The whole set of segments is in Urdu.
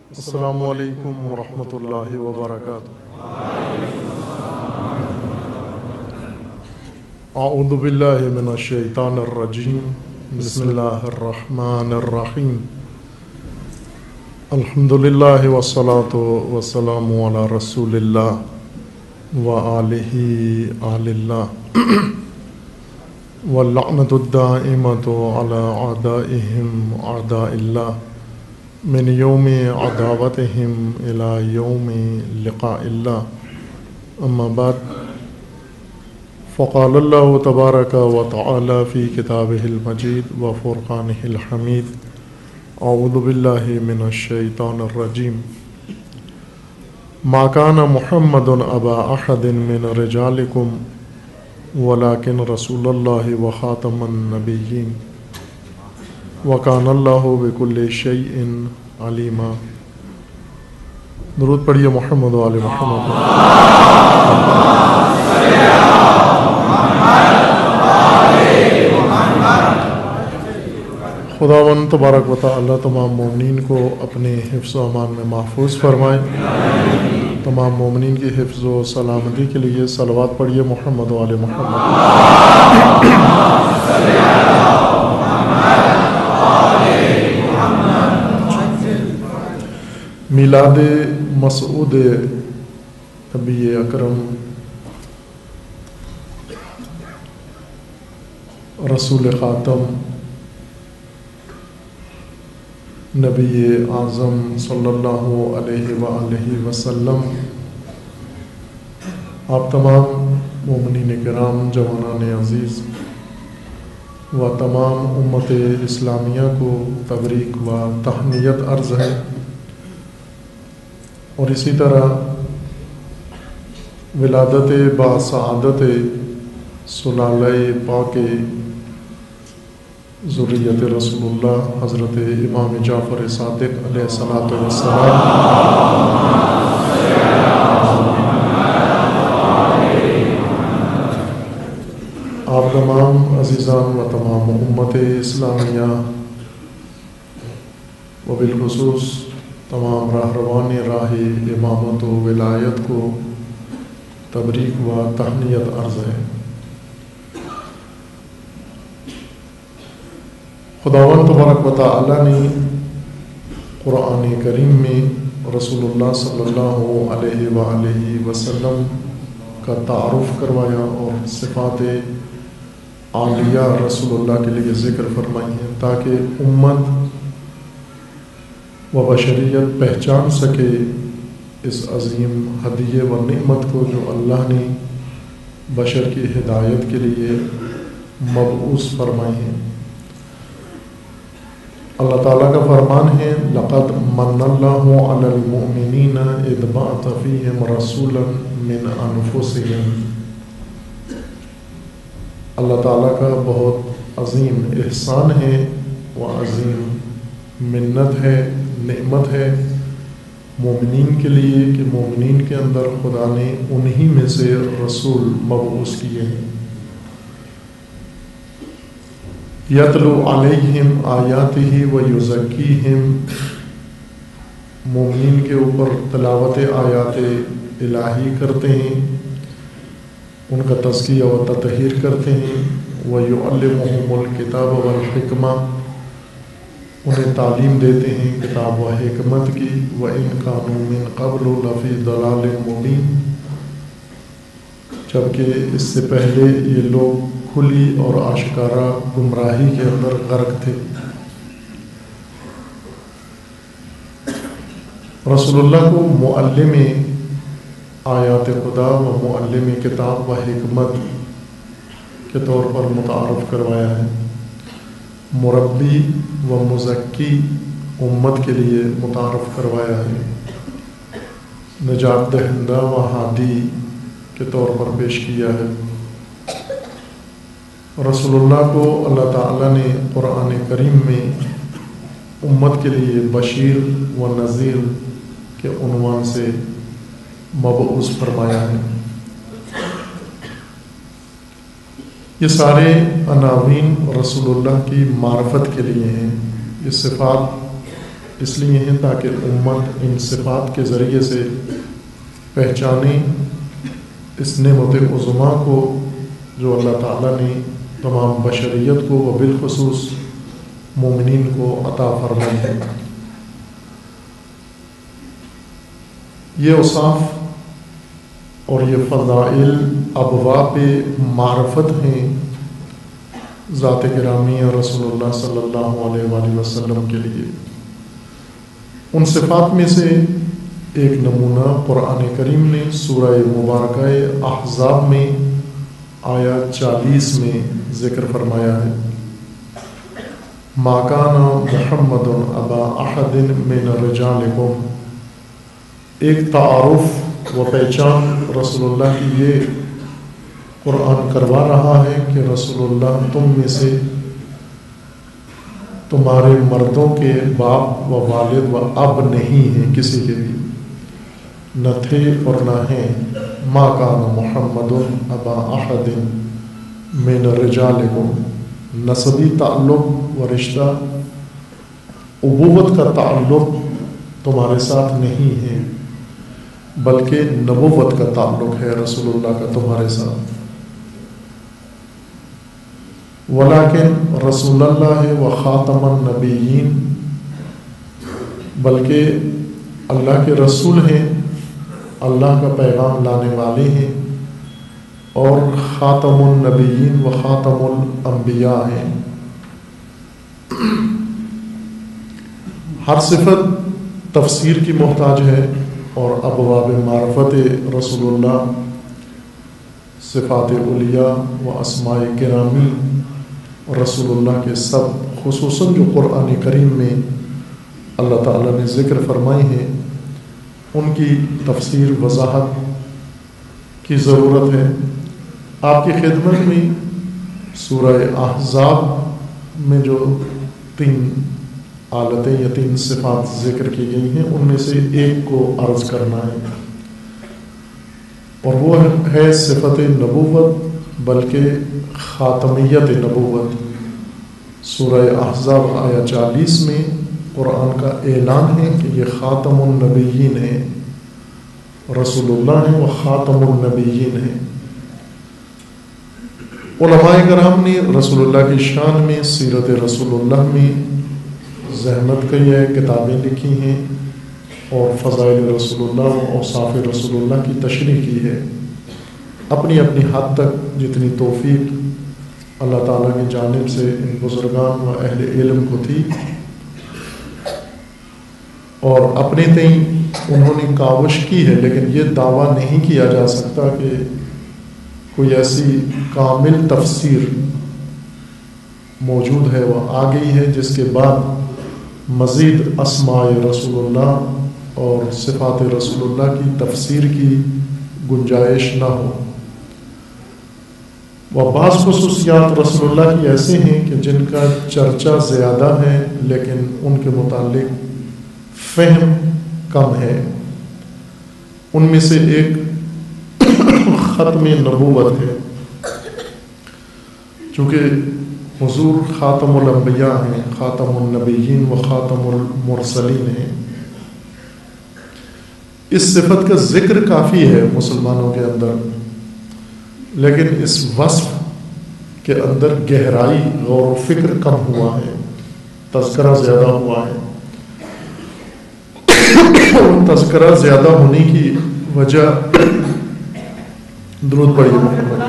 السلام علیکم ورحمۃ اللہ وبرکاتہ۔ اعوذ باللہ من الشیطان الرجیم، بسم اللہ الرحمن الرحیم۔ الحمد للہ والصلاۃ والسلام علی رسول اللہ وآلہ آل اللہ واللعنۃ الدائمۃ علی اعدائہم اعداء اللہ من یوم عداوتہم الی یوم لقاء اللہ، اما بعد، فقال اللہ تبارک و تعالی فی کتابہ المجید و فرقانہ الحمید، اعوذ باللہ من الشیطان الرجیم، ما کان محمد ابا احد من رجالکم ولکن رسول اللہ و خاتم النبیین وَكَانَ اللَّهُ بِكُلِّ شَيْءٍ عَلِيمًا۔ درود پڑھیے محمد و آل محمد۔ خداوند تبارک و تعالی تمام مومنین کو اپنے حفظ و امان میں محفوظ فرمائے۔ تمام مومنین کی حفظ و سلامتی کے لیے صلوات پڑھیے محمد و آل محمد۔ میلاد مسعود نبی اکرم رسول خاتم نبی اعظم صلی اللہ علیہ وآلہ وسلم، آپ تمام مومنین کرام، جوانان عزیز و تمام امت اسلامیہ کو تبریک و تہنیت عرض ہے، اور اسی طرح ولادت باسعادت سلالہ پاک ذریت رسول اللہ حضرت امام جعفر صادق علیہ الصلاۃ والسلام، آپ تمام عزیزان و تمام امت اسلامیہ و بالخصوص تمام راہروان راہ امامت و ولایت کو تبریک و تہنیت عرض ہے۔ خداوند تبارک و تعالی نے قرآن کریم میں رسول اللہ صلی اللہ علیہ وآلہ وسلم کا تعارف کروایا اور صفات عالیہ رسول اللہ کے لیے ذکر فرمائی ہیں، تاکہ امت و بشریت پہچان سکے اس عظیم ہدیے و نعمت کو جو اللہ نے بشر کی ہدایت کے لیے مبعوث فرمائی ہے۔ اللہ تعالیٰ کا فرمان ہے، لقد من اللہ علی المؤمنین اذ بعث فیہم رسولا من انفسہم۔ اللہ تعالیٰ کا بہت عظیم احسان ہے و عظیم منت ہے، نعمت ہے مومنین کے لیے کہ مومنین کے اندر خدا نے انہی میں سے رسول مبعوث کیے ہیں۔ یتلو علیہم آیاتہ و یزکیہم، مومنین کے اوپر تلاوت آیات الہی کرتے ہیں، ان کا تزکیہ و تطہیر کرتے ہیں، ویعلمہم الکتاب والحکمہ، انہیں تعلیم دیتے ہیں کتاب و حکمت کی، وَإِن كَانُوا مِن قَبْلُ لَفِي ضَلَالٍ مُبِينٍ، جبکہ اس سے پہلے یہ لوگ کھلی اور آشکارا گمراہی کے اندر غرق تھے۔ رسول اللہ کو معلم آیات خدا و معلم کتاب و حکمت کے طور پر متعارف کروایا ہے، مربی و مزکی امت کے لیے متعارف کروایا ہے، نجات دہندہ و ہادی کے طور پر پیش کیا ہے۔ رسول اللہ کو اللہ تعالیٰ نے قرآن کریم میں امت کے لیے بشیر و نذیر کے عنوان سے مبعوث فرمایا ہے۔ یہ سارے عناوین رسول اللہ کی معرفت کے لیے ہیں، یہ صفات اس لیے ہیں تاکہ امت ان صفات کے ذریعے سے پہچانے اس نعمت عظمیٰ کو جو اللہ تعالیٰ نے تمام بشریت کو و بالخصوص مومنین کو عطا فرمائی ہے۔ یہ اوصاف اور یہ فضائل ابواب معرفت ہیں ذات گرامی رسول اللہ صلی اللہ علیہ وآلہ وسلم کے لیے۔ ان صفات میں سے ایک نمونہ قرآن کریم نے سورہ مبارکہ احزاب میں آیت 40 میں ذکر فرمایا ہے، ما کان محمد ابا احد من رجالکم۔ ایک تعارف و پہچان رسول اللہ کی یہ قرآن کروا رہا ہے کہ رسول اللہ تم میں سے تمہارے مردوں کے باپ و والد و اب نہیں ہیں کسی کے بھی، نہ تھے اور نہ ہیں۔ ما کان محمد ابا احد من رجالکم، نسبی تعلق و رشتہ ابوت کا تعلق تمہارے ساتھ نہیں ہے، بلکہ نبوت کا تعلق ہے رسول اللہ کا تمہارے ساتھ۔ ولیکن رسول اللہ و خاتم النبیین، بلکہ اللہ کے رسول ہیں، اللہ کا پیغام لانے والے ہیں، اور خاتم النبیین و خاتم الانبیاء ہیں۔ ہر صفت تفسیر کی محتاج ہے، اور ابواب معرفت رسول اللہ، صفات علیہ و اسماء گرامی رسول اللہ کے سب، خصوصاً جو قرآن کریم میں اللہ تعالیٰ نے ذکر فرمائی ہیں، ان کی تفسیر وضاحت کی ضرورت ہے۔ آپ کی خدمت میں سورہ احزاب میں جو 3 حالتیں یا 3 صفات ذکر کی گئی ہیں، ان میں سے ایک کو عرض کرنا ہے، اور وہ ہے صفت نبوت، بلکہ خاتمیت نبوت۔ سورہ احزاب آیت 40 میں قرآن کا اعلان ہے کہ یہ خاتم النبیین ہیں، رسول اللہ ہیں، وہ خاتم النبیین ہیں۔ علماء کرام نے رسول اللہ کی شان میں، سیرت رسول اللہ میں زحمت کی ہے، کتابیں لکھی ہیں، اور فضائل رسول اللہ و اوصاف رسول اللہ کی تشریح کی ہے، اپنی اپنی حد تک جتنی توفیق اللہ تعالیٰ کی جانب سے ان بزرگان و اہل علم کو تھی، اور اپنے تئیں انہوں نے کاوش کی ہے، لیکن یہ دعویٰ نہیں کیا جا سکتا کہ کوئی ایسی کامل تفسیر موجود ہے، وہ آ گئی ہے، جس کے بعد مزید اسماء رسول اللہ اور صفات رسول اللہ کی تفسیر کی گنجائش نہ ہو۔ وہ بعض خصوصیات رسول اللہ کی ایسے ہیں کہ جن کا چرچا زیادہ ہے، لیکن ان کے متعلق فہم کم ہے۔ ان میں سے ایک ختم نبوت ہے، چونکہ حضور خاتم الانبیاء ہیں، خاتم النبیین و خاتم المرسلین ہیں۔ اس صفت کا ذکر کافی ہے مسلمانوں کے اندر، لیکن اس وصف کے اندر گہرائی، غور و فکر کم ہوا ہے، تذکرہ زیادہ ہوا ہے۔ تذکرہ زیادہ ہونے کی وجہ درود پڑھیے محمد۔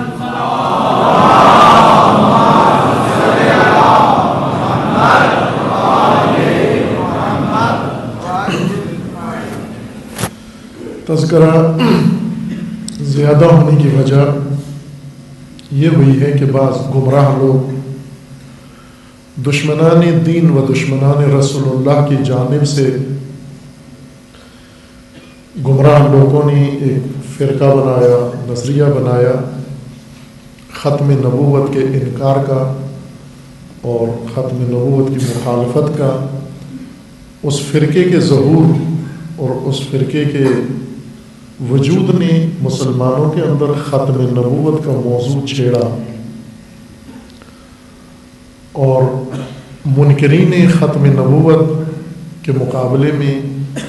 تذکرہ زیادہ ہونے کی وجہ یہ ہوئی ہے کہ بعض گمراہ لوگ دشمنان دین و دشمنان رسول اللہ کی جانب سے، گمراہ لوگوں نے ایک فرقہ بنایا، نظریہ بنایا ختم نبوت کے انکار کا اور ختم نبوت کی مخالفت کا۔ اس فرقے کے ظہور اور اس فرقے کے وجود نے مسلمانوں کے اندر ختم نبوت کا موضوع چھیڑا، اور منکرین ختم نبوت کے مقابلے میں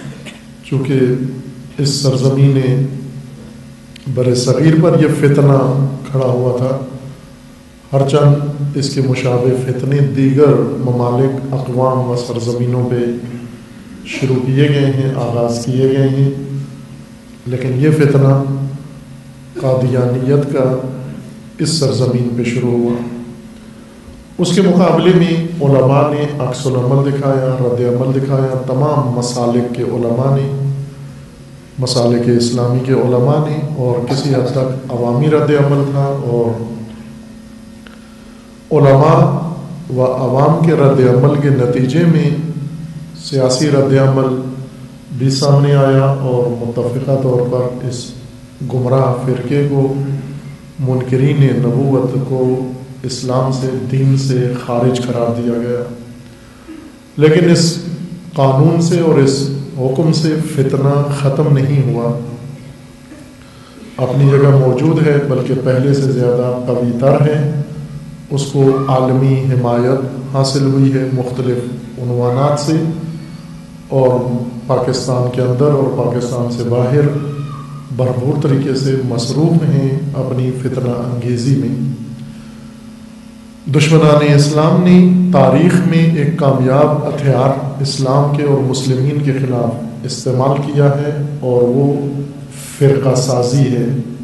چونکہ اس سرزمین بر صغیر پر یہ فتنہ کھڑا ہوا تھا، ہر چند اس کے مشابہ فتنے دیگر ممالک، اقوام و سرزمینوں پہ شروع کیے گئے ہیں، آغاز کیے گئے ہیں، لیکن یہ فتنہ قادیانیت کا اس سرزمین پہ شروع ہوا۔ اس کے مقابلے میں علماء نے عکس العمل دکھایا، رد عمل دکھایا، تمام مسالک کے علماء نے، مسالک اسلامی کے علماء نے، اور کسی حد تک عوامی رد عمل تھا، اور علماء و عوام کے رد عمل کے نتیجے میں سیاسی رد عمل بھی سامنے آیا، اور متفقہ طور پر اس گمراہ فرقے کو، منکرین نبوت کو اسلام سے، دین سے خارج قرار دیا گیا۔ لیکن اس قانون سے اور اس حکم سے فتنہ ختم نہیں ہوا، اپنی جگہ موجود ہے، بلکہ پہلے سے زیادہ قوی تر ہے۔ اس کو عالمی حمایت حاصل ہوئی ہے مختلف عنوانات سے، اور پاکستان کے اندر اور پاکستان سے باہر بھرپور طریقے سے مصروف ہیں اپنی فتنہ انگیزی میں۔ دشمنان اسلام نے تاریخ میں ایک کامیاب ہتھیار اسلام کے اور مسلمین کے خلاف استعمال کیا ہے، اور وہ فرقہ سازی ہے۔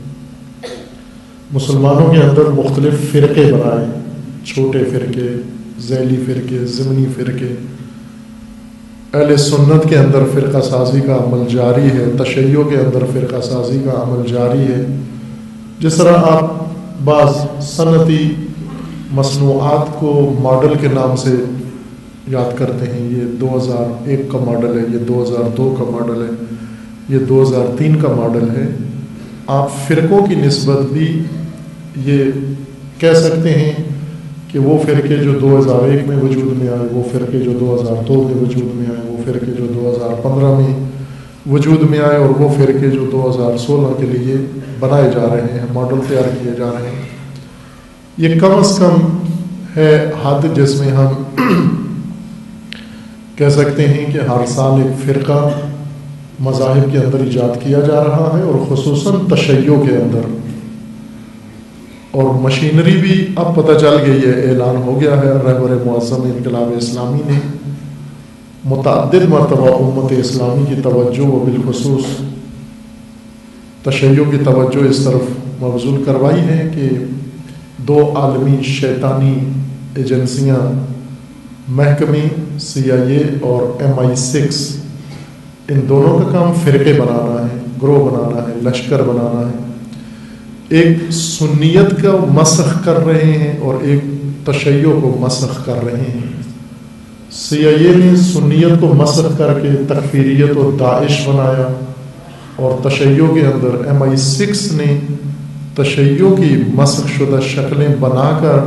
مسلمانوں کے اندر مختلف فرقے بنائے، چھوٹے فرقے، ذیلی فرقے، ضمنی فرقے۔ اہل سنت کے اندر فرقہ سازی کا عمل جاری ہے، تشیع کے اندر فرقہ سازی کا عمل جاری ہے۔ جس طرح آپ بعض صنعتی مصنوعات کو ماڈل کے نام سے یاد کرتے ہیں، یہ 2001 کا ماڈل ہے، یہ 2002 کا ماڈل ہے، یہ 2003 کا ماڈل ہے۔ آپ فرقوں کی نسبت بھی یہ کہہ سکتے ہیں کہ وہ فرقے جو 2001 میں وجود میں آئے، وہ فرقے جو 2002 میں وجود میں آئے، وہ فرقے جو 2015 میں وجود میں آئے، اور وہ فرقے جو 2016 کے لیے بنائے جا رہے ہیں، ماڈل تیار کیے جا رہے ہیں۔ یہ کم از کم ہے حد جس میں ہم کہہ سکتے ہیں کہ ہر سال ایک فرقہ مذاہب کے اندر ایجاد کیا جا رہا ہے، اور خصوصاً تشیع کے اندر، اور مشینری بھی اب پتہ چل گئی ہے، اعلان ہو گیا ہے۔ رہبر معظم انقلاب اسلامی نے متعدد مرتبہ امت اسلامی کی توجہ و بالخصوص تشیع کی توجہ اس طرف مبذول کروائی ہے کہ دو عالمی شیطانی ایجنسیاں، محکمے CIA اور MI6، ان دونوں کا کام فرقے بنانا ہے، گروہ بنانا ہے، لشکر بنانا ہے۔ ایک سنیت کا مسخ کر رہے ہیں اور ایک تشیع کو مسخ کر رہے ہیں۔ CIA نے سنیت کو مسخ کر کے تکفیریت و داعش بنایا، اور تشیع کے اندر MI6 نے تشیع کی مسخ شدہ شکلیں بنا کر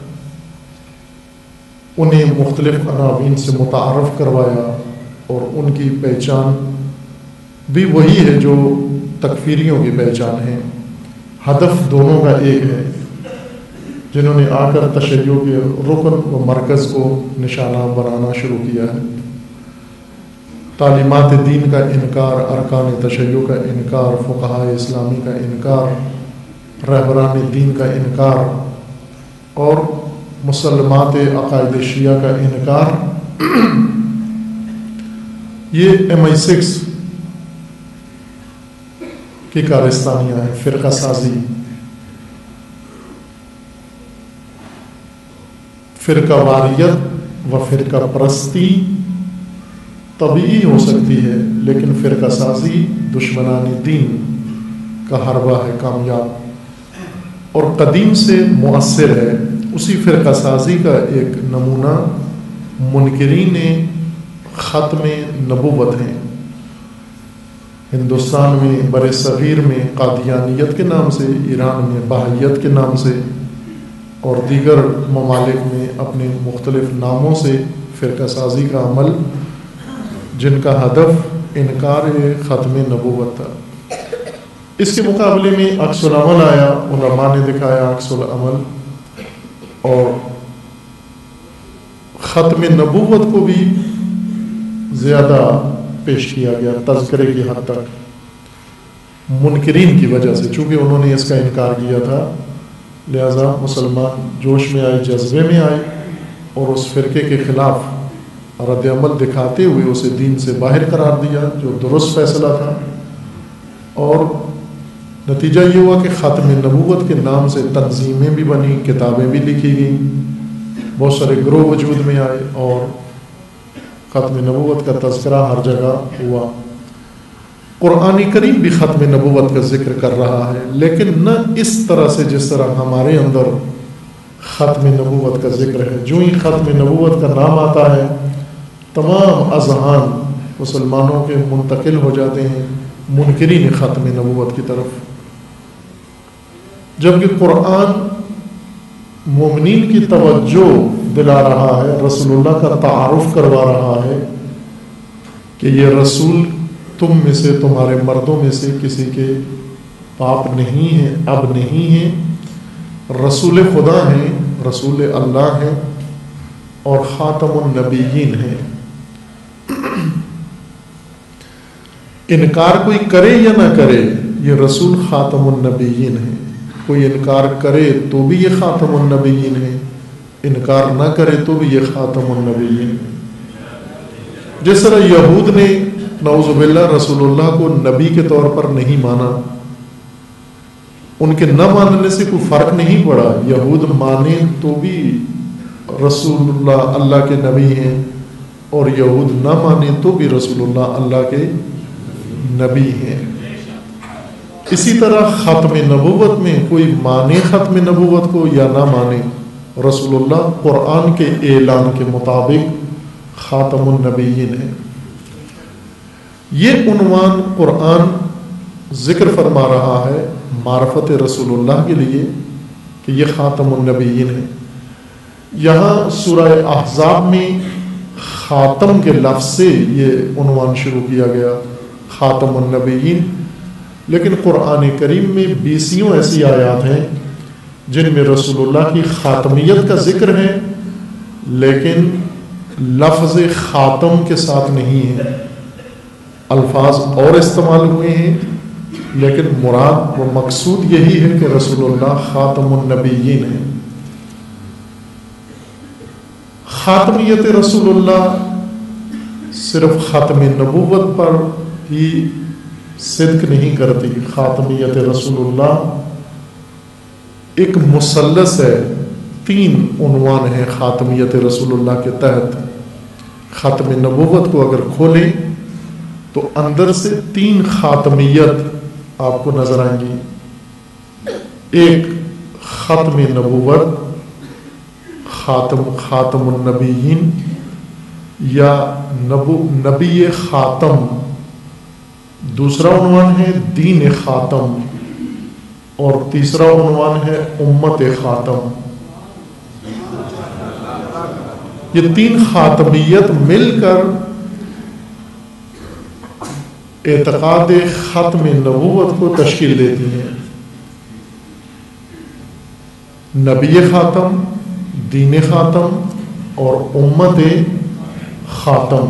انہیں مختلف عناوین سے متعارف کروایا، اور ان کی پہچان بھی وہی ہے جو تکفیریوں کی پہچان ہے۔ ہدف دونوں کا ایک ہے، جنہوں نے آ کر تشیع کے رکن و مرکز کو نشانہ بنانا شروع کیا ہے۔ تعلیمات دین کا انکار، ارکان تشیع کا انکار، فقہاء اسلامی کا انکار، رہبران دین کا انکار، اور مسلمات عقائد شیعہ کا انکار، یہ MI6 کی کارستانیاں ہیں۔ فرقہ سازی، فرقہ واریت و فرقہ پرستی طبیعی ہو سکتی ہے، لیکن فرقہ سازی دشمنان دین کا حربہ ہے کامیاب، اور قدیم سے مؤثر ہے۔ اسی فرقہ سازی کا ایک نمونہ منکرین ختم نبوت ہیں۔ ہندوستان میں، بر صغیر میں قادیانیت کے نام سے، ایران میں بہائیت کے نام سے، اور دیگر ممالک میں اپنے مختلف ناموں سے فرقہ سازی کا عمل، جن کا ہدف انکار ختم نبوت تھا۔ اس کے مقابلے میں عکس العمل آیا، علماء نے دکھایا عکس العمل، اور ختم نبوت کو بھی زیادہ پیش کیا گیا تذکرے کی حد تک منکرین کی وجہ سے، چونکہ انہوں نے اس کا انکار کیا تھا، لہذا مسلمان جوش میں آئے، جذبے میں آئے اور اس فرقے کے خلاف رد عمل دکھاتے ہوئے اسے دین سے باہر قرار دیا، جو درست فیصلہ تھا۔ اور نتیجہ یہ ہوا کہ ختم نبوت کے نام سے تنظیمیں بھی بنی، کتابیں بھی لکھی گئیں، بہت سارے گروہ وجود میں آئے اور ختم نبوت کا تذکرہ ہر جگہ ہوا۔ قرآن کریم بھی ختم نبوت کا ذکر کر رہا ہے، لیکن نہ اس طرح سے جس طرح ہمارے اندر ختم نبوت کا ذکر ہے۔ جو ہی ختم نبوت کا نام آتا ہے تمام اذہان مسلمانوں کے منتقل ہو جاتے ہیں منکرین ختم نبوت کی طرف، جبکہ قرآن مومنین کی توجہ دلا رہا ہے، رسول اللہ کا تعارف کروا رہا ہے کہ یہ رسول تم میں سے، تمہارے مردوں میں سے کسی کے باپ نہیں ہیں، اب نہیں ہیں، رسول خدا ہیں، رسول اللہ ہیں اور خاتم النبیین ہیں۔ انکار کوئی کرے یا نہ کرے، یہ رسول خاتم النبیین ہیں۔ کوئی انکار کرے تو بھی یہ خاتم النبیین ہے، انکار نہ کرے تو بھی یہ خاتم النبیین ہے۔ جس طرح یہود نے نعوذ باللہ رسول اللہ کو نبی کے طور پر نہیں مانا، ان کے نہ ماننے سے کوئی فرق نہیں پڑا، یہود مانے تو بھی رسول اللہ اللہ کے نبی ہیں، اور یہود نہ مانے تو بھی رسول اللہ اللہ کے نبی ہیں۔ اسی طرح ختم نبوت میں کوئی مانے ختم نبوت کو یا نہ مانے، رسول اللہ قرآن کے اعلان کے مطابق خاتم النبیین ہے۔ یہ عنوان قرآن ذکر فرما رہا ہے معرفت رسول اللہ کے لیے کہ یہ خاتم النبیین ہے۔ یہاں سورہ احزاب میں خاتم کے لفظ سے یہ عنوان شروع کیا گیا، خاتم النبیین، لیکن قرآن کریم میں 20 ایسی آیات ہیں جن میں رسول اللہ کی خاتمیت کا ذکر ہے، لیکن لفظ خاتم کے ساتھ نہیں ہے، الفاظ اور استعمال ہوئے ہیں، لیکن مراد و مقصود یہی ہے کہ رسول اللہ خاتم النبیین ہے۔ خاتمیت رسول اللہ صرف ختم نبوت پر ہی صدق نہیں کرتی، خاتمیت رسول اللہ ایک مثلث ہے، 3 عنوان ہیں خاتمیت رسول اللہ کے تحت۔ ختم نبوت کو اگر کھولیں تو اندر سے 3 خاتمیت آپ کو نظر آئیں گی۔ ایک ختم نبوت، خاتم النبیین یا نبی خاتم، دوسرا عنوان ہے دین خاتم، اور تیسرا عنوان ہے امت خاتم۔ یہ 3 خاتمیت مل کر اعتقاد ختم نبوت کو تشکیل دیتی ہیں۔ نبی خاتم، دین خاتم اور امت خاتم۔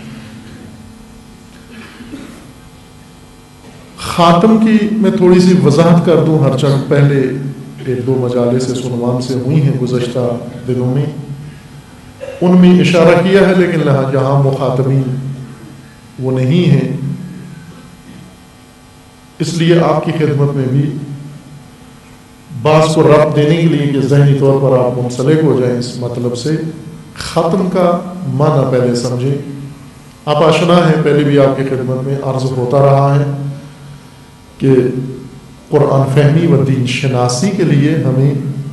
خاتم کی میں تھوڑی سی وضاحت کر دوں، ہر چند پہلے 1-2 مجالس اس عنوان سے ہوئی ہیں گزشتہ دنوں میں، ان میں اشارہ کیا ہے، لیکن یہاں مخاطبین وہ نہیں ہیں، اس لیے آپ کی خدمت میں بھی بعض کو ربط دینے کے لیے کہ ذہنی طور پر آپ منسلک ہو جائیں اس مطلب سے۔ ختم کا معنی پہلے سمجھیں، آپ آشنا ہیں، پہلے بھی آپ کی خدمت میں عرض ہوتا رہا ہے کہ قرآن فہمی و دین شناسی کے لیے ہمیں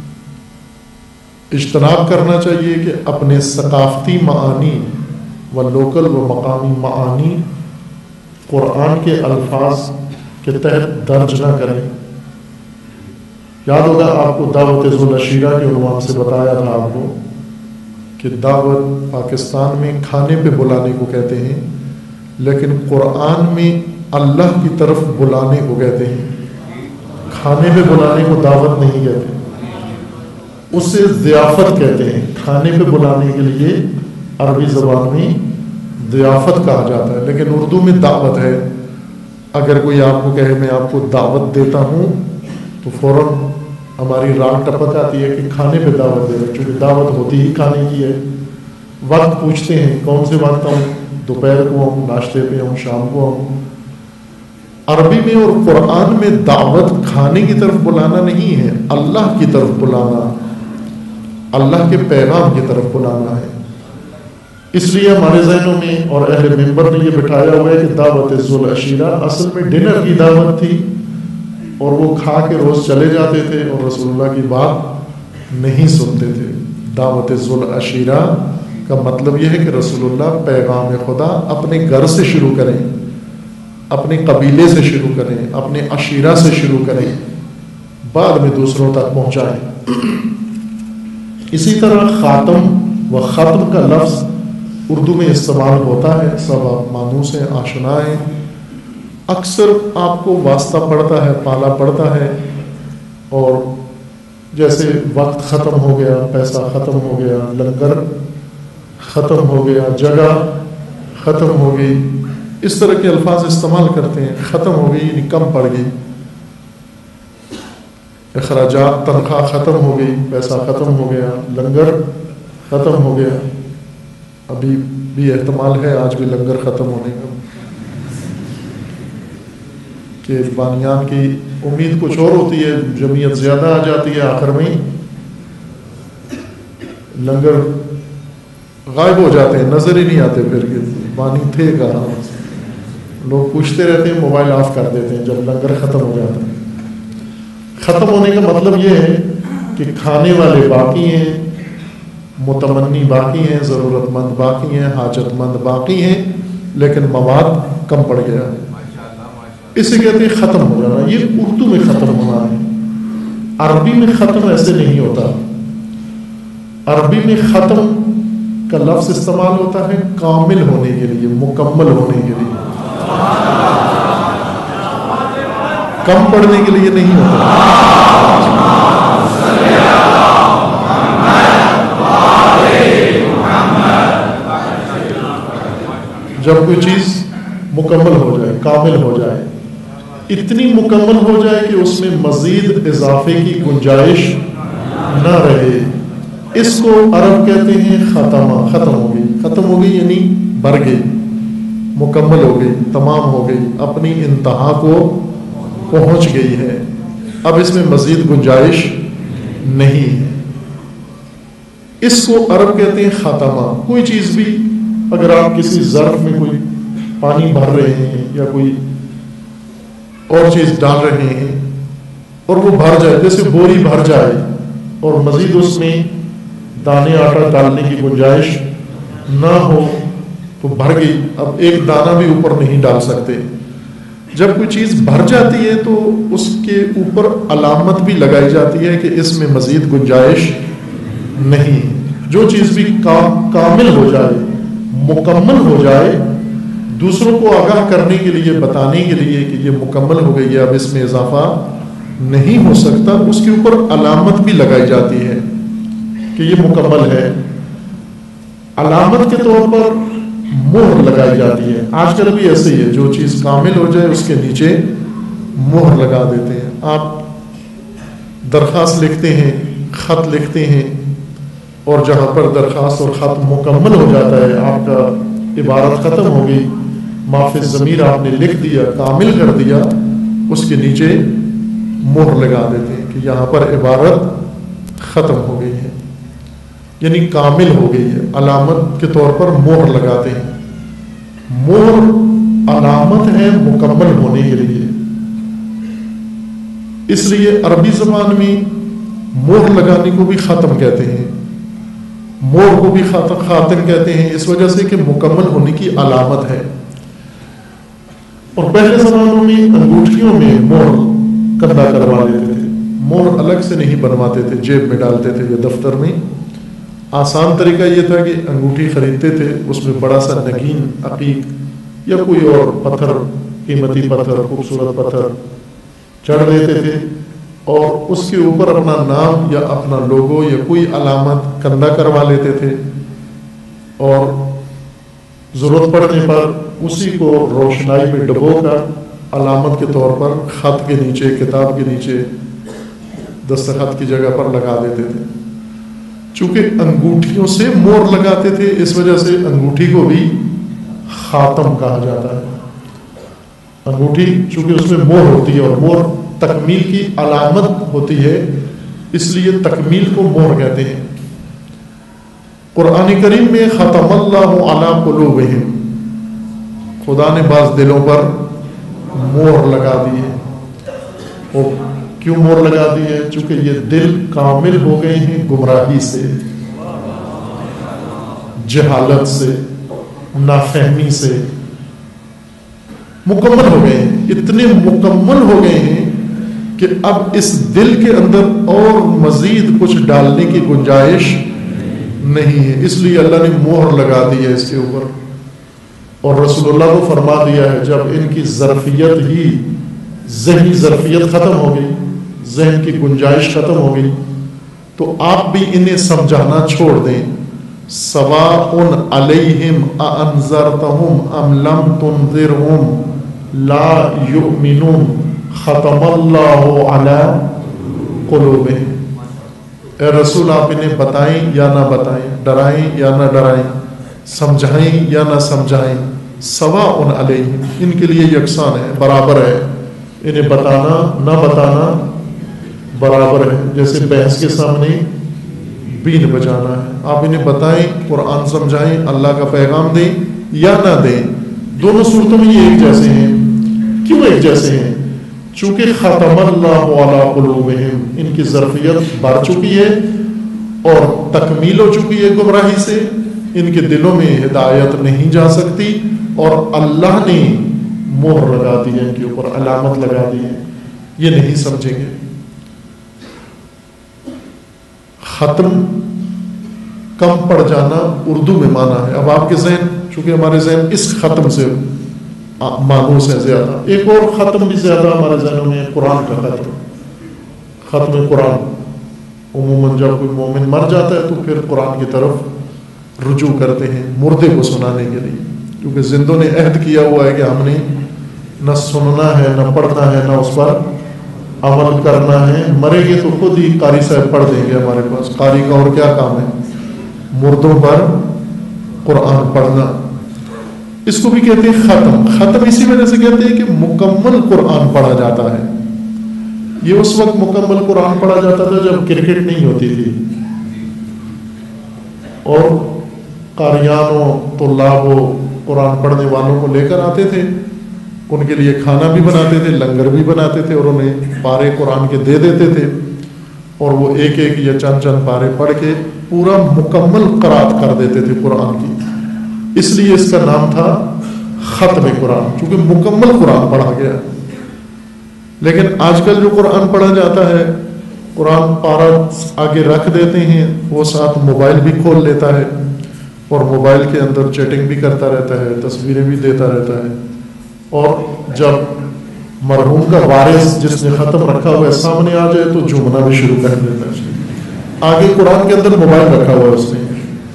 اجتناب کرنا چاہیے کہ اپنے ثقافتی معانی و لوکل و مقامی معانی قرآن کے الفاظ کے تحت درج نہ کریں۔ یاد ہوگا آپ کو دعوت ذو العشیرہ کے عنوان سے بتایا تھا آپ کو کہ دعوت پاکستان میں کھانے پہ بلانے کو کہتے ہیں، لیکن قرآن میں اللہ کی طرف بلانے کو کہتے ہیں، کھانے پہ بلانے کو دعوت نہیں کہتے، اسے ضیافت کہتے ہیں۔ کھانے پہ بلانے کے لیے عربی زبان میں ضیافت کہا جاتا ہے، لیکن اردو میں دعوت ہے۔ اگر کوئی آپ کو کہے میں آپ کو دعوت دیتا ہوں تو فوراً ہماری ران ٹپک آتی ہے کہ کھانے پہ دعوت دے رہے، چونکہ دعوت ہوتی ہی کھانے کی ہے۔ وقت پوچھتے ہیں کون سے وقت آؤں، دوپہر کو آؤں، ناشتے پہ آؤں، شام کو آؤں۔ عربی میں اور قرآن میں دعوت کھانے کی طرف بلانا نہیں ہے، اللہ کی طرف بلانا، اللہ کے پیغام کی طرف بلانا ہے۔ اس لیے ہمارے ذہنوں میں اور اہل منبر نے یہ بٹھایا ہوا ہے کہ دعوت ذو العشیرہ اصل میں ڈنر کی دعوت تھی، اور وہ کھا کے روز چلے جاتے تھے اور رسول اللہ کی بات نہیں سنتے تھے۔ دعوت ذو العشیرہ کا مطلب یہ ہے کہ رسول اللہ پیغام خدا اپنے گھر سے شروع کریں، اپنے قبیلے سے شروع کریں، اپنے عشیرہ سے شروع کریں، بعد میں دوسروں تک پہنچائیں۔ اسی طرح خاتم و ختم کا لفظ اردو میں استعمال ہوتا ہے، سب آپ مانوس ہیں، آشنا ہیں، اکثر آپ کو واسطہ پڑتا ہے، پالا پڑتا ہے، اور جیسے وقت ختم ہو گیا، پیسہ ختم ہو گیا، لنگر ختم ہو گیا، جگہ ختم ہو گئی، اس طرح کے الفاظ استعمال کرتے ہیں۔ ختم ہو گئی یعنی کم پڑ گئی، اخراجات تنخواہ ختم ہو گئی، پیسہ ختم ہو گیا، لنگر ختم ہو گیا۔ ابھی بھی احتمال ہے آج بھی لنگر ختم ہونے کا، کہ بانیان کی امید کچھ اور ہوتی ہے، جمعیت زیادہ آ جاتی ہے، آخر میں لنگر غائب ہو جاتے ہیں، نظر ہی نہیں آتے، پھر کہ بانی تھے کہاں۔ لوگ پوچھتے رہتے ہیں، موبائل آف کر دیتے ہیں جب لنگر ختم ہو جاتا ہے۔ ختم ہونے کا مطلب یہ ہے کہ کھانے والے باقی ہیں، متمنی باقی ہیں، ضرورت مند باقی ہیں، حاجت مند باقی ہیں، لیکن مواد کم پڑ گیا ہے۔ اسے کہتے ہیں ختم ہو جانا۔ یہ اردو میں ختم ہونا ہے، عربی میں ختم ایسے نہیں ہوتا۔ عربی میں ختم کا لفظ استعمال ہوتا ہے کامل ہونے کے لیے، مکمل ہونے کے لیے، کم پڑھنے کے لیے نہیں ہوتا۔ جب کوئی چیز مکمل ہو جائے، کامل ہو جائے، اتنی مکمل ہو جائے کہ اس میں مزید اضافے کی گنجائش نہ رہے، اس کو عرب کہتے ہیں ختمہ۔ ختم ہو گئی، ختم ہو گئی یعنی بھر گئی، مکمل ہو گئی، تمام ہو گئی، اپنی انتہا کو پہنچ گئی ہے، اب اس میں مزید گنجائش نہیں ہے۔ اس کو عرب کہتے ہیں خاتمہ۔ کوئی چیز بھی اگر آپ کسی ظرف میں کوئی پانی بھر رہے ہیں یا کوئی اور چیز ڈال رہے ہیں اور وہ بھر جائے، جیسے بوری بھر جائے اور مزید اس میں دانے آٹا ڈالنے کی گنجائش نہ ہو تو بھر گئی، اب ایک دانہ بھی اوپر نہیں ڈال سکتے۔ جب کوئی چیز بھر جاتی ہے تو اس کے اوپر علامت بھی لگائی جاتی ہے کہ اس میں مزید گنجائش نہیں۔ جو چیز بھی کامل ہو جائے، مکمل ہو جائے، دوسروں کو آگاہ کرنے کے لیے، بتانے کے لیے کہ یہ مکمل ہو گئی ہے، اب اس میں اضافہ نہیں ہو سکتا، اس کے اوپر علامت بھی لگائی جاتی ہے کہ یہ مکمل ہے۔ علامت کے طور پر مہر لگائی جاتی ہے۔ آج کل بھی ایسے ہی ہے، جو چیز کامل ہو جائے اس کے نیچے مہر لگا دیتے ہیں۔ آپ درخواست لکھتے ہیں، خط لکھتے ہیں، اور جہاں پر درخواست اور خط مکمل ہو جاتا ہے، آپ کا عبارت ختم ہو گئی، معاف ضمیر آپ نے لکھ دیا، کامل کر دیا، اس کے نیچے مہر لگا دیتے ہیں کہ یہاں پر عبارت ختم ہو گئی ہے، یعنی کامل ہو گئی ہے، علامت کے طور پر مہر لگاتے ہیں۔ مہر علامت ہے مکمل ہونے کے لیے، اس لیے عربی زبان میں مہر لگانے کو بھی ختم کہتے ہیں، مہر کو بھی خاتم کہتے ہیں، اس وجہ سے کہ مکمل ہونے کی علامت ہے۔ اور پہلے زمانوں میں انگوٹھیوں میں مہر کندہ کروا لیتے تھے، مہر الگ سے نہیں بنواتے تھے، جیب میں ڈالتے تھے یا دفتر میں۔ آسان طریقہ یہ تھا کہ انگوٹھی خریدتے تھے، اس میں بڑا سا نگین، عقیق یا کوئی اور پتھر، قیمتی پتھر، خوبصورت پتھر چڑھ دیتے تھے، اور اس کے اوپر اپنا نام یا اپنا لوگو یا کوئی علامت کندہ کروا لیتے تھے، اور ضرورت پڑنے پر اسی کو روشنائی میں ڈبو کر علامت کے طور پر خط کے نیچے، کتاب کے نیچے دستخط کی جگہ پر لگا دیتے تھے۔ چونکہ انگوٹھیوں سے مور لگاتے تھے، اس وجہ سے انگوٹھی کو بھی خاتم کہا جاتا ہے۔ انگوٹھی چونکہ اس میں مور ہوتی ہے، اور مور تکمیل کی علامت ہوتی ہے، اس لیے تکمیل کو مور کہتے ہیں۔ قرآن کریم میں ختم اللہ علی قلوبہم، خدا نے بعض دلوں پر مور لگا دی ہے۔ اور کیوں مور لگا دی ہے؟ چونکہ یہ دل کامل ہو گئے ہیں گمراہی سے، جہالت سے، نافہمی سے، مکمل ہو گئے ہیں، اتنے مکمل ہو گئے ہیں کہ اب اس دل کے اندر اور مزید کچھ ڈالنے کی گنجائش نہیں ہے، اس لیے اللہ نے مہر لگا دی ہے اس کے اوپر۔ اور رسول اللہ کو فرما دیا ہے جب ان کی ظرفیت ہی، ذہنی ظرفیت ختم ہو گئی، ذہن کی گنجائش ختم ہو گئی، تو آپ بھی انہیں سمجھانا چھوڑ دیں۔ سواء علیہم اانذرتہم ام لم تنذرہم لا یؤمنون ختم اللہ علی قلوبہم۔ اے رسول آپ انہیں بتائیں یا نہ بتائیں، ڈرائیں یا نہ ڈرائیں، سمجھائیں یا نہ سمجھائیں، سواء علیہم، ان کے لیے یکساں ہے، برابر ہے، انہیں بتانا نہ بتانا برابر ہے۔ جیسے بھینس کے سامنے بین بجانا ہے، آپ انہیں بتائیں، قرآن سمجھائیں، اللہ کا پیغام دیں یا نہ دیں، دونوں صورتوں میں یہ ایک جیسے ہیں۔ کیوں ایک جیسے ہیں؟ چونکہ ختم اللہ علی قلوبہم، ان کی ظرفیت بڑھ چکی ہے اور تکمیل ہو چکی ہے گمراہی سے، ان کے دلوں میں ہدایت نہیں جا سکتی، اور اللہ نے مہر لگا دی ہے ان کے اوپر، علامت لگا دی ہے، یہ نہیں سمجھیں گے۔ ختم کم پڑ جانا اردو میں مانا ہے۔ اب آپ کے ذہن، چونکہ ہمارے ذہن اس ختم سے مانوس ہے زیادہ، ایک اور ختم بھی زیادہ ہمارے ذہنوں میں، قرآن کا ختم، ختم قرآن۔ عموماً جب کوئی مومن مر جاتا ہے تو پھر قرآن کی طرف رجوع کرتے ہیں مردے کو سنانے کے لیے، کیونکہ زندوں نے عہد کیا ہوا ہے کہ ہم نے نہ سننا ہے، نہ پڑھنا ہے، نہ اس پر عمل کرنا ہے۔ مرے گے تو خود ہی قاری صاحب پڑھ دیں گے ہمارے پاس، قاری کا اور کیا کام ہے؟ مردوں پر قرآن پڑھنا۔ اس کو بھی کہتے ہیں ختم۔ ختم اسی وجہ سے کہتے ہیں کہ مکمل قرآن پڑھا جاتا ہے۔ یہ اس وقت مکمل قرآن پڑھا جاتا تھا جب کرکٹ نہیں ہوتی تھی، اور قاریانوں، طلابوں، قرآن پڑھنے والوں کو لے کر آتے تھے، ان کے لیے کھانا بھی بناتے تھے، لنگر بھی بناتے تھے، اور انہیں پارے قرآن کے دے دیتے تھے، اور وہ ایک ایک یا چند چند پارے پڑھ کے پورا مکمل قرات کر دیتے تھے قرآن کی۔ اس لیے اس کا نام تھا ختم قرآن، چونکہ مکمل قرآن پڑھا گیا۔ لیکن آج کل جو قرآن پڑھا جاتا ہے، قرآن پارا آگے رکھ دیتے ہیں، وہ ساتھ موبائل بھی کھول لیتا ہے، اور موبائل کے اندر چیٹنگ بھی کرتا رہتا ہے، تصویریں بھی دیتا رہتا ہے، اور جب مرحوم کا وارث جس نے ختم رکھا ہوا ہے سامنے آ جائے تو جھومنا بھی شروع کر دیتا ہے۔ آگے قرآن کے اندر موبائل رکھا ہوا ہے اس نے۔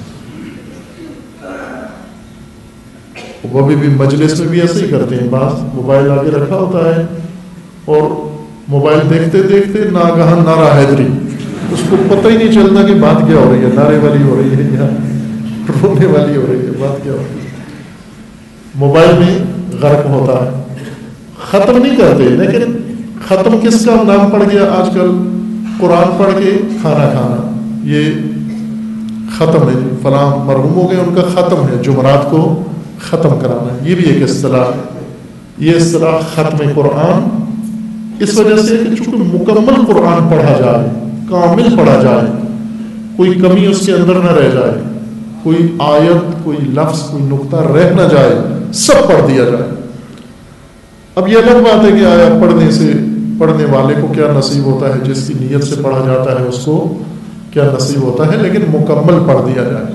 وہ بھی مجلس میں بھی ایسے ہی کرتے ہیں، بعض موبائل آگے رکھا ہوتا ہے اور موبائل دیکھتے دیکھتے ناگہان نعرہ حیدری، اس کو پتہ ہی نہیں چلتا کہ بات کیا ہو رہی ہے، نعرے والی ہو رہی ہے یا رونے والی ہو رہی ہے، بات کیا ہو رہی ہے۔ موبائل میں غرق ہوتا ہے، ختم نہیں کرتے۔ لیکن ختم کس کا نام پڑ گیا آج کل؟ قرآن پڑھ کے کھانا کھانا، یہ ختم ہے، فلاں مرحوم ہو گئے ان کا ختم ہے، جمعرات کو ختم کرانا، یہ بھی ایک اصطلاح ہے۔ یہ اصطلاح ختم قرآن اس وجہ سے کہ چونکہ مکمل قرآن پڑھا جائے، کامل پڑھا جائے، کوئی کمی اس کے اندر نہ رہ جائے، کوئی آیت، کوئی لفظ، کوئی نقطہ رہ نہ جائے، سب پڑھ دیا جائے۔ اب یہ الگ بات ہے کہ آیا پڑھنے سے پڑھنے والے کو کیا نصیب ہوتا ہے، جس کی نیت سے پڑھا جاتا ہے اس کو کیا نصیب ہوتا ہے، لیکن مکمل پڑھ دیا جائے۔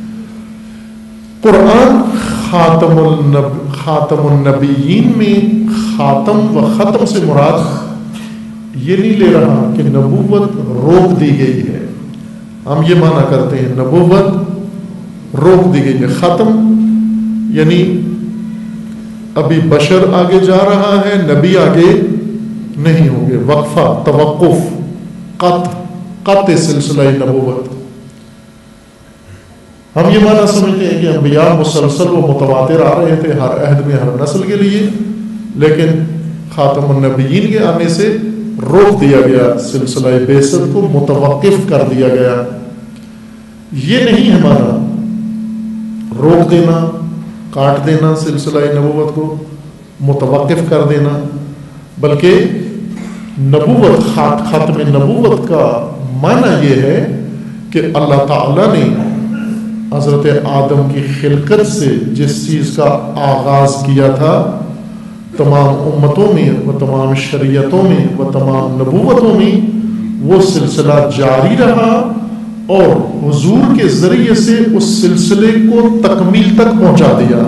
قرآن خاتم النبیین میں خاتم و ختم سے مراد یہ نہیں لے رہا کہ نبوت روک دی گئی ہے، ہم یہ مانا کرتے ہیں نبوت روک دی گئی ہے۔ ختم یعنی ابھی بشر آگے جا رہا ہے، نبی آگے نہیں ہوں گے. وقفہ، توقف، قطع سلسلہ نبوت. ہم یہ معنی سمجھتے ہیں کہ انبیاء مسلسل و متواتر آ رہے تھے ہر عہد میں ہر نسل کے لیے، لیکن خاتم النبیین کے آنے سے روک دیا گیا، سلسلہ بعثت کو متوقف کر دیا گیا. یہ نہیں ہے معنی روک دینا، کاٹ دینا سلسلہ نبوت کو، متوقف کر دینا، بلکہ نبوت، ختم نبوت کا معنی یہ ہے کہ اللہ تعالیٰ نے حضرت آدم کی خلقت سے جس چیز کا آغاز کیا تھا، تمام امتوں میں و تمام شریعتوں میں و تمام نبوتوں میں وہ سلسلہ جاری رہا، اور حضور کے ذریعے سے اس سلسلے کو تکمیل تک پہنچا دیا،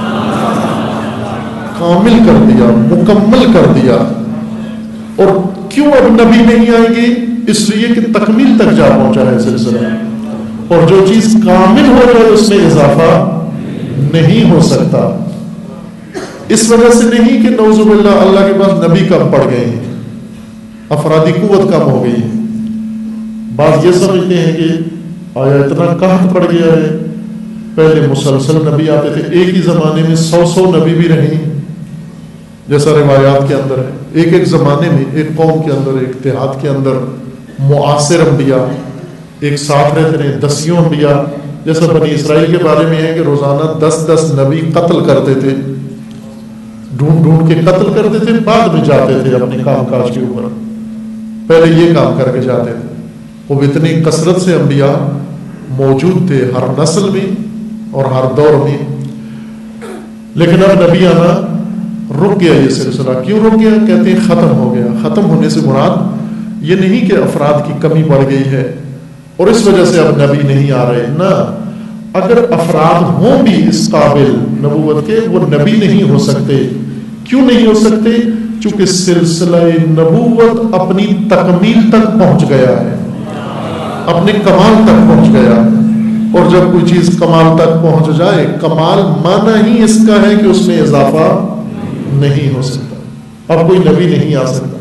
کامل کر دیا، مکمل کر دیا. اور کیوں اب نبی نہیں آئیں گے؟ اس لیے کہ تکمیل تک جا پہنچا ہے سلسلہ، اور جو چیز کامل ہو جائے اس میں اضافہ نہیں ہو سکتا. اس وجہ سے نہیں کہ نعوذ باللہ اللہ کے پاس نبی کم پڑ گئے ہیں، افرادی قوت کم ہو گئی ہے. بعض یہ سمجھتے ہیں کہ آیا اتنا قحط پڑ گیا ہے، پہلے مسلسل نبی آتے تھے، ایک ہی زمانے میں 100 نبی بھی رہے، جیسا روایات کے اندر ہے. ایک زمانے میں ایک قوم کے اندر، ایک دیہات کے اندر معاصر انبیاء ایک ساتھ رہتے رہے، 10 انبیاء. جیسا بنی اسرائیل کے بارے میں ہے کہ روزانہ 10 نبی قتل کرتے تھے، ڈھونڈ ڈھونڈ کے قتل کرتے تھے، بعد میں جاتے تھے اپنے کام کاج کے اوپر، پہلے یہ کام کر کے جاتے تھے. وہ اتنی کثرت سے انبیاء موجود تھے ہر نسل میں اور ہر دور میں. لیکن اب نبی آنا رک گیا. یہ سلسلہ کیوں رک گیا؟ کہتے ہیں ختم ہو گیا. ختم ہونے سے مراد یہ نہیں کہ افراد کی کمی بڑھ گئی ہے اور اس وجہ سے اب نبی نہیں آ رہے، نہ. اگر افراد ہوں بھی اس قابل نبوت کے، وہ نبی نہیں ہو سکتے. کیوں نہیں ہو سکتے؟ چونکہ سلسلہ نبوت اپنی تکمیل تک پہنچ گیا ہے، اپنے کمال تک پہنچ گیا. اور جب کوئی چیز کمال تک پہنچ جائے، کمال معنی ہی اس کا ہے کہ اس میں اضافہ نہیں ہو سکتا. اب کوئی نبی نہیں آ سکتا.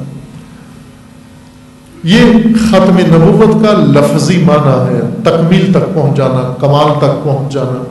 یہ ختم نبوت کا لفظی معنی ہے، تکمیل تک پہنچ جانا، کمال تک پہنچ جانا.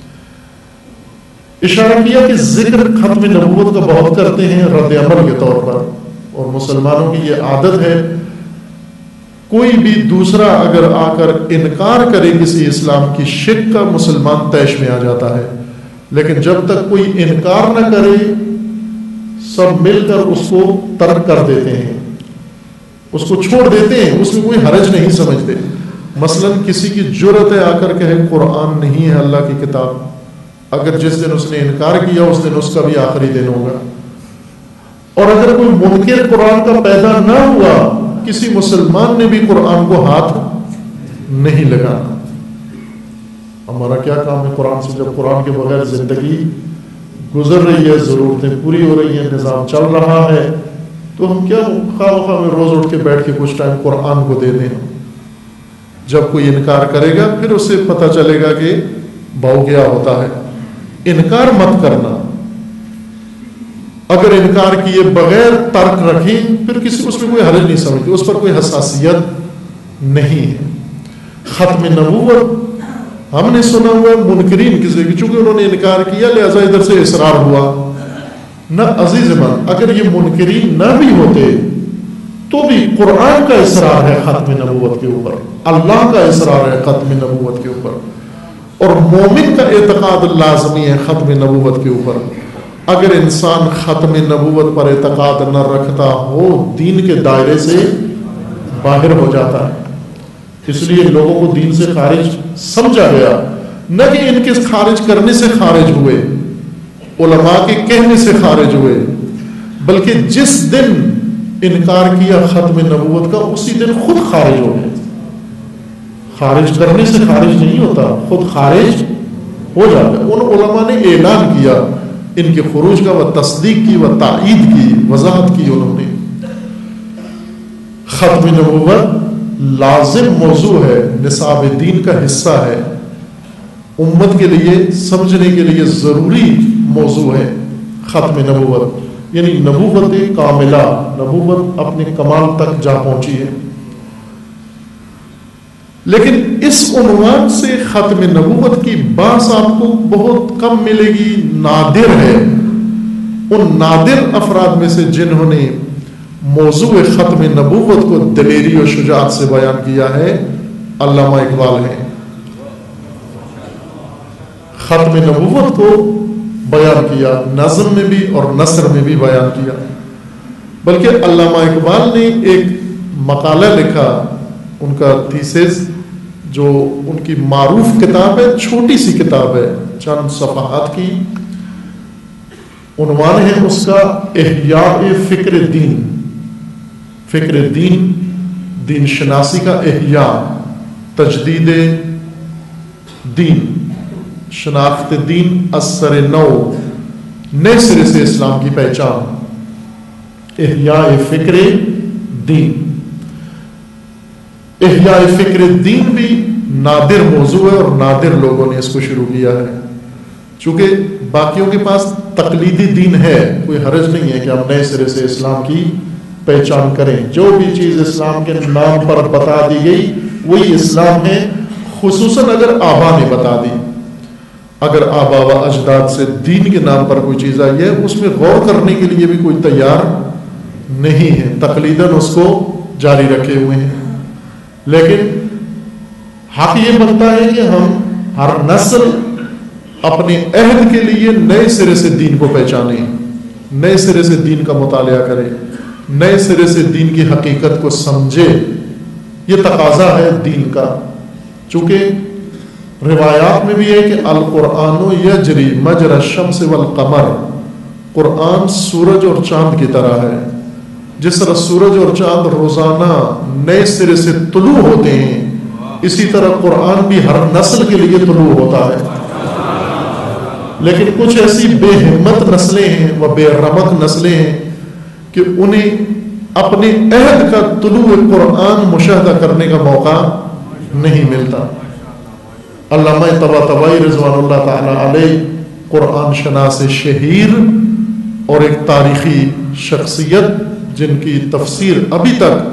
اشارہ کیا کہ ذکر ختم نبوت کا بہت کرتے ہیں رد عمل کے طور پر، اور مسلمانوں کی یہ عادت ہے، کوئی بھی دوسرا اگر آ کر انکار کرے کسی اسلام کی شک کا، مسلمان طیش میں آ جاتا ہے. لیکن جب تک کوئی انکار نہ کرے، سب مل کر اس کو ترک کر دیتے ہیں، اس کو چھوڑ دیتے ہیں، اس میں کوئی حرج نہیں سمجھتے. مثلا کسی کی جرأت ہے آ کر کہے قرآن نہیں ہے اللہ کی کتاب، اگر جس دن اس نے انکار کیا اس دن اس کا بھی آخری دن ہوگا. اور اگر کوئی منکر قرآن کا پیدا نہ ہوا، کسی مسلمان نے بھی قرآن کو ہاتھ نہیں لگانا. ہمارا کیا کام ہے قرآن سے؟ جب قرآن کے بغیر زندگی گزر رہی ہے، ضرورتیں پوری ہو رہی ہیں، نظام چل رہا ہے، تو ہم کیا خواہ میں روز اٹھ کے بیٹھ کے کچھ ٹائم قرآن کو دے دیں؟ جب کوئی انکار کرے گا پھر اسے پتہ چلے گا کہ بہو کیا ہوتا ہے. انکار مت کرنا. اگر انکار کیے بغیر ترک رکھیں پھر کسی اس میں کوئی حرج نہیں سمجھتے، اس پر کوئی حساسیت نہیں ہے. ختم نبوت ہم نے سنا ہوا منکرین کسی کی، چونکہ انہوں نے انکار کیا لہذا ادھر سے اصرار ہوا. نہ عزیز من، اگر یہ منکرین نہ بھی ہوتے تو بھی قرآن کا اصرار ہے ختم نبوت کے اوپر، اللہ کا اصرار ہے ختم نبوت کے اوپر، اور مومن کا اعتقاد لازمی ہے ختم نبوت کے اوپر. اگر انسان ختم نبوت پر اعتقاد نہ رکھتا ہو، دین کے دائرے سے باہر ہو جاتا ہے. اس لیے لوگوں کو دین سے خارج سمجھا گیا، نہ کہ ان کے خارج کرنے سے خارج ہوئے، علماء کے کہنے سے خارج ہوئے، بلکہ جس دن انکار کیا ختم نبوت کا اسی دن خود خارج ہو گئے. خارج کرنے سے خارج نہیں ہوتا، خود خارج ہو جاتا ہے. ان علماء نے اعلان کیا ان کے خروج کا، وہ تصدیق کی، وہ تائید کی، وضاحت کی. انہوں نے ختم نبوت لازم موضوع ہے، نصاب دین کا حصہ ہے. امت کے لیے سمجھنے کے لیے ضروری موضوع ہے ختم نبوت، یعنی نبوت کاملہ، نبوت اپنے کمال تک جا پہنچی ہے۔ لیکن اس عنوان سے ختم نبوت کی بات آپ کو بہت کم ملے گی، نادر ہے۔ ان نادر افراد میں سے جنہوں نے موضوع ختم نبوت کو دلیری و شجاعت سے بیان کیا ہے علامہ اقبال ہیں۔ ختم نبوت کو بیان کیا، نظم میں بھی اور نثر میں بھی بیان کیا۔ بلکہ علامہ اقبال نے ایک مقالہ لکھا، ان کا تھیسس، جو ان کی معروف کتاب ہے، چھوٹی سی کتاب ہے، چند صفحات کی، عنوان ہے اس کا احیاء فکر دین، فکر دین، دین شناسی کا احیاء، تجدید دین، شناخت دین اثر نو، نئے سرے سے اسلام کی پہچان، احیاء فکر دین۔ احیاء فکر دین بھی نادر موضوع ہے اور نادر لوگوں نے اس کو شروع کیا ہے۔ چونکہ باقیوں کے پاس تقلیدی دین ہے، کوئی حرج نہیں ہے کہ ہم نئے سرے سے اسلام کی پہچان کریں، جو بھی چیز اسلام کے نام پر بتا دی گئی وہی اسلام ہے، خصوصاً اگر آبا نے بتا دی۔ اگر آبا و اجداد سے دین کے نام پر کوئی چیز آئی ہے، اس میں غور کرنے کے لیے بھی کوئی تیار نہیں ہے، تقلیداً اس کو جاری رکھے ہوئے ہیں۔ لیکن حق یہ بنتا ہے کہ ہم ہر نسل اپنے عہد کے لیے نئے سرے سے دین کو پہچانیں، نئے سرے سے دین کا مطالعہ کرے، نئے سرے سے دین کی حقیقت کو سمجھے۔ یہ تقاضا ہے دین کا، چونکہ روایات میں بھی ہے کہ القرآن یجری مجری الشمس والقمر، قرآن سورج اور چاند کی طرح ہے۔ جس طرح سورج اور چاند روزانہ نئے سرے سے طلوع ہوتے ہیں، اسی طرح قرآن بھی ہر نسل کے لیے طلوع ہوتا ہے۔ لیکن کچھ ایسی بے ہمت نسلیں ہیں و بے رمق نسلیں ہیں کہ انہیں اپنے عہد کا طلوع قرآن مشاہدہ کرنے کا موقع نہیں ملتا۔ علامہ طباطبائی رضوان اللہ تعالی علیہ قرآن شناس شہیر اور ایک تاریخی شخصیت جن کی تفسیر ابھی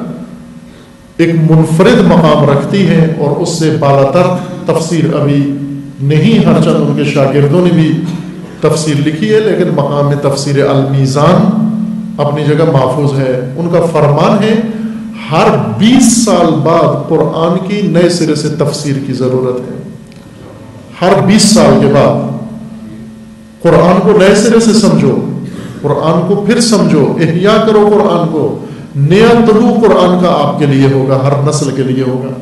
تک ایک منفرد مقام رکھتی ہے اور اس سے بالاتر تفسیر ابھی نہیں، ہرچند ان کے شاگردوں نے بھی تفسیر لکھی ہے، لیکن مقام میں تفسیر المیزان اپنی جگہ محفوظ ہے۔ ان کا فرمان ہے ہر 20 سال بعد قرآن کی نئے سرے سے تفسیر کی ضرورت ہے۔ ہر 20 سال کے بعد قرآن کو نئے سرے سے سمجھو، قرآن کو پھر سمجھو، احیاء کرو قرآن کو، نیا طلوع قرآن کا آپ کے لیے ہوگا، ہر نسل کے لیے ہوگا۔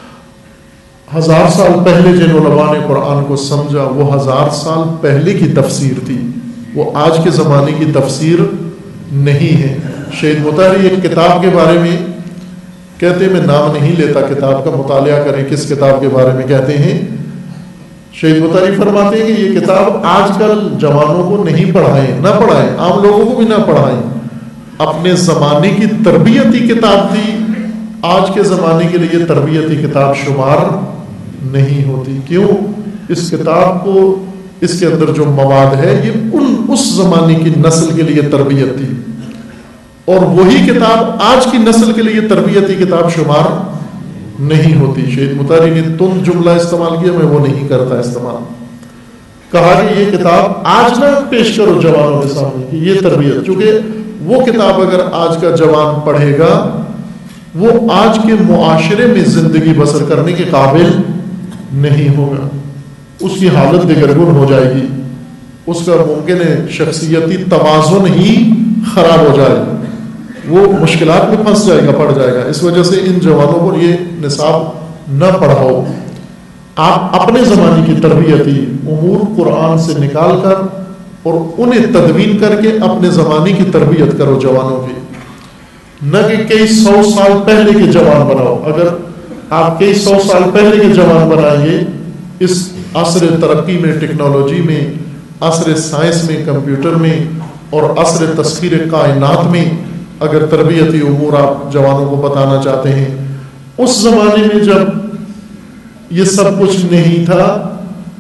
1000 سال پہلے جن علماء نے قرآن کو سمجھا، وہ 1000 سال پہلے کی تفسیر تھی، وہ آج کے زمانے کی تفسیر نہیں ہے۔ شہید مطہری ایک کتاب کے بارے میں کہتے ہیں، میں نام نہیں لیتا، کتاب کا مطالعہ کریں کس کتاب کے بارے میں کہتے ہیں۔ شہید مطہری فرماتے ہیں کہ یہ کتاب آج کل جوانوں کو نہیں پڑھائیں، نہ پڑھائیں، عام لوگوں کو بھی نہ پڑھائیں، اپنے زمانے کی تربیتی کتاب تھی، آج کے زمانے کے لیے تربیتی کتاب شمار نہیں ہوتی۔ کیوں؟ اس کتاب کو، اس کے اندر جو مواد ہے یہ اس زمانے کی نسل کے لیے تربیت تھی، اور وہی کتاب آج کی نسل کے لیے تربیتی کتاب شمار نہیں ہوتی۔ شہید مطہری نے تند جملہ استعمال کیا، میں وہ نہیں کرتا استعمال، کہا کہ یہ کتاب آج نہ پیش کرو جوانوں کے سامنے کہ یہ تربیت، چونکہ وہ کتاب اگر آج کا جوان پڑھے گا وہ آج کے معاشرے میں زندگی بسر کرنے کے قابل نہیں ہوگا، اس کی حالت دگرگون ہو جائے گی، اس کا ممکن ہے شخصیتی توازن ہی خراب ہو جائے، وہ مشکلات میں پھنس جائے گا، پڑ جائے گا۔ اس وجہ سے ان جوانوں کو یہ نصاب نہ پڑھاؤ، آپ اپنے زمانے کی تربیتی امور قرآن سے نکال کر اور انہیں تدوین کر کے اپنے زمانے کی تربیت کرو جوانوں کی، نہ کہ کئی 100 سال پہلے کے جوان بناؤ۔ اگر آپ کئی 100 سال پہلے کے جوان بنائیں گے، اس عصر ترقی میں، ٹیکنالوجی میں، عصر سائنس میں، کمپیوٹر میں اور عصر تسخیر کائنات میں اگر تربیتی امور آپ جوانوں کو بتانا چاہتے ہیں، اس زمانے میں جب یہ سب کچھ نہیں تھا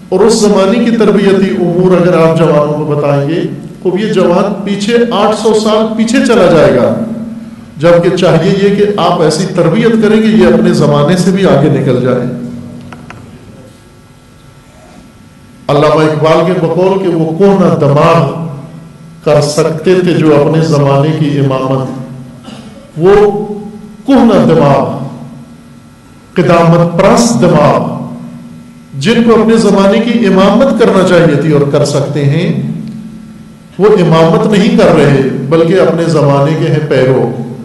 اور اس زمانے کی تربیتی امور اگر آپ جوانوں کو بتائیں گے تو یہ جوان پیچھے 800 سال پیچھے چلا جائے گا، جبکہ چاہیے یہ کہ آپ ایسی تربیت کریں گے یہ اپنے زمانے سے بھی آگے نکل جائے۔ علامہ اقبال کے بقول کہ وہ کون دماغ کر سکتے تھے جو اپنے زمانے کی امامت، وہ کون دماغ، قدامت پرست دماغ جن کو اپنے زمانے کی امامت کرنا چاہیے تھی اور کر سکتے ہیں، وہ امامت نہیں کر رہے بلکہ اپنے زمانے کے ہیں پیرو۔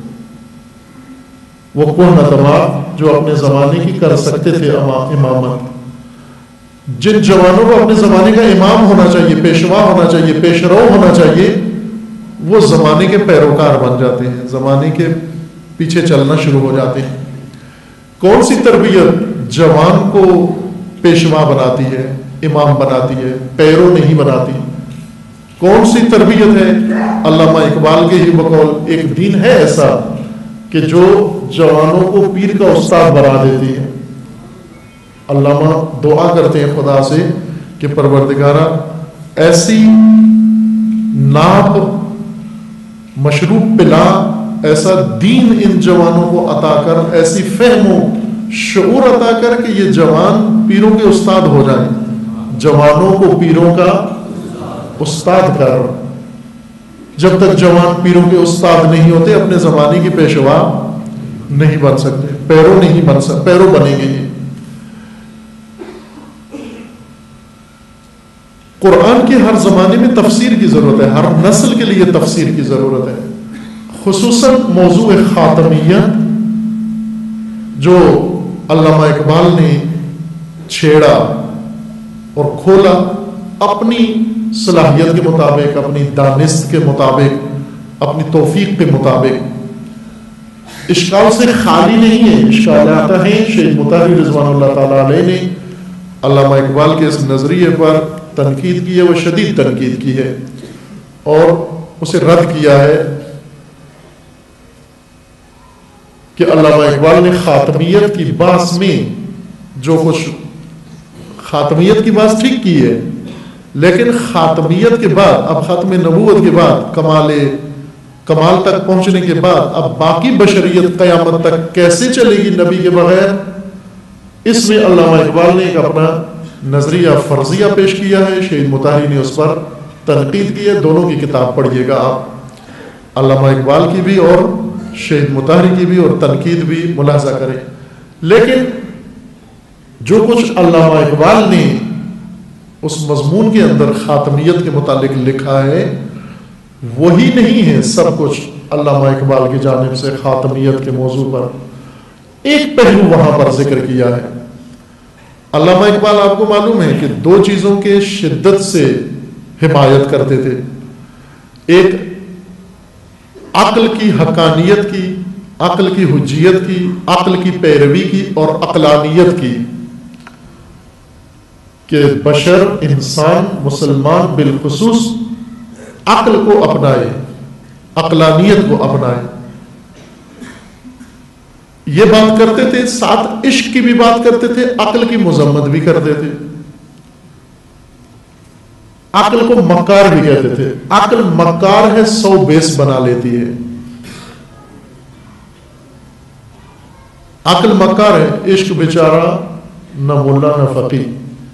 وہ کون دماغ جو اپنے زمانے کی کر سکتے تھے امامت، جن جوانوں کو اپنے زمانے کا امام ہونا چاہیے، پیشوا ہونا چاہیے، پیشرو ہونا چاہیے، وہ زمانے کے پیروکار بن جاتے ہیں، زمانے کے پیچھے چلنا شروع ہو جاتے ہیں۔ کون سی تربیت جوان کو پیشوا بناتی ہے، امام بناتی ہے، پیرو نہیں بناتی؟ کون سی تربیت ہے؟ علامہ اقبال کے ہی بقول ایک دین ہے ایسا کہ جو جوانوں کو پیر کا استاد بنا دیتی ہے۔ علامہ دعا کرتے ہیں خدا سے کہ پروردگارہ ایسی ناب مشروب پلا، ایسا دین ان جوانوں کو عطا کر، ایسی فہم و شعور عطا کر کہ یہ جوان پیروں کے استاد ہو جائیں۔ جوانوں کو پیروں کا استاد کر۔ جب تک جوان پیروں کے استاد نہیں ہوتے اپنے زمانے کی پیشوا نہیں بن سکتے، پیرو نہیں بن سکتے، پیرو بنیں گے۔ قرآن کے ہر زمانے میں تفسیر کی ضرورت ہے، ہر نسل کے لیے تفسیر کی ضرورت ہے، خصوصاً موضوع خاتمیت جو علامہ اقبال نے چھیڑا اور کھولا اپنی صلاحیت کے مطابق، اپنی دانست کے مطابق، اپنی توفیق کے مطابق، اشکال سے خالی نہیں ہے، اشکالات ہیں۔ شیخ مطہری رضوان اللہ تعالیٰ علیہ نے علامہ اقبال کے اس نظریے پر تنقید کی ہے، وہ شدید تنقید کی ہے اور اسے رد کیا ہے کہ علامہ اقبال نے خاتمیت کی بحث میں جو کچھ، خاتمیت کی بات ٹھیک کی ہے لیکن خاتمیت کے بعد، اب ختم نبوت کے بعد، کمال تک پہنچنے کے بعد اب باقی بشریت قیامت تک کیسے چلے گی نبی کے بغیر، اس میں علامہ اقبال نے ایک اپنا نظریہ فرضیہ پیش کیا ہے۔ شیخ مطہری نے اس پر تنقید کی ہے۔ دونوں کی کتاب پڑھیے گا آپ، علامہ اقبال کی بھی اور شیخ مطہری کی بھی، اور تنقید بھی ملاحظہ کریں۔ لیکن جو کچھ علامہ اقبال نے اس مضمون کے اندر خاتمیت کے متعلق لکھا ہے وہی نہیں ہے سب کچھ علامہ اقبال کی جانب سے خاتمیت کے موضوع پر۔ ایک پہلو وہاں پر ذکر کیا ہے۔ علامہ اقبال آپ کو معلوم ہے کہ دو چیزوں کے شدت سے حمایت کرتے تھے، ایک عقل کی حقانیت کی، عقل کی حجیت کی، عقل کی پیروی کی اور عقلانیت کی، کہ بشر، انسان، مسلمان بالخصوص عقل کو اپنائے، عقلانیت کو اپنائے۔ یہ بات کرتے تھے، ساتھ عشق کی بھی بات کرتے تھے، عقل کی مذمت بھی کرتے تھے، عقل کو مکار بھی کہتے تھے۔ عقل مکار ہے، 100 بیس بنا لیتی ہے، عقل مکار ہے، عشق بیچارہ نہ مولا نہ فقیر۔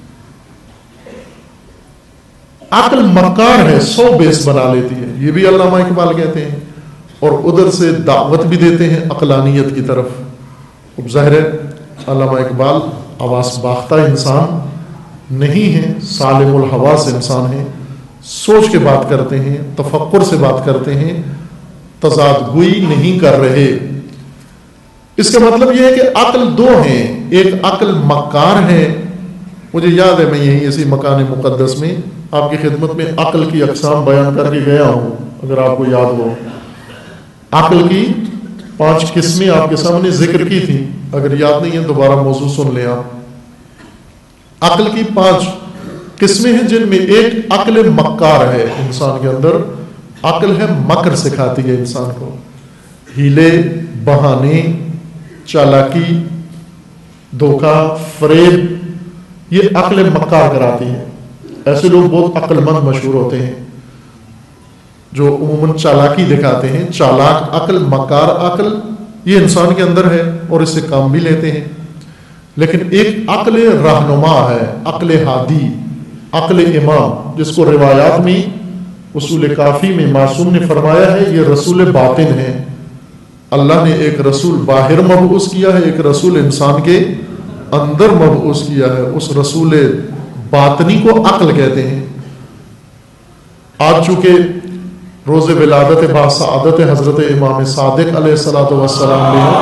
عقل مکار ہے، 100 بیس بنا لیتی ہے، یہ بھی علامہ اقبال کہتے ہیں، اور ادھر سے دعوت بھی دیتے ہیں عقلانیت کی طرف۔ اب ظاہر ہے علامہ اقبال حواس باختہ انسان نہیں ہیں، سالم الحواس انسان ہیں، سوچ کے بات کرتے ہیں، تفکر سے بات کرتے ہیں، تضاد گوئی نہیں کر رہے۔ اس کا مطلب یہ ہے کہ عقل دو ہیں، ایک عقل مکار ہے۔ مجھے یاد ہے میں یہیں اسی مکان مقدس میں آپ کی خدمت میں عقل کی اقسام بیان کر کے گیا ہوں، اگر آپ کو یاد ہو۔ عقل کی 5 قسمیں آپ کے سامنے ذکر کی تھی، اگر یاد نہیں ہے دوبارہ موضوع سن لیں آپ۔ عقل کی 5 قسمیں ہیں جن میں ایک عقل مکار ہے انسان کے اندر۔ عقل ہے مکر سکھاتی ہے انسان کو، ہیلے، بہانے، چالاکی، دھوکہ، فریب، یہ عقل مکار کراتی ہے. ایسے لوگ بہت عقل مند مشہور ہوتے ہیں جو عموماً چالاکی دکھاتے ہیں. چالاک عقل، مکار عقل یہ انسان کے اندر ہے اور اس سے کام بھی لیتے ہیں. لیکن ایک عقل رہنما ہے، عقل ہادی، عقل امام، جس کو روایات میں اصول کافی میں معصوم نے فرمایا ہے یہ رسول باطن ہے. اللہ نے ایک رسول باہر مبعوث کیا ہے، ایک رسول انسان کے اندر مبعوث کیا ہے. اس رسول باطنی کو عقل کہتے ہیں. آج چونکہ روز ولادت باسعادت حضرت امام صادق علیہ الصلوۃ والسلام نے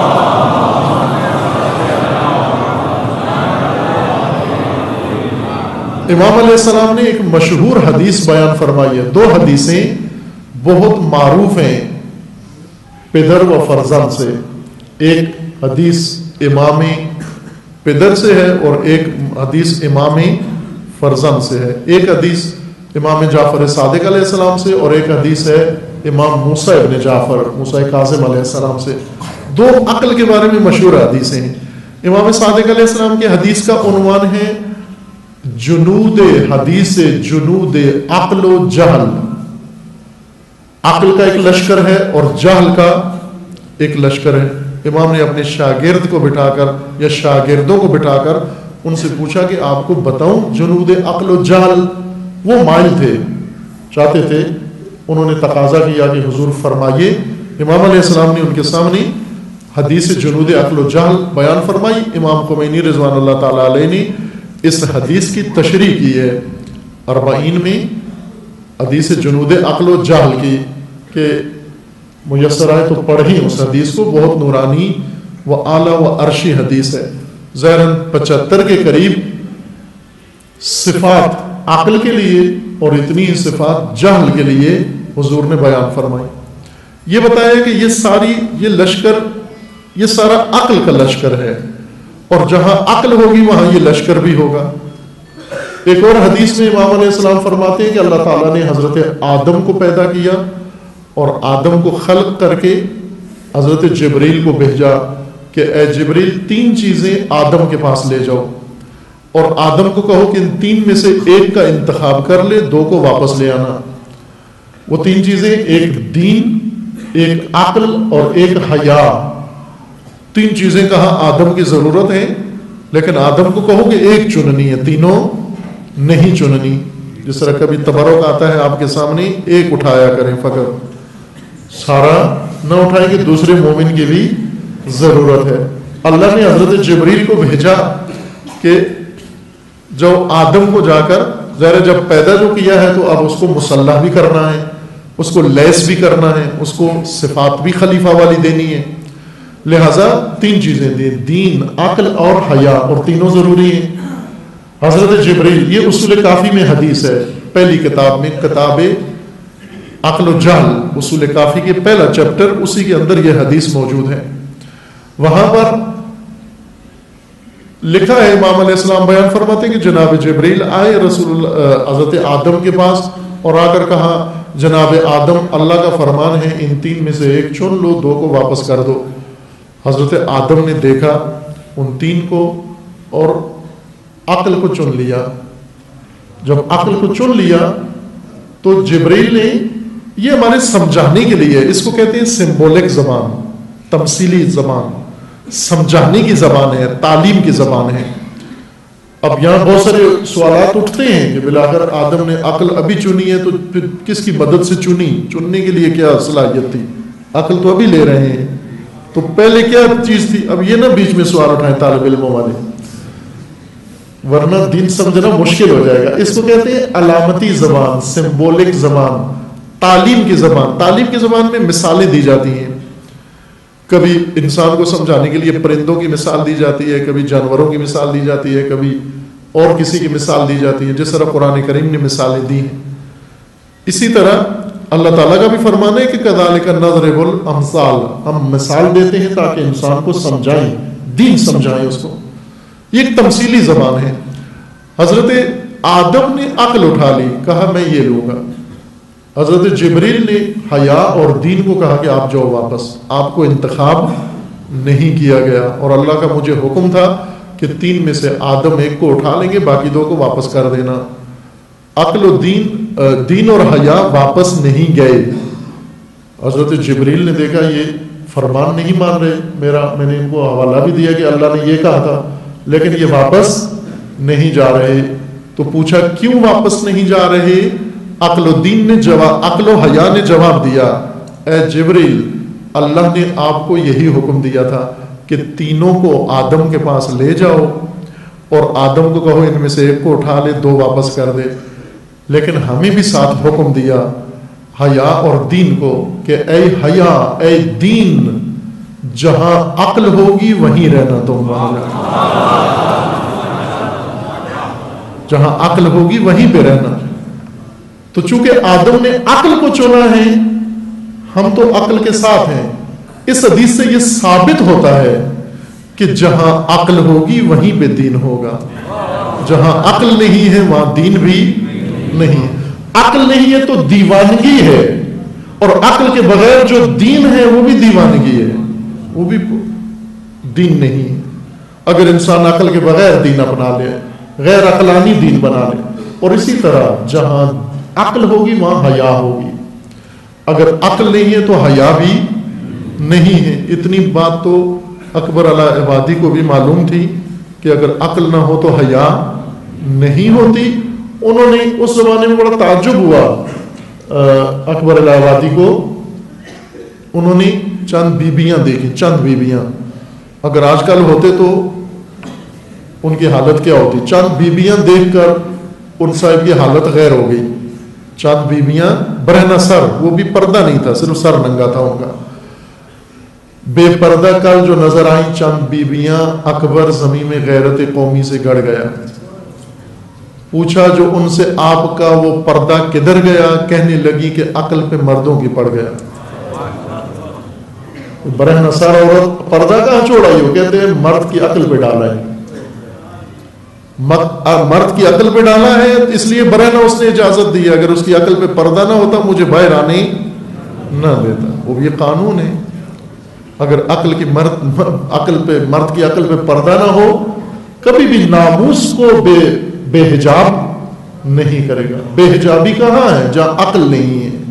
امام علیہ السلام نے ایک مشہور حدیث بیان فرمائی ہے. دو حدیثیں بہت معروف ہیں پدر و فرزند سے. ایک حدیث امام پدر سے ہے اور ایک حدیث امام فرزند سے ہے. ایک حدیث امام جعفر صادق علیہ السلام سے اور ایک حدیث ہے امام موسیٰ ابن جعفر، موسیٰ کاظم علیہ السلام سے. دو عقل کے بارے میں مشہور حدیثیں ہیں. امام صادق علیہ السلام کی حدیث کا عنوان ہے جنود حدیث جنود عقل و جہل. عقل کا ایک لشکر ہے اور جہل کا ایک لشکر ہے. امام نے اپنے شاگرد کو بٹھا کر یا شاگردوں کو بٹھا کر ان سے پوچھا کہ آپ کو بتاؤں جنود عقل و جہل. وہ مائل تھے، چاہتے تھے، انہوں نے تقاضا کیا کہ حضور فرمائیے. امام علیہ السلام نے ان کے سامنے حدیث جنود عقل و جہل بیان فرمائی. امام خمینی رضوان اللہ تعالی علیہ نے اس حدیث کی تشریح کی ہے 40 میں، حدیث جنود عقل و جہل کی، کہ میسر آئے تو پڑھی اس حدیث کو. بہت نورانی و اعلیٰ و عرشی حدیث ہے. ظاہراً 75 کے قریب صفات عقل کے لیے اور اتنی صفات جہل کے لیے حضور نے بیان فرمائی. یہ بتایا کہ یہ لشکر یہ سارا عقل کا لشکر ہے اور جہاں عقل ہوگی وہاں یہ لشکر بھی ہوگا. ایک اور حدیث میں امام علیہ السلام فرماتے ہیں کہ اللہ تعالیٰ نے حضرت آدم کو پیدا کیا اور آدم کو خلق کر کے حضرت جبریل کو بھیجا کہ اے جبریل 3 چیزیں آدم کے پاس لے جاؤ اور آدم کو کہو کہ ان 3 میں سے ایک کا انتخاب کر لے، 2 کو واپس لے آنا. وہ 3 چیزیں ایک دین، ایک عقل اور ایک حیا. 3 چیزیں کہاں آدم کی ضرورت ہے، لیکن آدم کو کہو کہ ایک چننی ہے، تینوں نہیں چننی. جس طرح کبھی تبرک آتا ہے آپ کے سامنے، ایک اٹھایا کریں، فقط سارا نہ اٹھائیں کہ دوسرے مومن کی بھی ضرورت ہے. اللہ نے حضرت جبریل کو بھیجا کہ جو آدم کو جا کر ظاہر جب پیدا جو کیا ہے تو اب اس کو مسلح بھی کرنا ہے، اس کو لیس بھی کرنا ہے، اس کو صفات بھی خلیفہ والی دینی ہے. لہذا 3 چیزیں دیں، دین، عقل اور حیا، اور تینوں ضروری ہیں. حضرت جبریل، یہ اصول کافی میں حدیث ہے، پہلی کتاب میں، کتاب عقل و جہل، اصول کافی کے پہلا چیپٹر، اسی کے اندر یہ حدیث موجود ہے. وہاں پر لکھا ہے امام علیہ السلام بیان فرماتے ہیں کہ جناب جبریل آئے رسول حضرت آدم کے پاس اور آ کر کہا جناب آدم اللہ کا فرمان ہے ان 3 میں سے ایک چن لو، 2 کو واپس کر دو. حضرت آدم نے دیکھا ان 3 کو اور عقل کو چن لیا. جب عقل کو چن لیا تو جبریل نے، یہ ہمارے سمجھانے کے لیے، اس کو کہتے ہیں سمبولک زبان، تمثیلی زبان، سمجھانے کی زبان ہے، تعلیم کی زبان ہے. اب یہاں بہت سارے سوالات اٹھتے ہیں کہ بلاخر آدم نے عقل ابھی چنی ہے تو پھر کس کی مدد سے چنی؟ چننے کے لیے کیا صلاحیت تھی؟ عقل تو ابھی لے رہے ہیں تو پہلے کیا چیز تھی؟ اب یہ نہ بیچ میں سوال اٹھائیں طالب علموں والے، ورنہ دین سمجھنا مشکل ہو جائے گا. اس کو کہتے ہیں علامتی زبان، سمبولک زبان، تعلیم کی زبان. تعلیم کی زبان میں مثالیں دی جاتی ہیں. کبھی انسان کو سمجھانے کے لیے پرندوں کی مثال دی جاتی ہے، کبھی جانوروں کی مثال دی جاتی ہے، کبھی اور کسی کی مثال دی جاتی ہے، جس طرح قرآن کریم نے مثالیں دی ہیں. اسی طرح اللہ تعالیٰ کا بھی فرمان ہے کہ کذالک نضرب الامثال، ہم مثال دیتے ہیں تاکہ انسان کو سمجھائیں، دین سمجھائیں اس کو. یہ ایک تمثیلی زبان ہے. حضرت آدم نے عقل اٹھا لی، کہا میں یہ لوں گا. حضرت جبریل نے حیا اور دین کو کہا کہ آپ جاؤ واپس، آپ کو انتخاب نہیں کیا گیا اور اللہ کا مجھے حکم تھا کہ 3 میں سے آدم ایک کو اٹھا لیں گے، باقی 2 کو واپس کر دینا۔ عقل و دین اور حیا واپس نہیں گئے۔ حضرت جبریل نے دیکھا یہ فرمان نہیں مان رہے، میں نے ان کو حوالہ بھی دیا کہ اللہ نے یہ کہا تھا، لیکن یہ واپس نہیں جا رہے۔ تو پوچھا کیوں واپس نہیں جا رہے؟ عقل و حیا نے جواب دیا، اے جبریل، اللہ نے آپ کو یہی حکم دیا تھا کہ 3 کو آدم کے پاس لے جاؤ اور آدم کو کہو ان میں سے ایک کو اٹھا لے، 2 واپس کر دے۔ لیکن ہمیں بھی ساتھ حکم دیا حیا اور دین کو کہ اے حیا، اے دین، جہاں عقل ہوگی وہیں رہنا تم، جہاں عقل ہوگی وہیں پہ رہنا۔ تو چونکہ آدم نے عقل کو چنا ہے، ہم تو عقل کے ساتھ ہیں۔ اس حدیث سے یہ ثابت ہوتا ہے کہ جہاں عقل ہوگی وہیں پہ دین ہوگا، جہاں عقل نہیں ہے وہاں دین بھی نہیں۔ عقل نہیں ہے تو دیوانگی ہے، اور عقل کے بغیر جو دین ہے وہ بھی دیوانگی ہے، وہ بھی دین نہیں۔ اگر انسان عقل کے بغیر دین اپنا لے، غیر عقلانی دین بنا لے، اور اسی طرح جہاں عقل ہوگی وہاں حیا ہوگی، اگر عقل نہیں ہے تو حیا بھی نہیں ہے۔ اتنی بات تو اکبر علی عبادی کو بھی معلوم تھی کہ اگر عقل نہ ہو تو حیا نہیں ہوتی۔ انہوں نے اس زمانے میں بڑا تعجب ہوا اکبر علی عبادی کو، انہوں نے چند بیبیاں دیکھی، چند بیبیاں۔ اگر آج کل ہوتے تو ان کی حالت کیا ہوتی؟ چند بیبیاں دیکھ کر ان صاحب کی حالت غیر ہو گئی۔ چند بیبیاں برہنہ سر، وہ بھی پردہ نہیں تھا، صرف سر ننگا تھا ان کا۔ بے پردہ کل جو نظر آئیں چند بیبیاں، اکبر زمین میں غیرت قومی سے گڑ گیا۔ پوچھا جو ان سے آپ کا وہ پردہ کدھر گیا؟ کہنے لگی کہ عقل پہ مردوں کی پڑ گیا۔ برہنہ سر عورت پردہ کہاں چھوڑا؟ ہی وہ کہتے ہیں مرد کی عقل پہ ڈالا ہے، مرد کی عقل پہ ڈالا ہے، اس لیے برہنہ اس نے اجازت دی، اگر اس کی عقل پہ پردہ نہ ہوتا مجھے باہر آنے نہ دیتا۔ وہ یہ قانون ہے، اگر عقل کی مرد کی عقل پہ پردہ نہ ہو، کبھی بھی ناموس کو بے حجاب نہیں کرے گا۔ بے حجابی کہاں ہے؟ جہاں عقل نہیں ہے۔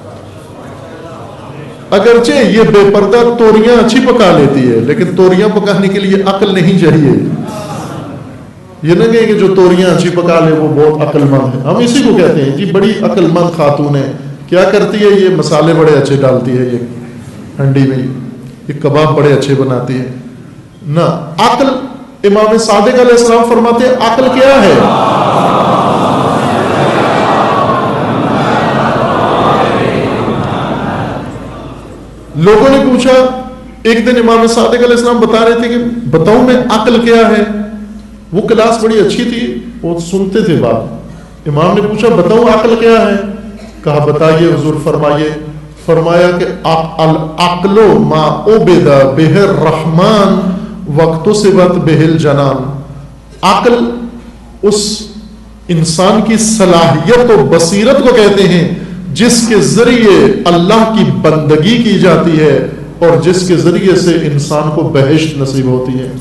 اگرچہ یہ بے پردہ توریاں اچھی پکا لیتی ہے، لیکن توریاں پکانے کے لیے عقل نہیں چاہیے۔ یہ نہ کہ جو توریاں اچھی پکا لے وہ بہت عقل مند ہے۔ ہم اسی کو کہتے ہیں جی بڑی عقل مند خاتون ہے، کیا کرتی ہے؟ یہ مسالے بڑے اچھے ڈالتی ہے، یہ ہنڈی میں یہ کباب بڑے اچھے بناتی ہے۔ نہ، عقل، امام صادق علیہ السلام فرماتے ہیں عقل کیا ہے؟ لوگوں نے پوچھا، ایک دن امام صادق علیہ السلام بتا رہے تھے کہ بتاؤں میں عقل کیا ہے؟ وہ کلاس بڑی اچھی تھی، وہ سنتے تھے بات۔ امام نے پوچھا بتاؤں عقل کیا ہے؟ کہا بتائیے حضور، فرمایا کہ العقل ما عبد بہ الرحمن واکتسبت بہ الجنان۔ عقل اس انسان کی صلاحیت و بصیرت کو کہتے ہیں جس کے ذریعے اللہ کی بندگی کی جاتی ہے اور جس کے ذریعے سے انسان کو بہشت نصیب ہوتی ہے۔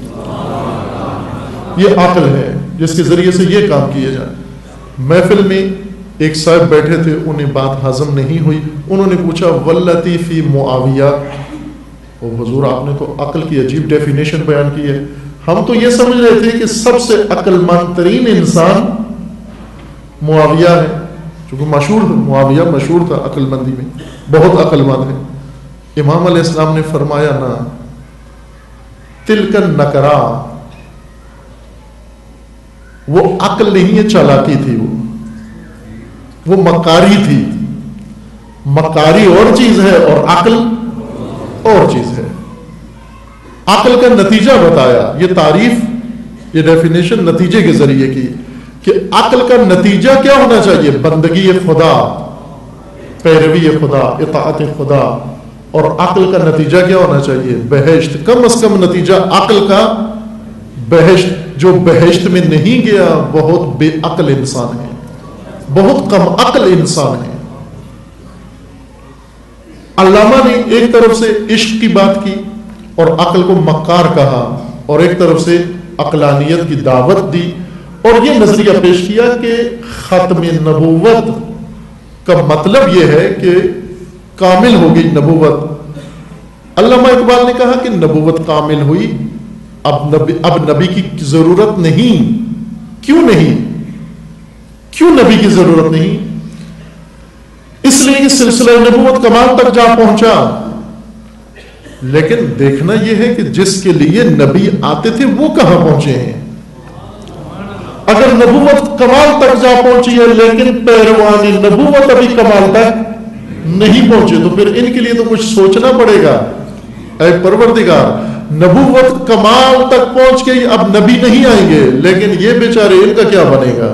یہ عقل ہے جس کے ذریعے سے یہ کام کیے جائے۔ محفل میں ایک صاحب بیٹھے تھے، انہیں بات ہضم نہیں ہوئی، انہوں نے پوچھا واللتی فی معاویہ، حضور آپ نے تو عقل کی عجیب ڈیفینیشن بیان کی ہے، ہم تو یہ سمجھ رہے تھے کہ سب سے عقل مند ترین انسان معاویہ ہے، چونکہ معاویہ مشہور تھا عقل مندی میں، بہت عقل مند ہے۔ امام علیہ السلام نے فرمایا نا، تلک النکرا، وہ عقل نہیں ہے، چالاکی تھی، وہ مکاری تھی۔ مکاری اور چیز ہے اور عقل اور چیز ہے۔ عقل کا نتیجہ بتایا، یہ تعریف، یہ ڈیفینیشن نتیجے کے ذریعے کی کہ عقل کا نتیجہ کیا ہونا چاہیے؟ بندگی خدا، پیروی خدا، اطاعت خدا۔ اور عقل کا نتیجہ کیا ہونا چاہیے؟ بہشت۔ کم از کم نتیجہ عقل کا بہشت۔ جو بہشت میں نہیں گیا بہت بے عقل انسان ہے، بہت کم عقل انسان ہے۔ علامہ نے ایک طرف سے عشق کی بات کی اور عقل کو مکار کہا، اور ایک طرف سے عقلانیت کی دعوت دی اور یہ نظریہ پیش کیا کہ ختم نبوت کا مطلب یہ ہے کہ کامل ہوگی نبوت. علامہ اقبال نے کہا کہ نبوت کامل ہوئی، اب نبی کی ضرورت نہیں. کیوں نہیں؟ کیوں نبی کی ضرورت نہیں؟ اس لیے کہ سلسلہ نبوت کمال تک جا پہنچا. لیکن دیکھنا یہ ہے کہ جس کے لیے نبی آتے تھے وہ کہاں پہنچے ہیں. اگر نبوت کمال تک جا پہنچی ہے لیکن پیروان نبوت ابھی کمال تک نہیں پہنچے تو پھر ان کے لیے تو کچھ سوچنا پڑے گا. اے پروردگار، نبوت کمال تک پہنچ گئی، اب نبی نہیں آئیں گے، لیکن یہ بیچارے ان کا کیا بنے گا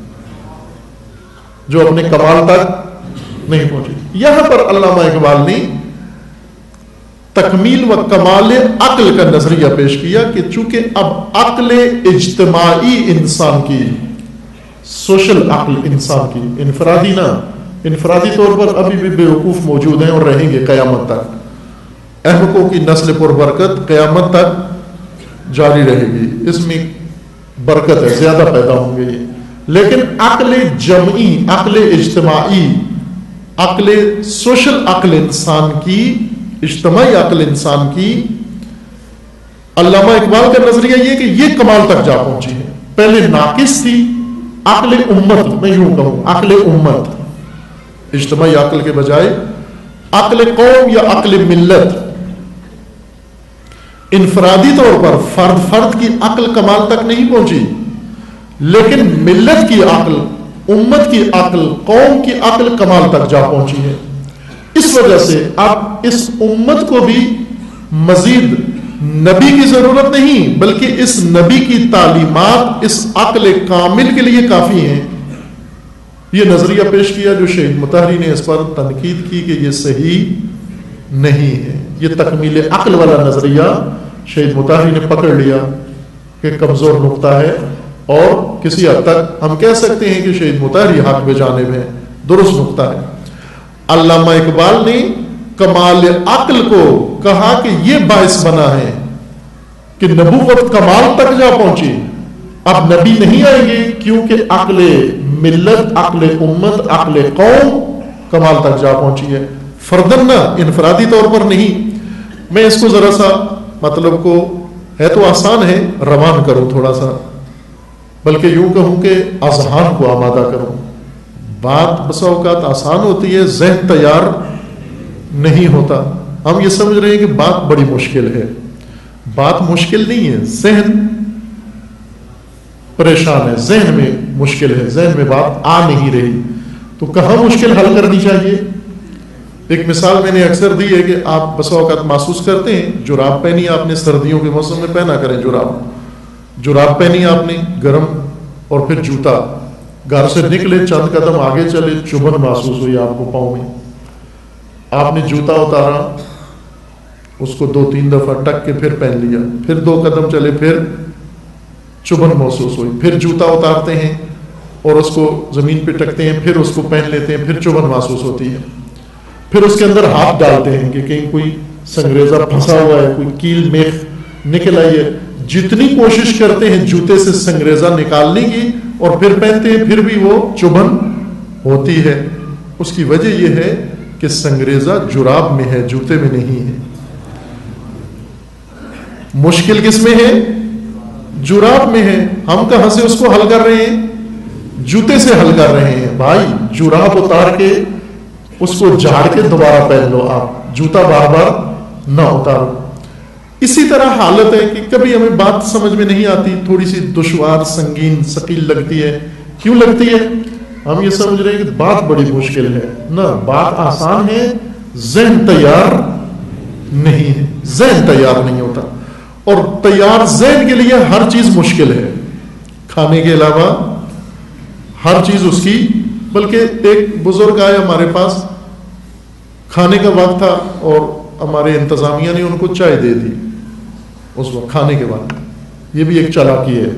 جو اپنے کمال تک نہیں پہنچے. یہاں پر علامہ اقبال نے تکمیل و کمال عقل کا نظریہ پیش کیا کہ چونکہ اب عقل اجتماعی انسان کی، سوشل عقل انسان کی، انفرادی نہ، انفرادی طور پر ابھی بھی بیوقوف موجود ہیں اور رہیں گے قیامت تک. احمقوں کی نسل پر برکت قیامت تک جاری رہے گی، اس میں برکت ہے، زیادہ پیدا ہوں گے. لیکن عقل جمعی، عقل اجتماعی، عقل سوشل عقل انسان کی، اجتماعی عقل انسان کی، علامہ اقبال کا نظریہ یہ کہ یہ کمال تک جا پہنچی ہے. پہلے ناقص تھی عقل امت، میں یوں کہوں عقل امت، اجتماعی عقل کے بجائے عقل قوم یا عقل ملت. انفرادی طور پر فرد کی عقل کمال تک نہیں پہنچی، لیکن ملت کی عقل، امت کی عقل، قوم کی عقل کمال تک جا پہنچی ہے. اس وجہ سے اب اس امت کو بھی مزید نبی کی ضرورت نہیں، بلکہ اس نبی کی تعلیمات اس عقل کامل کے لیے کافی ہیں. یہ نظریہ پیش کیا جو شہید مطہری نے اس پر تنقید کی کہ یہ صحیح نہیں ہے. یہ تکمیل عقل والا نظریہ شہید مطہری نے پکڑ لیا کہ کمزور نقطہ ہے، اور کسی حد تک ہم کہہ سکتے ہیں کہ شہید مطہری حق بے جانب ہے، درست نقطہ ہے. علامہ اقبال نے کمال عقل کو کہا کہ یہ باعث بنا ہے کہ نبوت کمال تک جا پہنچی، اب نبی نہیں آئیں گے کیونکہ عقل ملت، عقل امت، عقل قوم کمال تک جا پہنچی ہے. فردن نہ، انفرادی طور پر نہیں. میں اس کو ذرا سا مطلب کو ہے تو آسان ہے روان کروں تھوڑا سا، بلکہ یوں کہوں کہ اذہان کو آمادہ کروں. بات بسا اوقات آسان ہوتی ہے، ذہن تیار نہیں ہوتا. ہم یہ سمجھ رہے ہیں کہ بات بڑی مشکل ہے. بات مشکل نہیں ہے، ذہن پریشان ہے، ذہن میں مشکل ہے، ذہن میں بات آ نہیں رہی. تو کہاں مشکل حل کرنی چاہیے؟ ایک مثال میں نے اکثر دی ہے کہ آپ بسا اوقات محسوس کرتے ہیں، جراب پہنی آپ نے، سردیوں کے موسم میں پہنا کریں جراب پہنی آپ نے گرم، اور پھر جوتا، گھر سے نکلے چند قدم آگے چلے، چبھن محسوس ہوئی آپ کو پاؤں میں. آپ نے جوتا اتارا، اس کو 2-3 دفعہ ٹک کے پھر پہن لیا، پھر 2 قدم چلے، پھر چبھن محسوس ہوئی. پھر جوتا اتارتے ہیں اور اس کو زمین پہ ٹکتے ہیں، پھر اس کو پہن لیتے ہیں، پھر چبھن محسوس ہوتی ہے. پھر اس کے اندر ہاتھ ڈالتے ہیں کہ کہیں کوئی سنگریزہ پھنسا ہوا ہے، کوئی کیل میخ نکل آئی ہے. جتنی کوشش کرتے ہیں جوتے سے سنگریزہ نکالنے کی اور پھر پہنتے ہیں، پھر بھی وہ چبھن ہوتی ہے. اس کی وجہ یہ ہے کہ سنگریزہ جراب میں ہے، جوتے میں نہیں ہے. مشکل کس میں ہے؟ جراب میں ہے. ہم کہاں سے اس کو حل کر رہے ہیں؟ جوتے سے حل کر رہے ہیں. بھائی جراب اتار کے اس کو جھاڑ کے دوبارہ پہن لو، آپ جوتا بار بار نہ اتارو. اسی طرح حالت ہے کہ کبھی ہمیں بات سمجھ میں نہیں آتی، تھوڑی سی دشوار، سنگین، ثقیل لگتی ہے. کیوں لگتی ہے؟ ہم یہ سمجھ رہے ہیں کہ بات بڑی مشکل ہے. نہ، بات آسان ہے، ذہن تیار نہیں ہے، ذہن تیار نہیں ہوتا. اور تیار ذہن کے لیے ہر چیز مشکل ہے، کھانے کے علاوہ ہر چیز اس کی. بلکہ ایک بزرگ آئے ہمارے پاس، کھانے کا وقت تھا اور ہمارے انتظامیہ نے ان کو چائے دے دی اس وقت کھانے کے بعد. یہ بھی ایک چالاکی ہے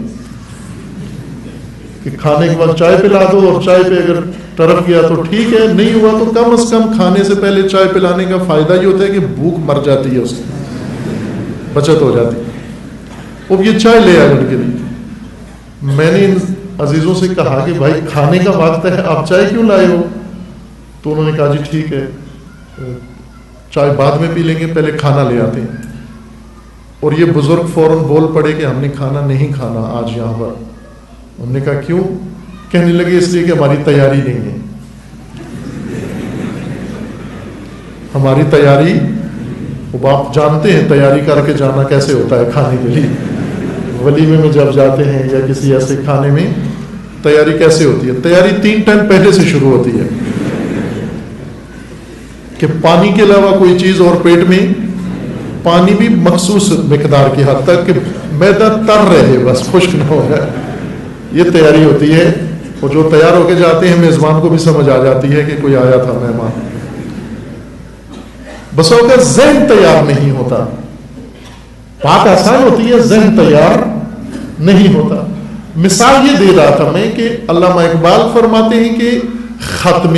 کہ کھانے کے بعد چائے پلا دو، اور چائے پہ اگر ٹرک گیا تو ٹھیک ہے، نہیں ہوا تو کم از کم کھانے سے پہلے چائے پلانے کا فائدہ یہ ہوتا ہے کہ بھوک مر جاتی ہے، اس کی بچت ہو جاتی ہے. اب یہ چائے لے آ لڑکے لیے. میں نے ان عزیزوں سے کہا کہ بھائی کھانے کا وقت ہے, آپ چائے کیوں لائے ہو؟ تو انہوں نے کہا جی ٹھیک ہے, چائے بعد میں پی لیں گے, پہلے کھانا لے آتے ہیں. اور یہ بزرگ فوراً بول پڑے کہ ہم نے کھانا نہیں کھانا آج یہاں پر. ہم نے کہا کیوں؟ کہنے لگے اس لیے کہ ہماری تیاری نہیں ہے. ہماری تیاری, اب آپ جانتے ہیں تیاری کر کے جانا کیسے ہوتا ہے کھانے کے لیے. ولیمے میں جب جاتے ہیں یا کسی ایسے کھانے میں تیاری کیسے ہوتی ہے؟ تیاری 3 ٹائم پہلے سے شروع ہوتی ہے کہ پانی کے علاوہ کوئی چیز اور پیٹ میں, پانی بھی مخصوص مقدار کی حد تک کہ معدہ تر رہے, بس خشک نہ ہو جائے. یہ تیاری ہوتی ہے. اور جو تیار ہو کے جاتے ہیں میزبان کو بھی سمجھ آ جاتی ہے کہ کوئی آیا تھا مہمان. بس ہوگا ذہن تیار نہیں ہوتا. بات آسان ہوتی ہے, ذہن تیار نہیں ہوتا. مثال یہ دے رہا تھا میں کہ علامہ اقبال فرماتے ہیں کہ ختم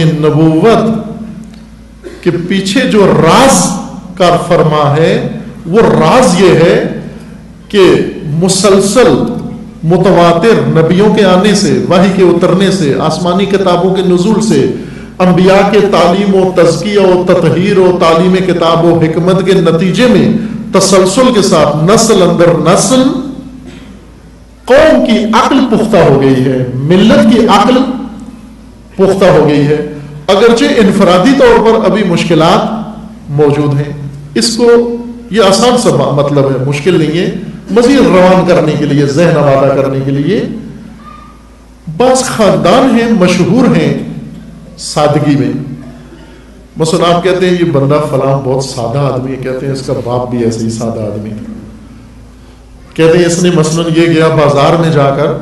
نبوت کے پیچھے جو راز کار فرما ہے وہ راز یہ ہے کہ مسلسل متواتر نبیوں کے آنے سے, وحی کے اترنے سے, آسمانی کتابوں کے نزول سے, انبیاء کے تعلیم و تزکیہ و تطہیر و تعلیم کتاب و حکمت کے نتیجے میں تسلسل کے ساتھ نسل اندر نسل قوم کی عقل پختہ ہو گئی ہے, ملت کی عقل پختہ ہو گئی ہے. اگرچہ انفرادی طور پر ابھی مشکلات موجود ہیں. اس کو یہ آسان سا مطلب ہے, مشکل نہیں ہے. مزید روان کرنے کے لیے, ذہن آبادہ کرنے کے لیے بعض خاندان ہیں مشہور ہیں سادگی میں. مثلا آپ کہتے ہیں یہ بندہ فلاں بہت سادہ آدمی ہے, کہتے ہیں اس کا باپ بھی ایسے ہی سادہ آدمی تھا. کہتے ہیں اس نے مثلا یہ گیا بازار میں جا کر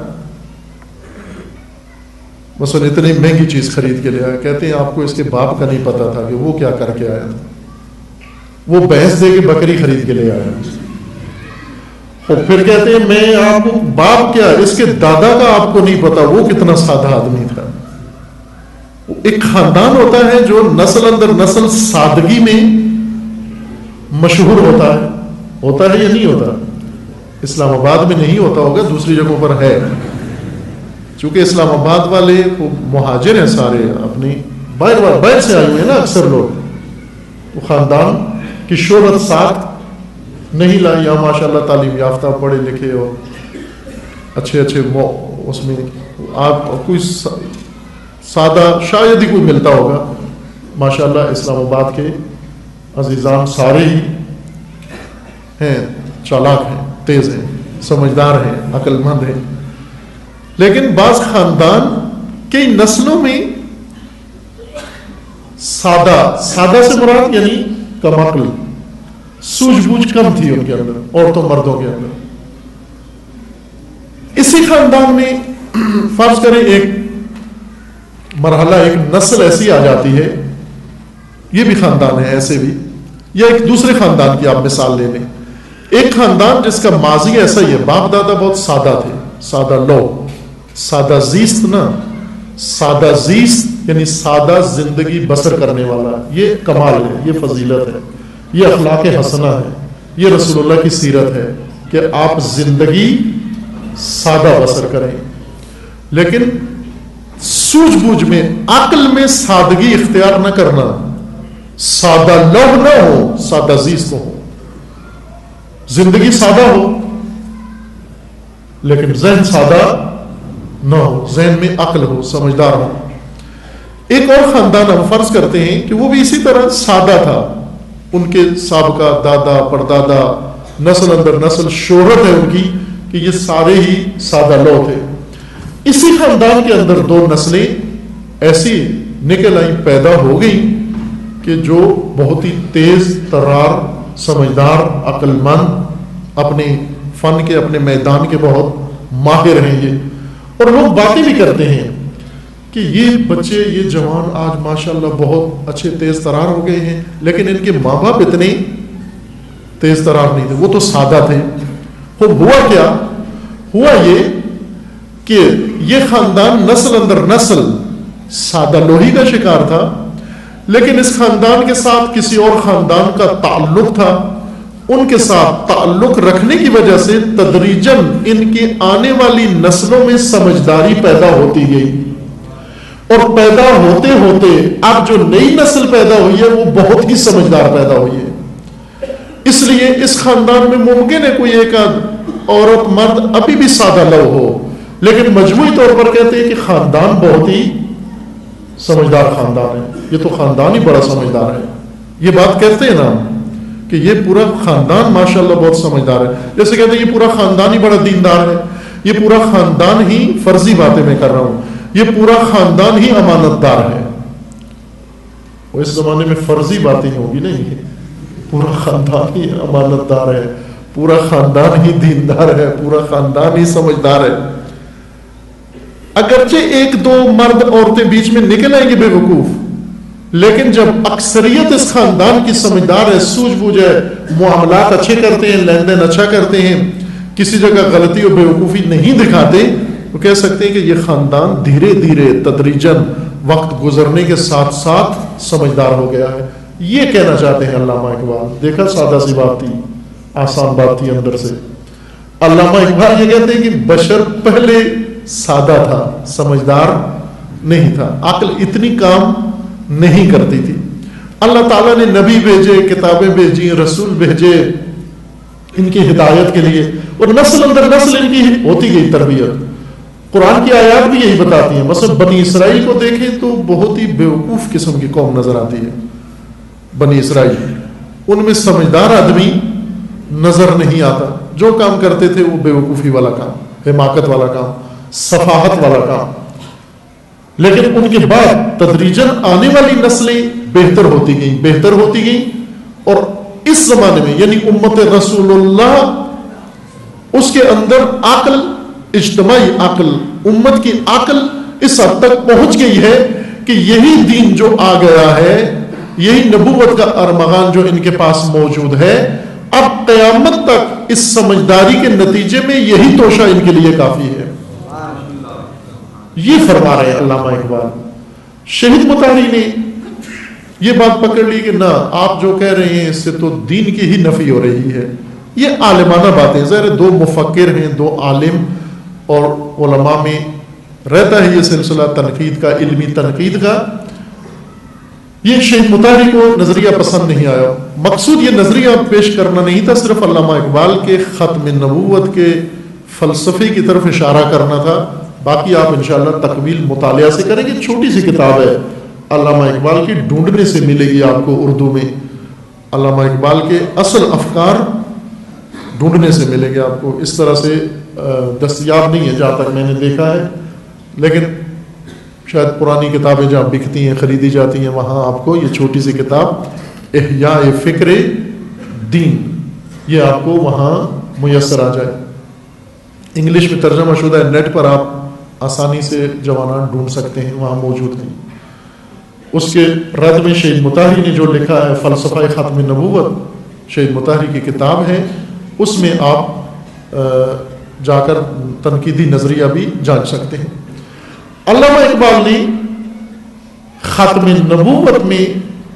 مثلا اتنی مہنگی چیز خرید کے لے آیا. کہتے ہیں آپ کو اس کے باپ کا نہیں پتا تھا کہ وہ کیا کر کے آیا تھا. وہ بھینس دے کے بکری خرید کے لے آیا. اور پھر کہتے ہیں میں آپ کو باپ کیا, اس کے دادا کا آپ کو نہیں پتا وہ کتنا سادہ آدمی تھا. ایک خاندان ہوتا ہے جو نسل اندر نسل سادگی میں مشہور ہوتا ہے یا نہیں ہوتا؟ اسلام آباد میں نہیں ہوتا ہوگا, دوسری جگہوں پر ہے. چونکہ اسلام آباد والے مہاجر ہیں سارے, اپنی باہر سے آئے ہوئے ہیں نا اکثر لوگ. وہ خاندان کی شہرت ساتھ نہیں لائی. یہاں ماشاء اللہ تعلیم یافتہ پڑھے لکھے اور اچھے اس میں آپ کوئی سادہ شاید ہی کوئی ملتا ہوگا. ماشاء اللہ اسلام آباد کے عزیزان سارے ہی ہیں, چالاک ہیں, تیز ہیں, سمجھدار ہیں, عقل مند ہیں. لیکن بعض خاندان کئی نسلوں میں سادہ سے مراد یعنی کم عقل, سوجھ بوجھ کم تھی ان کے اندر, عورتوں مردوں کے اندر. اسی خاندان میں فرض کریں ایک مرحلہ, ایک نسل ایسی آ جاتی ہے, یہ بھی خاندان ہے ایسے بھی, یا ایک دوسرے خاندان کی آپ مثال لے لیں. ایک خاندان جس کا ماضی ایسا ہی ہے, باپ دادا بہت سادہ تھے, سادہ لوگ, سادہ زیست نا, سادہ زیست یعنی سادہ زندگی بسر کرنے والا. یہ کمال ہے, یہ فضیلت ہے, یہ اخلاق حسنہ ہے, یہ رسول اللہ کی سیرت ہے کہ آپ زندگی سادہ بسر کریں. لیکن سوجھ بوجھ میں, عقل میں سادگی اختیار نہ کرنا, سادہ لوگ نہ ہو, سادہ زیست ہو. زندگی سادہ ہو لیکن ذہن سادہ نہ ہو, ذہن میں عقل ہو, سمجھدار ہو. ایک اور خاندان ہم فرض کرتے ہیں کہ وہ بھی اسی طرح سادہ تھا, ان کے سابقہ دادا پردادا نسل اندر نسل شہرت ہے ان کی کہ یہ سارے ہی سادہ لوگ تھے. اسی خاندان کے اندر 2 نسلیں ایسی نکل آئیں, پیدا ہو گئی کہ جو بہت ہی تیز ترار, سمجھدار, عقل مند, اپنے فن کے, اپنے میدان کے بہت ماہر ہیں یہ. اور لوگ باتیں بھی کرتے ہیں کہ یہ بچے, یہ جوان آج ماشاءاللہ بہت اچھے تیز ترار ہو گئے ہیں, لیکن ان کے ماں باپ اتنے تیز ترار نہیں تھے, وہ تو سادہ تھے. ہوا کیا؟ ہوا یہ کہ یہ خاندان نسل اندر نسل سادہ لوہی کا شکار تھا, لیکن اس خاندان کے ساتھ کسی اور خاندان کا تعلق تھا, ان کے ساتھ تعلق رکھنے کی وجہ سے تدریجاً ان کی آنے والی نسلوں میں سمجھداری پیدا ہوتی گئی، اور پیدا ہوتے ہوتے اب جو نئی نسل پیدا ہوئی ہے وہ بہت ہی سمجھدار پیدا ہوئی ہے۔ اس لیے اس خاندان میں ممکن ہے کوئی ایک عورت مرد ابھی بھی سادہ لو ہو، لیکن مجموعی طور پر کہتے ہیں کہ خاندان بہت ہی سمجھدار خاندان ہے، یہ تو خاندان ہی بڑا سمجھدار ہے۔ یہ بات کہتے ہیں نا کہ یہ پورا خاندان ماشاءاللہ بہت سمجھدار ہے، جیسے کہتے ہیں یہ پورا خاندان ہی بڑا دیندار ہے، یہ پورا خاندان ہی فرضی باتیں میں کر رہا ہوں، یہ پورا خاندان ہی امانت دار ہے۔ وہ اس زمانے میں فرضی باتیں ہوگی نہیں، پورا خاندان ہی امانت دار ہے، پورا خاندان ہی دیندار ہے، پورا خاندان ہی سمجھدار ہے۔ اگرچہ ایک دو مرد عورتیں بیچ میں نکل آئیں گے بے وقوف، لیکن جب اکثریت اس خاندان کی سمجھدار ہے، سوجھ بوجھ ہے، معاملات اچھے کرتے ہیں، لین دین اچھا کرتے ہیں، کسی جگہ غلطی اور بے وقوفی نہیں دکھاتے، تو کہہ سکتے ہیں کہ یہ خاندان دھیرے دھیرے تدریجاً وقت گزرنے کے ساتھ ساتھ سمجھدار ہو گیا ہے۔ یہ کہنا چاہتے ہیں علامہ اقبال۔ دیکھا سادہ سی بات تھی، آسان بات تھی اندر سے۔ علامہ اقبال یہ کہتے ہیں کہ بشر پہلے سادہ تھا، سمجھدار نہیں تھا، عقل اتنی کام نہیں کرتی تھی۔ اللہ تعالیٰ نے نبی بھیجے، کتابیں بھیجی، رسول بھیجے ان کی ہدایت کے لیے، اور نسل اندر نسل ان کی ہوتی گئی تربیت۔ قرآن کی آیات بھی یہی بتاتی ہیں۔ مثلا بنی اسرائیل کو دیکھیں تو بہت ہی بیوقوف قسم کی قوم نظر آتی ہے بنی اسرائیل، ان میں سمجھدار آدمی نظر نہیں آتا، جو کام کرتے تھے وہ بیوقوفی والا کام، حماقت والا کام، سفاہت والا کام۔ لیکن ان کے بعد تدریجاً آنے والی نسلیں بہتر ہوتی گئیں، بہتر ہوتی گئیں، اور اس زمانے میں یعنی امت رسول اللہ، اس کے اندر عقل، اجتماعی عقل، امت کی عقل اس حد تک پہنچ گئی ہے کہ یہی دین جو آ گیا ہے، یہی نبوت کا ارمغان جو ان کے پاس موجود ہے، اب قیامت تک اس سمجھداری کے نتیجے میں یہی توشہ ان کے لیے کافی ہے۔ یہ فرما رہے ہیں علامہ اقبال۔ شہید مطہری نے یہ بات پکڑ لی کہ نہ، آپ جو کہہ رہے ہیں اس سے تو دین کی ہی نفی ہو رہی ہے۔ یہ عالمانہ باتیں، ظاہر دو مفکر ہیں، دو عالم، اور علماء میں رہتا ہے یہ سلسلہ تنقید کا، علمی تنقید کا۔ یہ شہید مطہری کو نظریہ پسند نہیں آیا۔ مقصود یہ نظریہ پیش کرنا نہیں تھا، صرف علامہ اقبال کے ختم نبوت کے فلسفے کی طرف اشارہ کرنا تھا۔ باقی آپ انشاءاللہ تکمیل مطالعہ سے کریں گے، چھوٹی سی کتاب ہے علامہ اقبال کی، ڈھونڈنے سے ملے گی آپ کو اردو میں۔ علامہ اقبال کے اصل افکار ڈھونڈنے سے ملے گے آپ کو، اس طرح سے دستیاب نہیں ہے جہاں تک میں نے دیکھا ہے، لیکن شاید پرانی کتابیں جہاں بکتی ہیں، خریدی جاتی ہیں، وہاں آپ کو یہ چھوٹی سی کتاب احیاء فکر دین، یہ آپ کو وہاں میسر آ جائے۔ انگلش میں ترجمہ شدہ ہے، نیٹ پر آپ آسانی سے جوانان ڈھونڈ سکتے ہیں، وہاں موجود ہیں۔ اس کے رد میں شہید مطہری نے جو لکھا ہے فلسفہ ختم نبوت، شہید مطہری کی کتاب ہے، اس میں آپ جا کر تنقیدی نظریہ بھی جان سکتے ہیں۔ علامہ اقبال نے ختم نبوت میں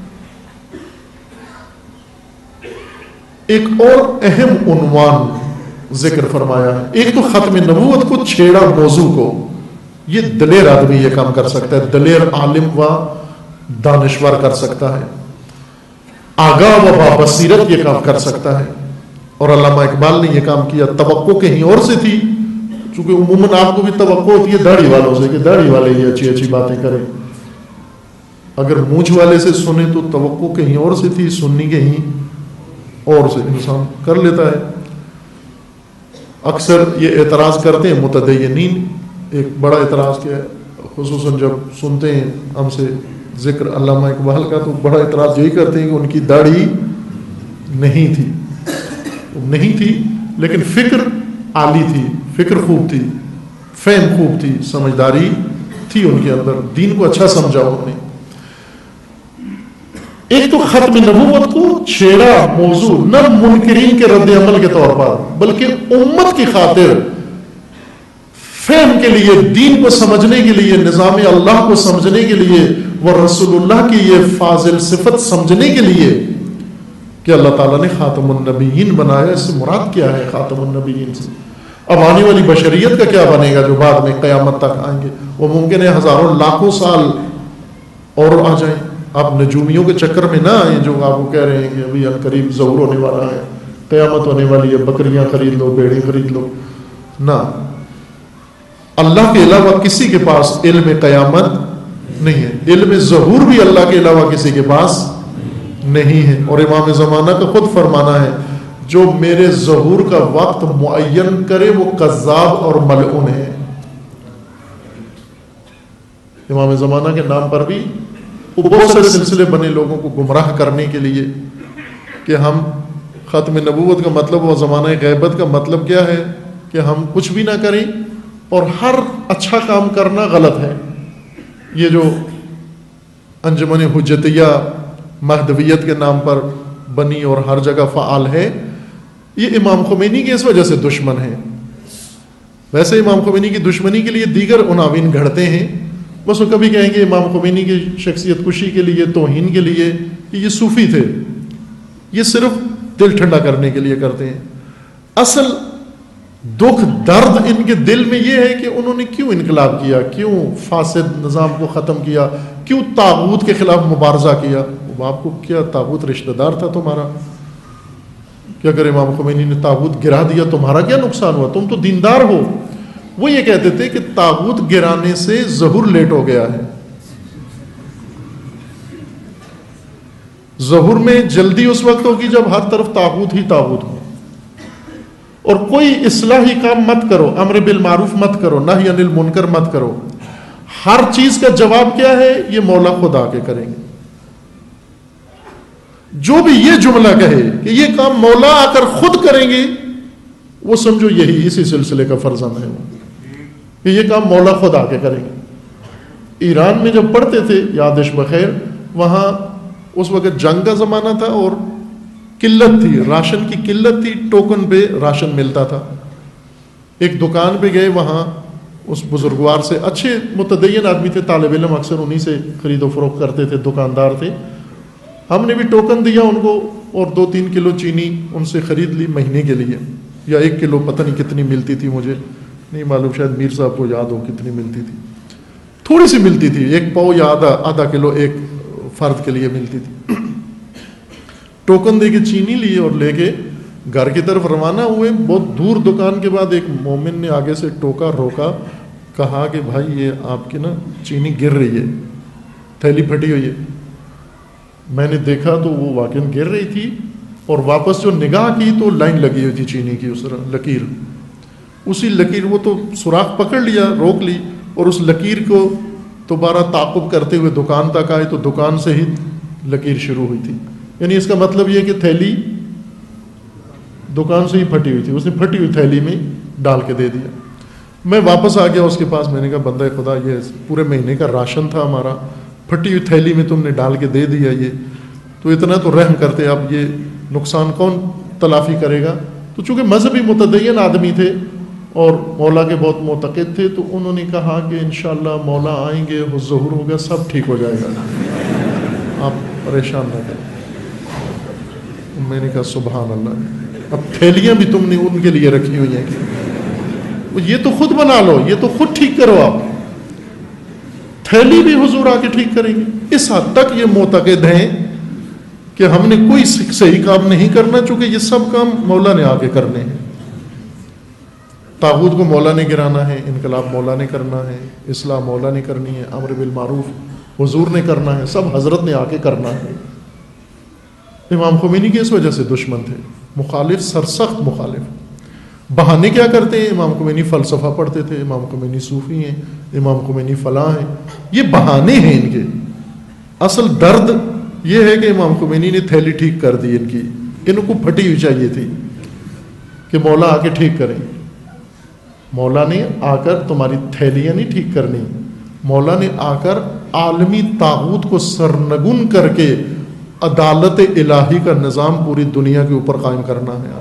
ایک اور اہم عنوان ذکر فرمایا ہے۔ ایک تو ختم نبوت کو چھیڑا، موضوع کو، یہ دلیر آدمی یہ کام کر سکتا ہے، دلیر عالم و دانشور کر سکتا ہے، آگاہ و بابصیرت یہ کام کر سکتا ہے، اور علامہ اقبال نے یہ کام کیا۔ توقع کہیں اور سے تھی، چونکہ عموماً آپ کو بھی توقع ہوتی ہے داڑھی والوں سے کہ داڑھی والے یہ اچھی اچھی باتیں کریں، اگر مونچھ والے سے سنیں تو توقع کہیں اور سے تھی، سننی کہیں اور سے، انسان کر لیتا ہے۔ اکثر یہ اعتراض کرتے ہیں متدینین، ایک بڑا اعتراض کیا ہے، خصوصاً جب سنتے ہیں ہم سے ذکر علامہ اقبال کا تو بڑا اعتراض یہی کرتے ہیں کہ ان کی داڑھی نہیں تھی، نہیں تھی لیکن فکر عالی تھی، فکر خوب تھی، فہم خوب تھی، سمجھداری تھی ان کے اندر، دین کو اچھا سمجھا انہوں نے۔ ایک تو ختم نبوت کو چھیڑا موضوع، نہ منکرین کے رد عمل کے طور پر بلکہ امت کی خاطر، فہم کے لیے، دین کو سمجھنے کے لیے، نظام اللہ کو سمجھنے کے لیے، وہ رسول اللہ کی یہ فاضل صفت سمجھنے کے لیے کہ اللہ تعالیٰ نے خاتم النبیین بنایا. اس سے مراد کیا ہے خاتم النبیین سے؟ اب آنے والی بشریت کا کیا بنے گا جو بعد میں قیامت تک آئیں گے؟ وہ ممکن ہے ہزاروں لاکھوں سال اور آ جائیں. آپ نجومیوں کے چکر میں نہ آئیں جو آپ کو کہہ رہے ہیں کہ ابھی عنقریب ظہور ہونے والا ہے، قیامت ہونے والی ہے، بکریاں خرید لو، بیڑے خرید لو. نہ، اللہ کے علاوہ کسی کے پاس علم قیامت نہیں ہے. علم ظہور بھی اللہ کے علاوہ کسی کے پاس نہیں ہے. اور امام زمانہ کا خود فرمانا ہے جو میرے ظہور کا وقت معین کرے وہ کذاب اور ملعون ہے. امام زمانہ کے نام پر بھی بہت سارے سلسلے بنے لوگوں کو گمراہ کرنے کے لیے کہ ہم ختم نبوت کا مطلب و زمانہ غیبت کا مطلب کیا ہے کہ ہم کچھ بھی نہ کریں اور ہر اچھا کام کرنا غلط ہے. یہ جو انجمن حجتیہ مہدویت کے نام پر بنی اور ہر جگہ فعال ہے، یہ امام خمینی کی اس وجہ سے دشمن ہے. ویسے امام خمینی کی دشمنی کے لیے دیگر عناوین گھڑتے ہیں. بس وہ کبھی کہیں گے امام خمینی کی شخصیت کشی کے لیے، توہین کے لیے کہ یہ صوفی تھے. یہ صرف دل ٹھنڈا کرنے کے لیے کرتے ہیں. اصل دکھ درد ان کے دل میں یہ ہے کہ انہوں نے کیوں انقلاب کیا، کیوں فاسد نظام کو ختم کیا، کیوں طاغوت کے خلاف مبارزہ کیا. آپ کو کیا طاغوت رشتہ دار تھا تمہارا؟ کہ اگر امام خمینی نے طاغوت گرا دیا تمہارا کیا نقصان ہوا؟ تم تو دیندار ہو. وہ یہ کہتے تھے کہ طاغوت گرانے سے ظہور لیٹ ہو گیا ہے. ظہور میں جلدی اس وقت ہوگی جب ہر طرف طاغوت ہی طاغوت ہو. اور کوئی اصلاحی کام مت کرو، امر بالمعروف مت کرو، نہی عن المنکر مت کرو. ہر چیز کا جواب کیا ہے؟ یہ مولا خود آ کے کریں گے. جو بھی یہ جملہ کہے کہ یہ کام مولا آ کر خود کریں گے، وہ سمجھو یہی اسی سلسلے کا فرزند ہے کہ یہ کام مولا خود آ کے کریں گے. ایران میں جب پڑھتے تھے یادش بخیر، وہاں اس وقت جنگ کا زمانہ تھا اور قلت تھی، راشن کی قلت تھی، ٹوکن پہ راشن ملتا تھا. ایک دکان پہ گئے، وہاں اس بزرگوار سے، اچھے متدین آدمی تھے، طالب علم اکثر انہی سے خرید و فروخت کرتے تھے، دکاندار تھے. ہم نے بھی ٹوکن دیا ان کو اور 2-3 کلو چینی ان سے خرید لی مہینے کے لیے، یا 1 کلو، پتہ نہیں کتنی ملتی تھی، مجھے نہیں معلوم، شاید میر صاحب کو یاد ہو کتنی ملتی تھی. تھوڑی سی ملتی تھی، 1 پاؤ یا آدھا کلو ایک فرد کے لیے ملتی تھی. ٹوکن دے کے چینی لیے اور لے کے گھر کی طرف روانہ ہوئے. بہت دور دکان کے بعد ایک مومن نے آگے سے ٹوکا، روکا، کہا کہ بھائی یہ آپ کی نا چینی گر رہی ہے، تھیلی پھٹی ہوئی ہے. میں نے دیکھا تو وہ واقعاً گر رہی تھی، اور واپس جو نگاہ کی تو لائن لگی ہوئی تھی چینی کی، اس طرح لکیر، اسی لکیر، وہ تو سوراخ پکڑ لیا، روک لی، اور اس لکیر کو دوبارہ تعاقب کرتے ہوئے دکان تک آئے تو دکان سے ہی لکیر شروع ہوئی تھی. یعنی اس کا مطلب یہ کہ تھیلی دکان سے ہی پھٹی ہوئی تھی، اس نے پھٹی ہوئی تھیلی میں ڈال کے دے دیا. میں واپس آ گیا اس کے پاس، میں نے کہا بندہ خدا، یہ پورے مہینے کا راشن تھا ہمارا، پھٹی ہوئی تھیلی میں تم نے ڈال کے دے دیا، یہ تو اتنا تو رحم کرتے، اب یہ نقصان کون تلافی کرے گا؟ تو چونکہ مذہبی متدین آدمی تھے اور مولا کے بہت معتقد تھے، تو انہوں نے کہا کہ انشاءاللہ مولا آئیں گے، ظہور ہوگا، سب ٹھیک ہو جائے گا، آپ پریشان نہ کریں. میں نے کہا سبحان اللہ. اب تھیلیاں بھی تم نے ان کے لیے رکھی ہوئی ہیں کہ یہ تو خود بنا لو، یہ تو خود ٹھیک کرو. آپ تھیلی بھی حضور آ کے ٹھیک کریں گے. اس حد تک یہ معتقد ہیں کہ ہم نے کوئی صحیح کام نہیں کرنا، چونکہ یہ سب کام مولا نے آ کے کرنے ہیں. طاغوت کو مولا نے گرانا ہے، انقلاب مولا نے کرنا ہے، اصلاح مولا نے کرنی ہے، امر بالمعروف حضور نے کرنا ہے، سب حضرت نے آ کے کرنا ہے. امام خمینی کی اس وجہ سے دشمن تھے، مخالف، سرسخت مخالف. بہانے کیا کرتے ہیں؟ امام خمینی فلسفہ پڑھتے تھے، امام خمینی صوفی ہیں، امام خمینی فلاں ہیں. یہ بہانے ہیں ان کے. اصل درد یہ ہے کہ امام خمینی نے تھیلی ٹھیک کر دی ان کی، ان کو پھٹی ہوئی چاہیے تھی کہ مولا آ کے ٹھیک کریں. مولا نے آ کر تمہاری تھیلیاں نہیں ٹھیک کرنی، مولا نے آ کر عالمی طاغوت کو سرنگون کر کے عدالت الہی کا نظام پوری دنیا کے اوپر قائم کرنا ہے.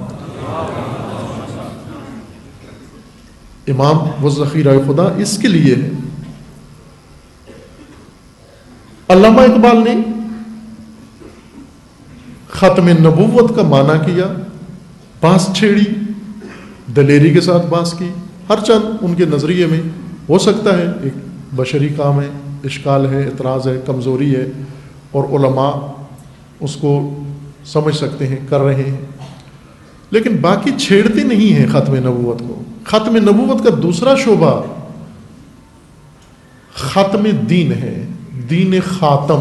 امام وہ ذخیرہ خدا اس کے لیے ہے. علامہ اقبال نے ختم نبوت کا معنی کیا، بانس چھیڑی، دلیری کے ساتھ بانس کی. ہر چند ان کے نظریے میں ہو سکتا ہے ایک بشری کام ہے، اشکال ہے، اعتراض ہے، کمزوری ہے، اور علماء اس کو سمجھ سکتے ہیں، کر رہے ہیں، لیکن باقی چھیڑتے نہیں ہیں ختم نبوت کو. ختم نبوت کا دوسرا شعبہ ختم دین ہے، دین خاتم،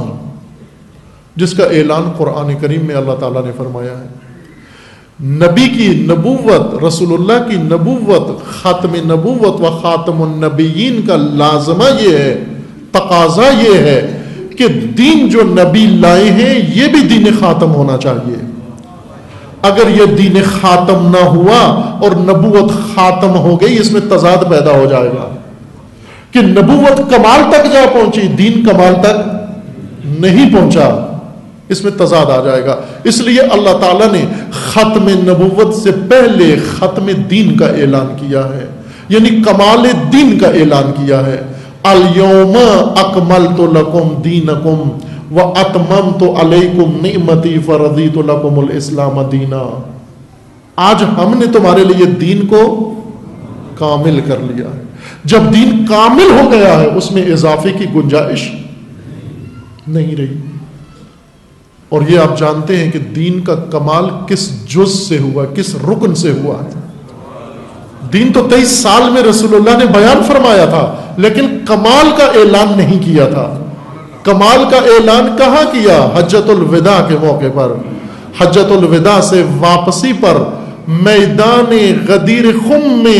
جس کا اعلان قرآن کریم میں اللہ تعالیٰ نے فرمایا ہے. نبی کی نبوت، رسول اللہ کی نبوت، ختم نبوت و خاتم النبیین کا لازمہ یہ ہے، تقاضا یہ ہے کہ دین جو نبی لائے ہیں یہ بھی دین خاتم ہونا چاہیے. اگر یہ دین خاتم نہ ہوا اور نبوت خاتم ہو گئی، اس میں تضاد پیدا ہو جائے گا کہ نبوت کمال تک جا پہنچی، دین کمال تک نہیں پہنچا، اس میں تضاد آ جائے گا. اس لیے اللہ تعالیٰ نے ختم نبوت سے پہلے ختم دین کا اعلان کیا ہے، یعنی کمال دین کا اعلان کیا ہے. الیوم اکملت لکم دینکم واتممت علیکم نعمتی فرضیت لکم الاسلام دینا. آج ہم نے تمہارے لیے دین کو کامل کر لیا ہے. جب دین کامل ہو گیا ہے اس میں اضافے کی گنجائش نہیں رہی. اور یہ آپ جانتے ہیں کہ دین کا کمال کس جز سے ہوا، کس رکن سے ہوا ہے. دین تو 23 سال میں رسول اللہ نے بیان فرمایا تھا، لیکن کمال کا اعلان نہیں کیا تھا. کمال کا اعلان کہاں کیا؟ حجۃ الوداع کے موقع پر. حجۃ الوداع سے واپسی پر میدان غدیر خم میں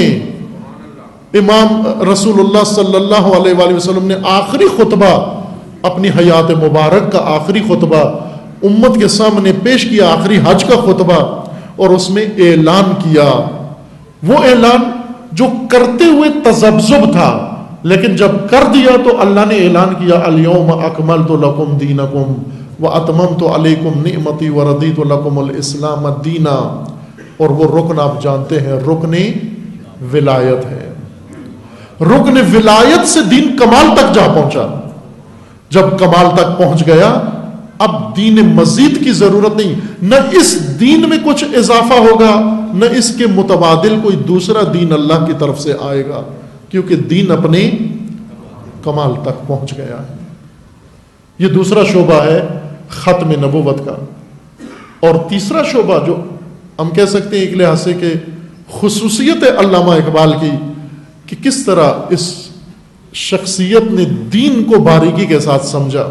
امام رسول اللہ صلی اللہ علیہ وآلہ وسلم نے آخری خطبہ، اپنی حیات مبارک کا آخری خطبہ امت کے سامنے پیش کیا، آخری حج کا خطبہ، اور اس میں اعلان کیا. وہ اعلان جو کرتے ہوئے تذبذب تھا، لیکن جب کر دیا تو اللہ نے اعلان کیا الیوم اکملت لکم دینکم واتممت علیکم نعمتی ورضیت لکم الاسلام دینا. اور وہ رکن آپ جانتے ہیں، رکن ولایت ہے. رکن ولایت سے دین کمال تک جا پہنچا. جب کمال تک پہنچ گیا اب دین مزید کی ضرورت نہیں، نہ اس دین میں کچھ اضافہ ہوگا، نہ اس کے متبادل کوئی دوسرا دین اللہ کی طرف سے آئے گا، کیونکہ دین اپنے کمال تک پہنچ گیا ہے. یہ دوسرا شعبہ ہے ختم نبوت کا. اور تیسرا شعبہ جو ہم کہہ سکتے ہیں ایک لحاظ سے کہ خصوصیت ہے علامہ اقبال کی، کہ کس طرح اس شخصیت نے دین کو باریکی کے ساتھ سمجھا،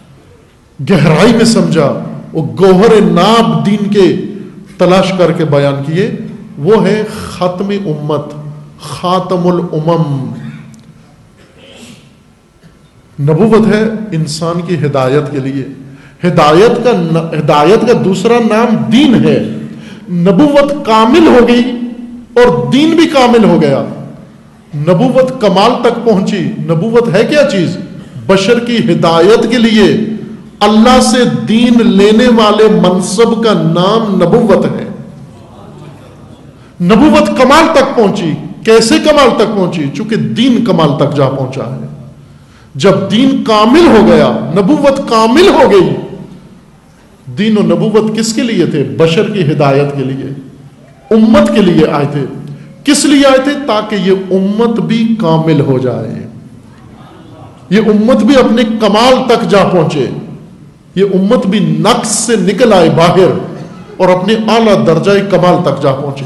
گہرائی میں سمجھا، وہ گوہر ناب دین کے تلاش کر کے بیان کیے. وہ ہے ختم امت، خاتم الامم. نبوت ہے انسان کی ہدایت کے لیے. ہدایت کا دوسرا نام دین ہے. نبوت کامل ہو گئی اور دین بھی کامل ہو گیا. نبوت کمال تک پہنچی. نبوت ہے کیا چیز؟ بشر کی ہدایت کے لیے اللہ سے دین لینے والے منصب کا نام نبوت ہے. نبوت کمال تک پہنچی. کیسے کمال تک پہنچی؟ چونکہ دین کمال تک جا پہنچا ہے. جب دین کامل ہو گیا، نبوت کامل ہو گئی. دین و نبوت کس کے لیے تھے؟ بشر کی ہدایت کے لیے، امت کے لیے آئے تھے. کس لیے آئے تھے؟ تاکہ یہ امت بھی کامل ہو جائے، یہ امت بھی اپنے کمال تک جا پہنچے، یہ امت بھی نقص سے نکل آئے باہر اور اپنے اعلیٰ درجہ کمال تک جا پہنچے.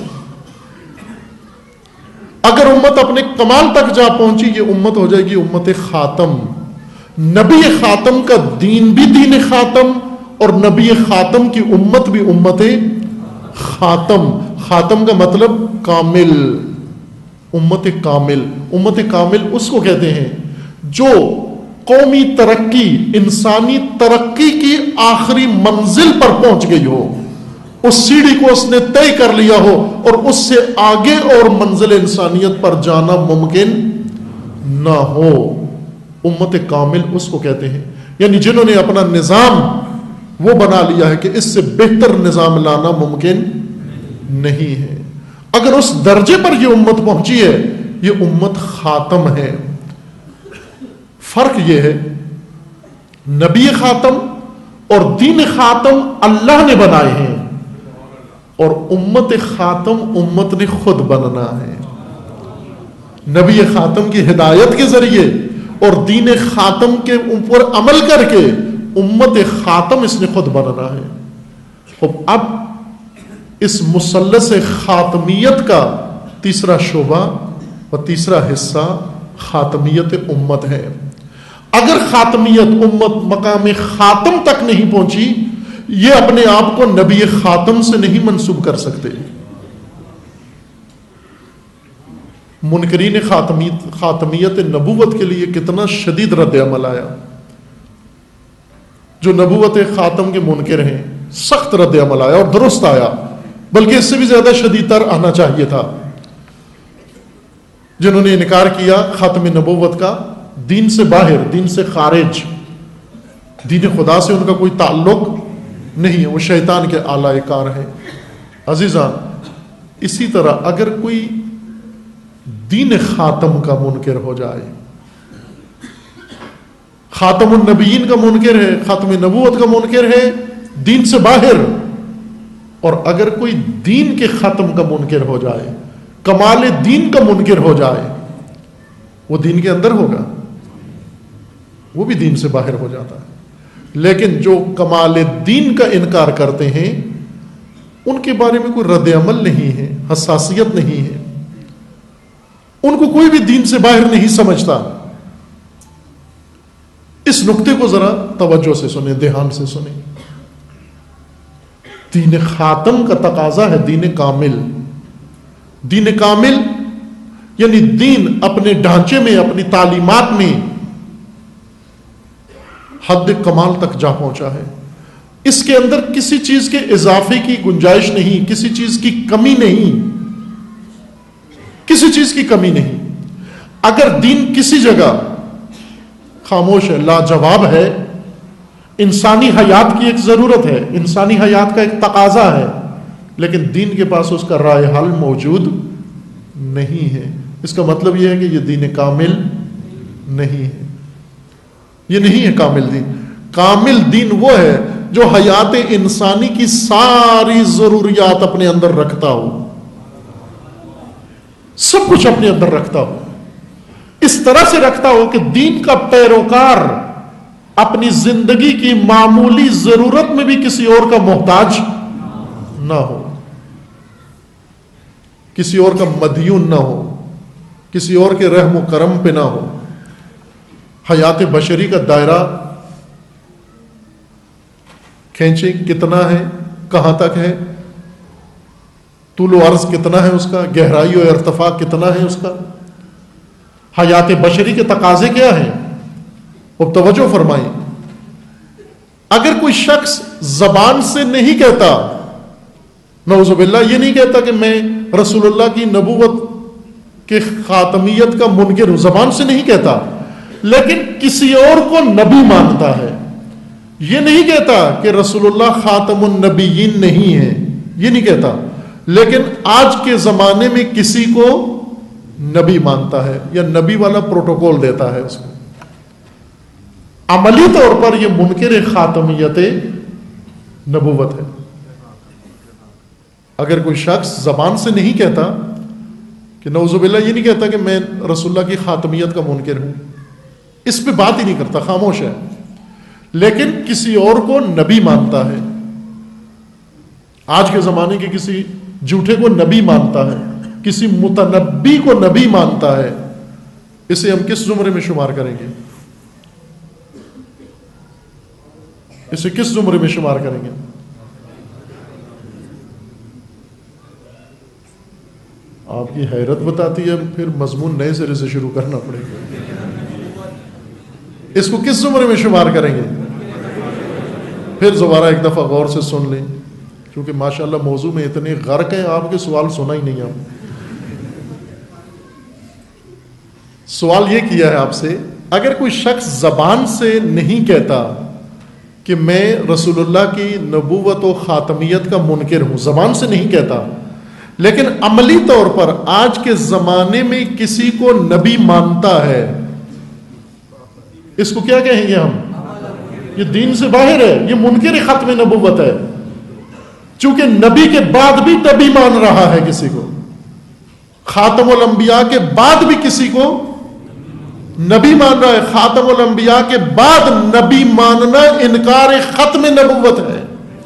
اگر امت اپنے کمال تک جا پہنچی، یہ امت ہو جائے گی امت خاتم. نبی خاتم کا دین بھی دین خاتم، اور نبی خاتم کی امت بھی امت خاتم. خاتم کا مطلب کامل، امت کامل. امت کامل اس کو کہتے ہیں جو قومی ترقی، انسانی ترقی کی آخری منزل پر پہنچ گئی ہو، اس سیڑھی کو اس نے طے کر لیا ہو اور اس سے آگے اور منزل انسانیت پر جانا ممکن نہ ہو. امت کامل اس کو کہتے ہیں. یعنی جنہوں نے اپنا نظام وہ بنا لیا ہے کہ اس سے بہتر نظام لانا ممکن نہیں ہے. اگر اس درجے پر یہ امت پہنچی ہے، یہ امت خاتم ہے. فرق یہ ہے، نبی خاتم اور دین خاتم اللہ نے بنائے ہیں، اور امت خاتم امت نے خود بننا ہے۔ نبی خاتم کی ہدایت کے ذریعے اور دین خاتم کے اوپر عمل کر کے امت خاتم اس نے خود بننا ہے۔ اب اس مثلث خاتمیت کا تیسرا شعبہ اور تیسرا حصہ خاتمیت امت ہے۔ اگر خاتمیت امت مقام خاتم تک نہیں پہنچی، یہ اپنے آپ کو نبی خاتم سے نہیں منسوب کر سکتے۔ منکرین خاتمیت نبوت کے لیے کتنا شدید رد عمل آیا۔ جو نبوت خاتم کے منکر ہیں، سخت رد عمل آیا اور درست آیا، بلکہ اس سے بھی زیادہ شدید تر آنا چاہیے تھا۔ جنہوں نے انکار کیا ختم نبوت کا، دین سے باہر، دین سے خارج، دین خدا سے ان کا کوئی تعلق نہیں ہے، وہ شیطان کے آلہ کار ہیں۔ عزیزان، اسی طرح اگر کوئی دین خاتم کا منکر ہو جائے، خاتم النبیین کا منکر ہے، ختم نبوت کا منکر ہے، دین سے باہر، اور اگر کوئی دین کے ختم کا منکر ہو جائے، کمال دین کا منکر ہو جائے، وہ دین کے اندر ہوگا، وہ بھی دین سے باہر ہو جاتا ہے۔ لیکن جو کمال دین کا انکار کرتے ہیں، ان کے بارے میں کوئی رد عمل نہیں ہے، حساسیت نہیں ہے، ان کو کوئی بھی دین سے باہر نہیں سمجھتا۔ اس نقطے کو ذرا توجہ سے سنیں، دھیان سے سنیں۔ دین خاتم کا تقاضا ہے دین کامل۔ دین کامل یعنی دین اپنے ڈھانچے میں، اپنی تعلیمات میں حد کمال تک جا پہنچا ہے۔ اس کے اندر کسی چیز کے اضافے کی گنجائش نہیں، کسی چیز کی کمی نہیں، کسی چیز کی کمی نہیں۔ اگر دین کسی جگہ خاموش ہے، لاجواب ہے، انسانی حیات کی ایک ضرورت ہے، انسانی حیات کا ایک تقاضا ہے، لیکن دین کے پاس اس کا رائے حل موجود نہیں ہے، اس کا مطلب یہ ہے کہ یہ دین کامل نہیں ہے، یہ نہیں ہے کامل دین۔ کامل دین وہ ہے جو حیات انسانی کی ساری ضروریات اپنے اندر رکھتا ہو، سب کچھ اپنے اندر رکھتا ہو، اس طرح سے رکھتا ہو کہ دین کا پیروکار اپنی زندگی کی معمولی ضرورت میں بھی کسی اور کا محتاج نہ ہو، کسی اور کا مدیون نہ ہو، کسی اور کے رحم و کرم پہ نہ ہو۔ حیات بشری کا دائرہ کھینچیں کتنا ہے، کہاں تک ہے، طول و عرض کتنا ہے اس کا، گہرائی و ارتفاع کتنا ہے اس کا، حیات بشری کے تقاضے کیا ہیں۔ اب توجہ فرمائیں، اگر کوئی شخص زبان سے نہیں کہتا، نعوذ باللہ یہ نہیں کہتا کہ میں رسول اللہ کی نبوت کے خاتمیت کا منکر ہوں، زبان سے نہیں کہتا، لیکن کسی اور کو نبی مانتا ہے، یہ نہیں کہتا کہ رسول اللہ خاتم النبیین نہیں ہے، یہ نہیں کہتا، لیکن آج کے زمانے میں کسی کو نبی مانتا ہے یا نبی والا پروٹوکول دیتا ہے اس کو، عملی طور پر یہ منکر خاتمیت نبوت ہے۔ اگر کوئی شخص زبان سے نہیں کہتا کہ نعوذ باللہ، یہ نہیں کہتا کہ میں رسول اللہ کی خاتمیت کا منکر ہوں، اس پہ بات ہی نہیں کرتا، خاموش ہے، لیکن کسی اور کو نبی مانتا ہے، آج کے زمانے کے کسی جھوٹے کو نبی مانتا ہے، کسی متنبی کو نبی مانتا ہے، اسے ہم کس زمرے میں شمار کریں گے؟ اسے کس زمرے میں شمار کریں گے؟ آپ کی حیرت بتاتی ہے، پھر مضمون نئے سرے سے شروع کرنا پڑے گا۔ اس کو کس زمرے میں شمار کریں گے؟ پھر دوبارہ ایک دفعہ غور سے سن لیں، کیونکہ ماشاءاللہ موضوع میں اتنے غرق ہیں، آپ کے سوال سنا ہی نہیں۔ آپ سوال یہ کیا ہے آپ سے، اگر کوئی شخص زبان سے نہیں کہتا کہ میں رسول اللہ کی نبوت و خاتمیت کا منکر ہوں، زبان سے نہیں کہتا، لیکن عملی طور پر آج کے زمانے میں کسی کو نبی مانتا ہے، اس کو کیا کہیں گے ہم؟ یہ دین سے باہر ہے، یہ منکر ختم نبوت ہے، چونکہ نبی کے بعد بھی نبی مان رہا ہے کسی کو، خاتم الانبیاء کے بعد بھی کسی کو نبی مان رہا ہے۔ خاتم الانبیاء کے بعد نبی ماننا انکار ختم نبوت ہے،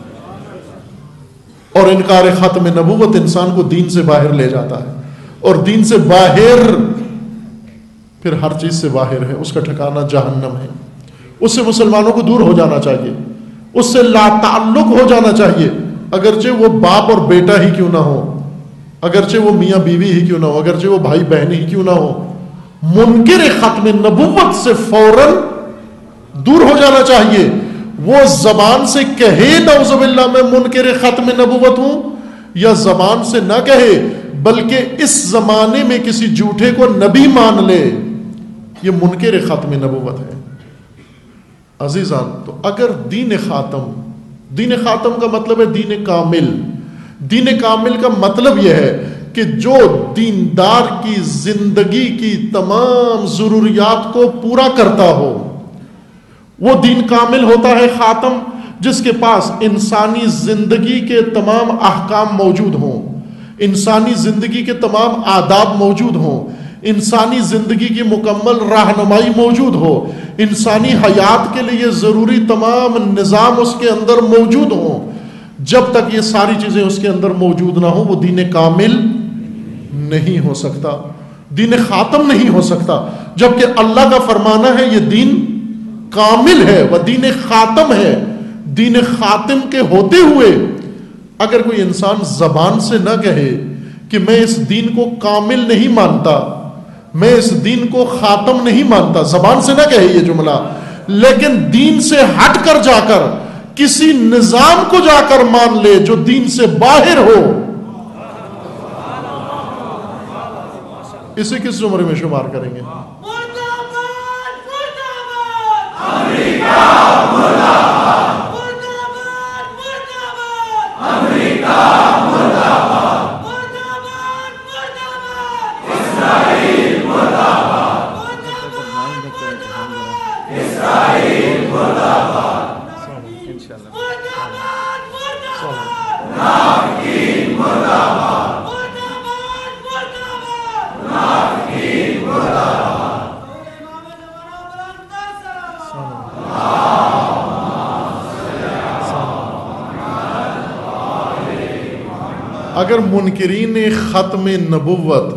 اور انکار ختم نبوت انسان کو دین سے باہر لے جاتا ہے، اور دین سے باہر پھر ہر چیز سے باہر ہے، اس کا ٹھکانہ جہنم ہے۔ اس سے مسلمانوں کو دور ہو جانا چاہیے، اس سے لا تعلق ہو جانا چاہیے، اگرچہ وہ باپ اور بیٹا ہی کیوں نہ ہو، اگرچہ وہ میاں بیوی ہی کیوں نہ ہو، اگرچہ وہ بھائی بہن ہی کیوں نہ ہو، منکر ختم نبوت سے فوراً دور ہو جانا چاہیے۔ وہ زبان سے کہے نعوذ باللہ میں منکر ختم نبوت ہوں، یا زبان سے نہ کہے بلکہ اس زمانے میں کسی جھوٹے کو نبی مان لے، یہ منکر ختم نبوت ہے۔ عزیزان، تو اگر دین خاتم کا مطلب ہے دین کامل۔ دین کامل کا مطلب یہ ہے کہ جو دیندار کی زندگی کی تمام ضروریات کو پورا کرتا ہو، وہ دین کامل ہوتا ہے۔ خاتم جس کے پاس انسانی زندگی کے تمام احکام موجود ہوں، انسانی زندگی کے تمام آداب موجود ہوں، انسانی زندگی کی مکمل رہنمائی موجود ہو، انسانی حیات کے لیے ضروری تمام نظام اس کے اندر موجود ہوں۔ جب تک یہ ساری چیزیں اس کے اندر موجود نہ ہوں، وہ دین کامل نہیں ہو سکتا، دین خاتم نہیں ہو سکتا۔ جبکہ اللہ کا فرمانا ہے یہ دین کامل ہے، وہ دین خاتم ہے۔ دین خاتم کے ہوتے ہوئے اگر کوئی انسان زبان سے نہ کہے کہ میں اس دین کو کامل نہیں مانتا، میں اس دین کو خاتم نہیں مانتا، زبان سے نہ کہے یہ جملہ، لیکن دین سے ہٹ کر جا کر کسی نظام کو جا کر مان لے جو دین سے باہر ہو، اسے کس زمرے میں شمار کریں گے؟ اگر منکرین ختم نبوت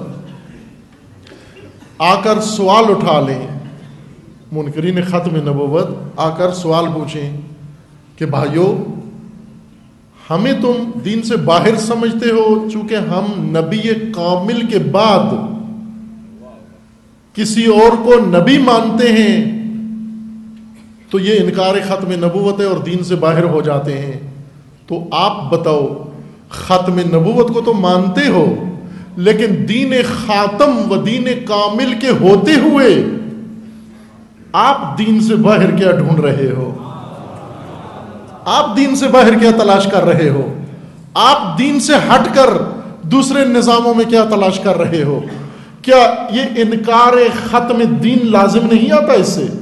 آ کر سوال اٹھا لیں، منکرین ختم نبوت آ کر سوال پوچھیں کہ بھائیو ہمیں تم دین سے باہر سمجھتے ہو، چونکہ ہم نبی کامل کے بعد کسی اور کو نبی مانتے ہیں، تو یہ انکار ختم نبوت ہے اور دین سے باہر ہو جاتے ہیں۔ تو آپ بتاؤ، ختم نبوت کو تو مانتے ہو، لیکن دین خاتم و دین کامل کے ہوتے ہوئے آپ دین سے باہر کیا ڈھونڈ رہے ہو؟ آپ دین سے باہر کیا تلاش کر رہے ہو؟ آپ دین سے ہٹ کر دوسرے نظاموں میں کیا تلاش کر رہے ہو؟ کیا یہ انکار ختم دین لازم نہیں آتا اس سے؟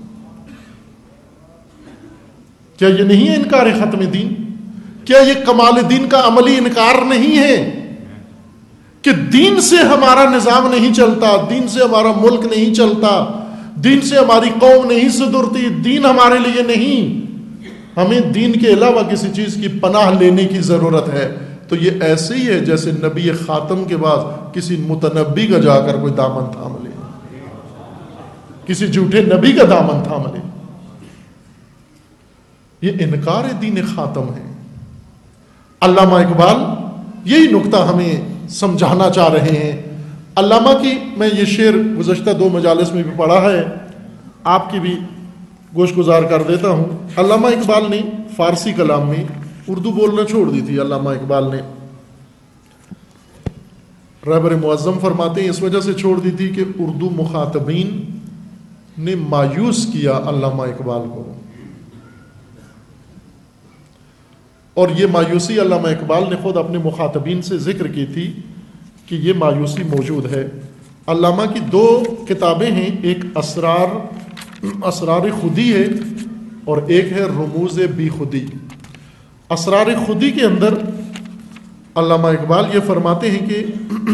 کیا یہ نہیں ہے انکار ختم دین؟ کیا یہ کمال دین کا عملی انکار نہیں ہے کہ دین سے ہمارا نظام نہیں چلتا، دین سے ہمارا ملک نہیں چلتا، دین سے ہماری قوم نہیں سدھرتی، دین ہمارے لیے نہیں، ہمیں دین کے علاوہ کسی چیز کی پناہ لینے کی ضرورت ہے؟ تو یہ ایسے ہی ہے جیسے نبی خاتم کے بعد کسی متنبی کا جا کر کوئی دامن تھام لے، کسی جھوٹے نبی کا دامن تھام لے۔ یہ انکار دین خاتم ہے۔ علامہ اقبال یہی نکتہ ہمیں سمجھانا چاہ رہے ہیں۔ علامہ کی میں یہ شعر گزشتہ 2 مجالس میں بھی پڑھا ہے، آپ کی بھی گوش گزار کر دیتا ہوں۔ علامہ اقبال نے فارسی کلام میں اردو بولنا چھوڑ دی تھی۔ علامہ اقبال نے، رہبر معظم فرماتے ہیں، اس وجہ سے چھوڑ دی تھی کہ اردو مخاطبین نے مایوس کیا علامہ اقبال کو، اور یہ مایوسی علامہ اقبال نے خود اپنے مخاطبین سے ذکر کی تھی کہ یہ مایوسی موجود ہے۔ علامہ کی 2 کتابیں ہیں، ایک اسرار خودی ہے، اور ایک ہے رموز بی خودی. اسرار خودی کے اندر علامہ اقبال یہ فرماتے ہیں کہ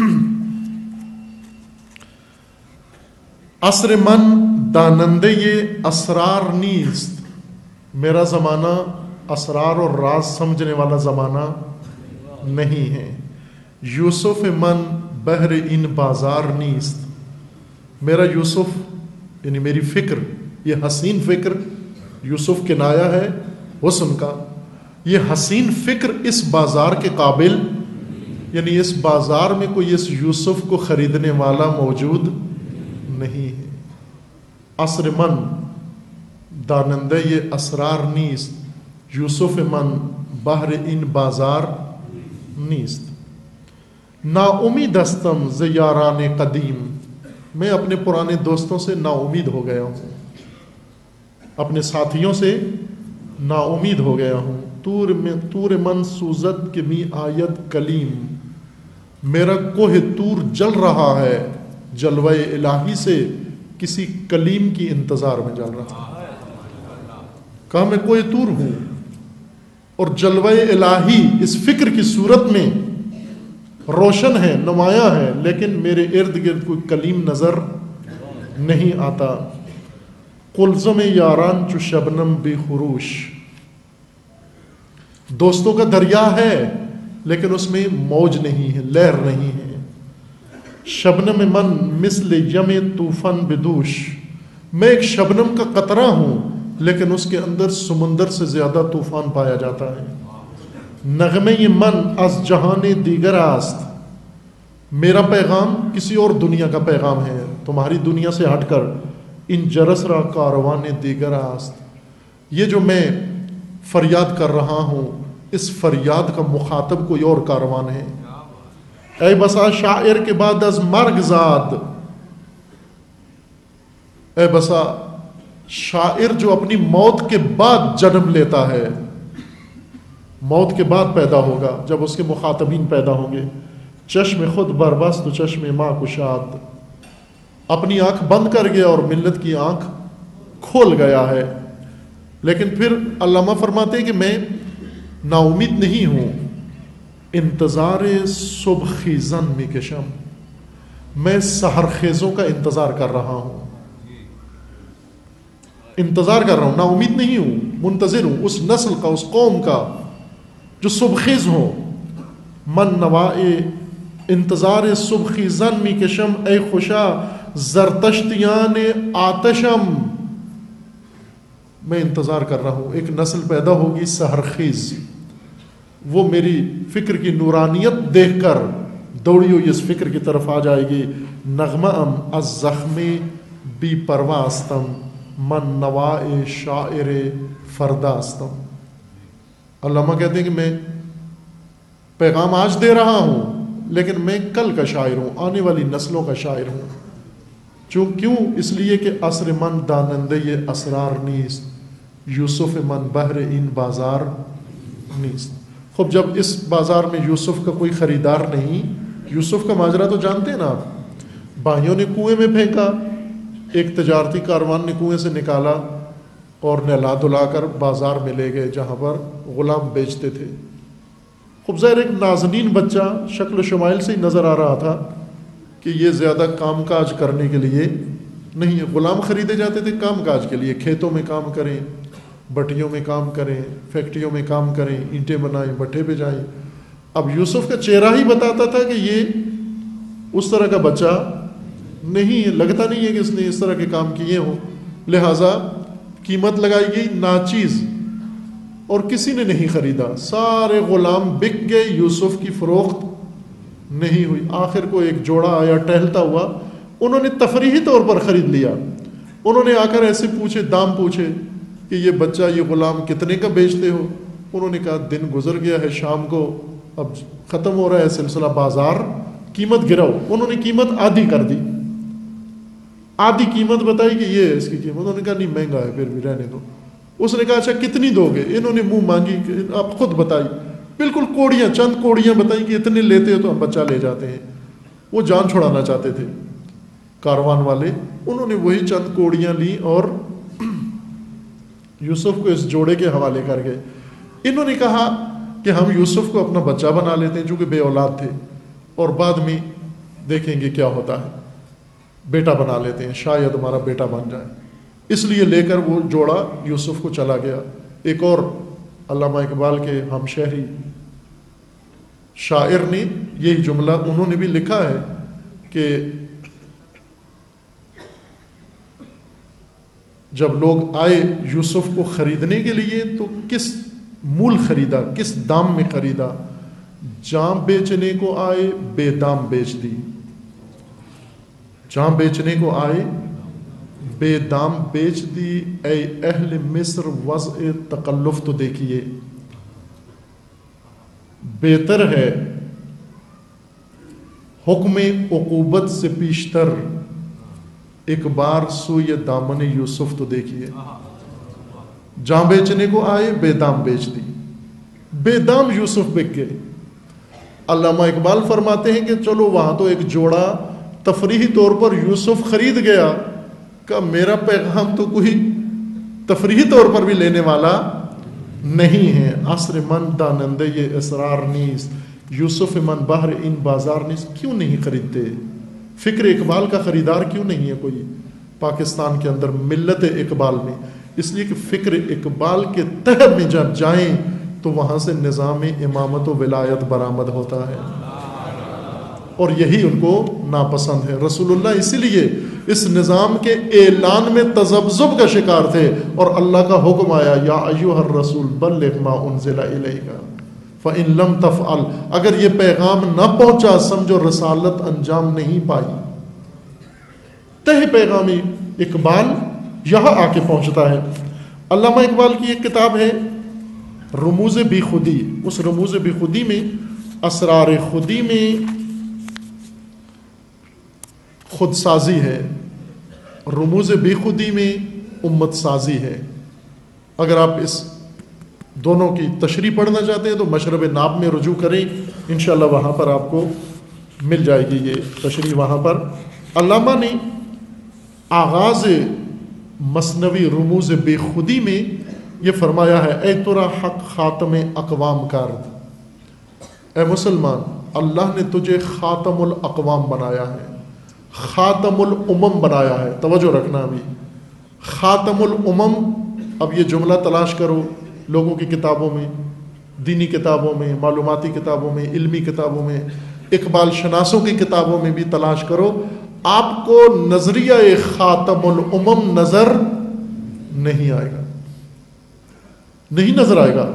عصر من دانندے یہ اسرار نیست، میرا زمانہ اسرار اور راز سمجھنے والا زمانہ نہیں ہے. یوسف من بحر ان بازار نیست، میرا یوسف یعنی میری فکر، یہ حسین فکر، یوسف کنایا ہے حسن کا، یہ حسین فکر اس بازار کے قابل، یعنی اس بازار میں کوئی اس یوسف کو خریدنے والا موجود نہیں ہے. عصر من دانندہ یہ اسرار نیست، یوسف من بحر ان بازار نیست. نا امید استم ز یاران قدیم، میں اپنے پرانے دوستوں سے نا امید ہو گیا ہوں، اپنے ساتھیوں سے نا امید ہو گیا ہوں. تور من سوزت کہ می آیت کلیم، میرا کوہ تور جل رہا ہے جلوہ الہی سے، کسی کلیم کی انتظار میں جل رہا ہے. کہا میں کوہ تور ہوں اور جلوہ الہی اس فکر کی صورت میں روشن ہے، نمایاں ہے، لیکن میرے ارد گرد کوئی کلیم نظر نہیں آتا. قلزم یاران چو شبنم بے خروش، دوستوں کا دریا ہے لیکن اس میں موج نہیں ہے، لہر نہیں ہے. شبنم من مثل یم طوفان بدوش، میں ایک شبنم کا قطرہ ہوں لیکن اس کے اندر سمندر سے زیادہ طوفان پایا جاتا ہے. نغمے من از جہان دیگر است، میرا پیغام کسی اور دنیا کا پیغام ہے، تمہاری دنیا سے ہٹ کر. ان جرس را کاروان دیگر است، یہ جو میں فریاد کر رہا ہوں اس فریاد کا مخاطب کوئی اور کاروان ہے. اے بسا شاعر کے بعد از مرگ زاد، اے بسا شاعر جو اپنی موت کے بعد جنم لیتا ہے، موت کے بعد پیدا ہوگا جب اس کے مخاطبین پیدا ہوں گے. چشم خود بربست و چشم ماں کشاد، اپنی آنکھ بند کر گیا اور ملت کی آنکھ کھول گیا ہے. لیکن پھر علامہ فرماتے ہیں کہ میں نا امید نہیں ہوں. انتظار صبح خیزن می کشم، میں سحر خیزوں کا انتظار کر رہا ہوں، انتظار کر رہا ہوں، نا امید نہیں ہوں، منتظر ہوں اس نسل کا، اس قوم کا جو صبح خیز ہو. من نوائے انتظار صبح خیزن می کشم، اے خوشا زرتشتیان آتشم، میں انتظار کر رہا ہوں ایک نسل پیدا ہوگی سحر خیز، وہ میری فکر کی نورانیت دیکھ کر دوڑی ہوئی اس فکر کی طرف آ جائے گی. نغمہ ام از زخمی بی پرواستم، من نوائے شاعر فرداستم. علامہ کہتے ہیں کہ میں پیغام آج دے رہا ہوں لیکن میں کل کا شاعر ہوں، آنے والی نسلوں کا شاعر ہوں. کیوں؟ اس لیے کہ عصر من دانندے یہ اسرار نیست، یوسف من بحر این بازار نیست. خب جب اس بازار میں یوسف کا کوئی خریدار نہیں، یوسف کا ماجرا تو جانتے ہیں نا آپ، بھائیوں نے کنویں میں پھینکا، ایک تجارتی کاروان نے کنویں سے نکالا اور نہلا دھلا کر بازار میں لے گئے جہاں پر غلام بیچتے تھے. خوب ظاہر ایک نازنین بچہ شکل و شمائل سے ہی نظر آ رہا تھا کہ یہ زیادہ کام کاج کرنے کے لیے نہیں ہے. غلام خریدے جاتے تھے کام کاج کے لیے، کھیتوں میں کام کریں، بٹیوں میں کام کریں، فیکٹریوں میں کام کریں، اینٹیں بنائیں، بٹھے پہ جائیں. اب یوسف کا چہرہ ہی بتاتا تھا کہ یہ اس طرح کا بچہ نہیں ہے، لگتا نہیں ہے کہ اس نے اس طرح کے کام کیے ہوں. لہٰذا قیمت لگائی گئی ناچیز اور کسی نے نہیں خریدا، سارے غلام بک گئے، یوسف کی فروخت نہیں ہوئی. آخر کو ایک جوڑا آیا ٹہلتا ہوا، انہوں نے تفریحی طور پر خرید لیا. انہوں نے آ کر ایسے پوچھے، دام پوچھے کہ یہ بچہ، یہ غلام کتنے کا بیچتے ہو؟ انہوں نے کہا دن گزر گیا ہے، شام کو اب ختم ہو رہا ہے سلسلہ بازار، قیمت گراؤ. انہوں نے قیمت آدھی کر دی، آدھی قیمت بتائی کہ یہ ہے اس کی قیمت. انہوں نے کہا نہیں مہنگا ہے، پھر بھی رہنے دو. اس نے کہا اچھا کتنی دو گے؟ انہوں نے منہ مانگی کہ آپ خود بتائی، بالکل کوڑیاں، چند کوڑیاں بتائیں کہ اتنے لیتے ہو تو ہم بچہ لے جاتے ہیں. وہ جان چھڑانا چاہتے تھے کاروان والے. انہوں نے وہی چند کوڑیاں لی اور یوسف کو اس جوڑے کے حوالے کر گئے. انہوں نے کہا کہ ہم یوسف کو اپنا بچہ بنا لیتے ہیں چونکہ بے اولاد تھے, اور بعد میں دیکھیں گے کیا ہوتا ہے, بیٹا بنا لیتے ہیں, شاید ہمارا بیٹا بن جائے. اس لیے لے کر وہ جوڑا یوسف کو چلا گیا. ایک اور علامہ اقبال کے ہم شہری شاعر نے یہی جملہ انہوں نے بھی لکھا ہے کہ جب لوگ آئے یوسف کو خریدنے کے لیے تو کس مول خریدا, کس دام میں خریدا؟ جاں بیچنے کو آئے بے دام بیچ دی. جاں بیچنے کو آئے بے دام بیچ دی. اے اہل مصر وضع تکلف تو دیکھیے, بہتر ہے حکم عقوبت سے پیشتر ایک بار سوئے دامن یوسف تو دیکھیے. جاں بیچنے کو آئے بے دام بیچ دی, بے دام یوسف بک گئے. علامہ اقبال فرماتے ہیں کہ چلو وہاں تو ایک جوڑا تفریحی طور پر یوسف خرید گیا, کہ میرا پیغام تو کوئی تفریحی طور پر بھی لینے والا نہیں ہے. عصر من دانندے یہ اسرار نیز, یوسف من بہر ان بازار نیز. کیوں نہیں خریدتے؟ فکر اقبال کا خریدار کیوں نہیں ہے کوئی پاکستان کے اندر ملت اقبال میں؟ اس لیے کہ فکر اقبال کے تہ میں جب جائیں تو وہاں سے نظام امامت و ولایت برآمد ہوتا ہے, اور یہی ان کو ناپسند ہے. رسول اللہ اسی لیے اس نظام کے اعلان میں تذبذب کا شکار تھے, اور اللہ کا حکم آیا یا ایھا الرسول بلغ ما انزل الیک فإن لم تفعل. اگر یہ پیغام نہ پہنچا سمجھو رسالت انجام نہیں پائی. تہ پیغام اقبال یہاں آ کے پہنچتا ہے. علامہ اقبال کی ایک کتاب ہے رموز بی خودی. اس رموز بی خودی میں اسرار خودی میں خود سازی ہے, رموز بی خودی میں امت سازی ہے. اگر آپ اس دونوں کی تشریح پڑھنا چاہتے ہیں تو مشرب ناب میں رجوع کریں, انشاءاللہ وہاں پر آپ کو مل جائے گی یہ تشریح. وہاں پر علامہ نے آغاز مثنوی رموز بے خودی میں یہ فرمایا ہے, اے ترا حق خاتم اقوام کرد, اے مسلمان اللہ نے تجھے خاتم الاقوام بنایا ہے, خاتم الامم بنایا ہے. توجہ رکھنا ابھی, خاتم الامم. اب یہ جملہ تلاش کرو لوگوں کی کتابوں میں, دینی کتابوں میں, معلوماتی کتابوں میں, علمی کتابوں میں, اقبال شناسوں کی کتابوں میں بھی تلاش کرو, آپ کو نظریہ خاتم الامم نظر نہیں آئے گا, نہیں نظر آئے گا.